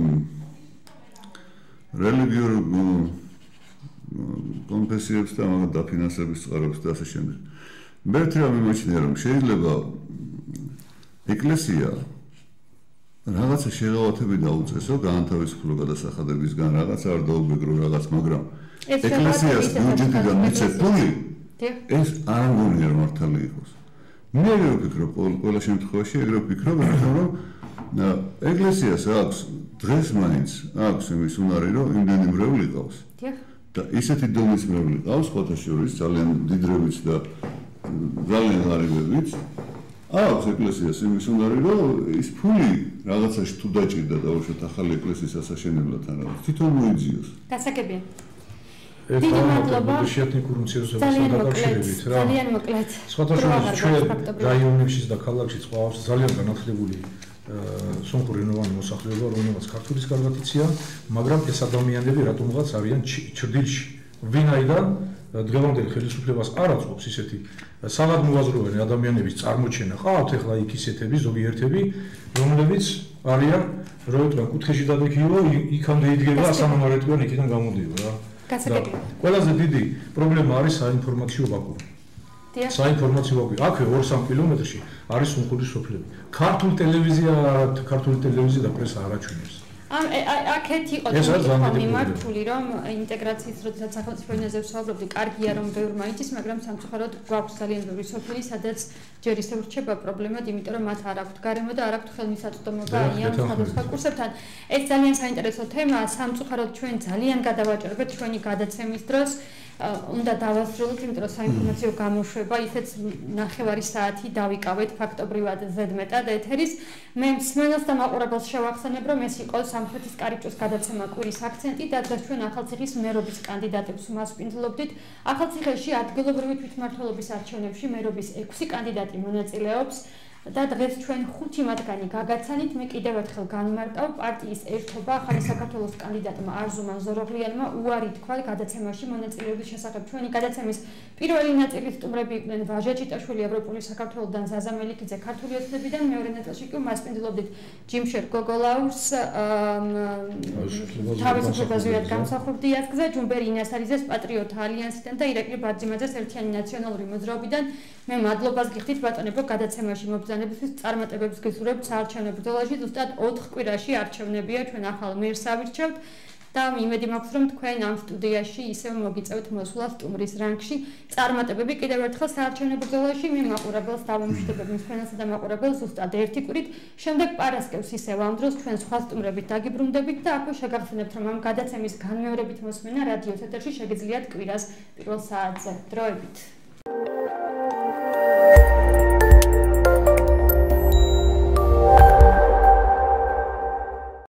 რელიგიურ კონფესიებს და მაგ დაფინანსების წყაროებს და ასე შემდეგ. მე ერთი რამ მიმაჩნია რომ შეიძლება ეკლესია რაღაცა შეღავათები დაუწესო განთავისუფლო გადასახადებისგან, რაღაცა არ დაუბეგრო რაღაც, მაგრამ ეკლესიას ბიუჯეტიდან მიცეთ ფული ეს არ მგონია რომ მართალი იყოს. მე ეგრე ვფიქრობ, ყველა შემთხვევაში ეგრე ვფიქრობ, რომ ეკლესიას აქვს დღეს მაინც აქვს იმის უნარი რომ იმდენი მრევლი ყავს. და ისეთი დონის მრევლი ყავს, სხვათა შორის ძალიან დიდრებიც და ძალიან ღარიბებიც. აქვს ეკლესიას იმის უნარი, რომ ის ფული რაღაცაში თუ დაჭირდა დაუშვათ ახალი ეკლესიის ასაშენებლად ან რაღაც თვითონ მოიძიოს. გასაგებია. დიდი მადლობა შეეთნიკურ უმცირესობასთან დაკავშირებით რა. ძალიან მოკლედ. სხვათა შორის ჩვენ რაიონებში და ქალაქშიც ყავს ძალიან განათლებული სომხურენოვანი მოსახლეობა, რომელსაც ქართულის კარგად იციან, მაგრამ ეს ადამიანები რატომღაც არიან ჩრდილში. ვინაიდან დღევანდელ ხელისუფლებას არ აწყობს ისეთი საგადმოვაზროვანი ადამიანების წარმოჩენა. ყავთ ეხლა იქ ისეთები, ზოგიერთები, რომლებიც არიან, რო ეთქვა კუთხეში დადექიო, იქამდე იდგება, სანამ არ ეთქვიან იქიდან გამოდიო რა. გასაგებია. ყველაზე დიდი პრობლემა არის საინფორმაციო ვაკუუმი. საინფორმაციო ვაკუუმი. აქვე ორ სამ კილომეტრში არის სომხური სოფლები. ქართული ტელევიზია, ქართული ტელევიზია და პრესა არ აჩვენებს. ამ აქეთ იყო თვითონ მიმართული რომ ინტეგრაციის როდესაც სახელმწიფო ენაზე ვსაუბრობდი, კარგია რომ ბევრი მაინც, მაგრამ სამწუხაროდ გვაქვს ძალიან ბევრი სოფელი, სადაც ჯერ ისევ რჩება პრობლემად, იმიტომ რომ მათ არ აქვთ გარემო და არ აქვთ ხელმისაწვდომობა ამ სხვადასხვა კურსებთან. ეს ძალიან საინტერესო თემაა, სამწუხაროდ ჩვენ ძალიან გადავაჭრებთ ჩვენი გადაცემის დროს. უნდა დავასრულოთ, იმიტომ რომ საინფორმაციო გამოშვება ისეთ ნახევარი საათი დავიკავეთ ფაქტობრივად ზედმეტად ეთერის. მე მსმენელს და მაყურებელს შევახსენებ, რომ ეს იყო სამხრეთის კარიბჭის გადაცემა კვირის აქცენტი და დღეს ჩვენ ახალციხის მერობის კანდიდატებს მასპინძლობდით. ახალციხეში ადგილობრივი თვითმმართველობის არჩევნებში მერობის ექვსი კანდიდატი მონაწილეობს. და დღეს ჩვენ ხუთი მათგანი გაგაცანით. მე კიდევ ერთხელ განმარტავ, პარტიის ერთობა ახალი საქართველოს კანდიდატმა არზუმან ზოროღლიანმა უარი თქვა გადაცემაში მონაწილეობის შესახებ. ჩვენი გადაცემის პირველი ნაწილის სტუმრები იყვნენ ვაჟა ჭიტაშვილი ევროპული საქართველოსდან, ზაზა მელიქიძე ქართული ოცნებიდან, მეორე ნაწილში კი მასპინძლობდით ჯიმშერ გოგოლაურს, თავისუფლება ზვიად გამსახურდი აზგზა, ჯუმბერ ინასარიძეს პატრიოტთა ალიანსიდან და ირაკლი ბარძიმაძეს ერთიანი ნაციონალური მოძრაობიდან. მე მადლობას გიხდით ბატონებო გადაცემაში მობრძანებისთვის, წარმატებებს გისურვებთ საარჩევნო ბრძოლაში. ზუსტად ოთხ კვირაში არჩევნებია, ჩვენ ახალ მერს ავირჩევთ და იმედი მაქვს, რომ თქვენ ამ სტუდიაში ისევ მოგიწევთ მოსვლა სტუმრის რანგში. წარმატებები კიდევ ერთხელ საარჩევნო ბრძოლაში. მე მაყურებელს დავამშვიდობებ მსმენელსა და მაყურებელს ზუსტად ერთი კვირით. შემდეგ პარასკევს ისევ ამ დროს ჩვენ სხვა სტუმრებით დაგიბრუნდებით და აქვე შეგახსენებთ, რომ ამ გადაცემის განმეორებით მოსმენა რადიოს ეთერში შეგიძლიათ კვირას პირველ საათზე. დროებით.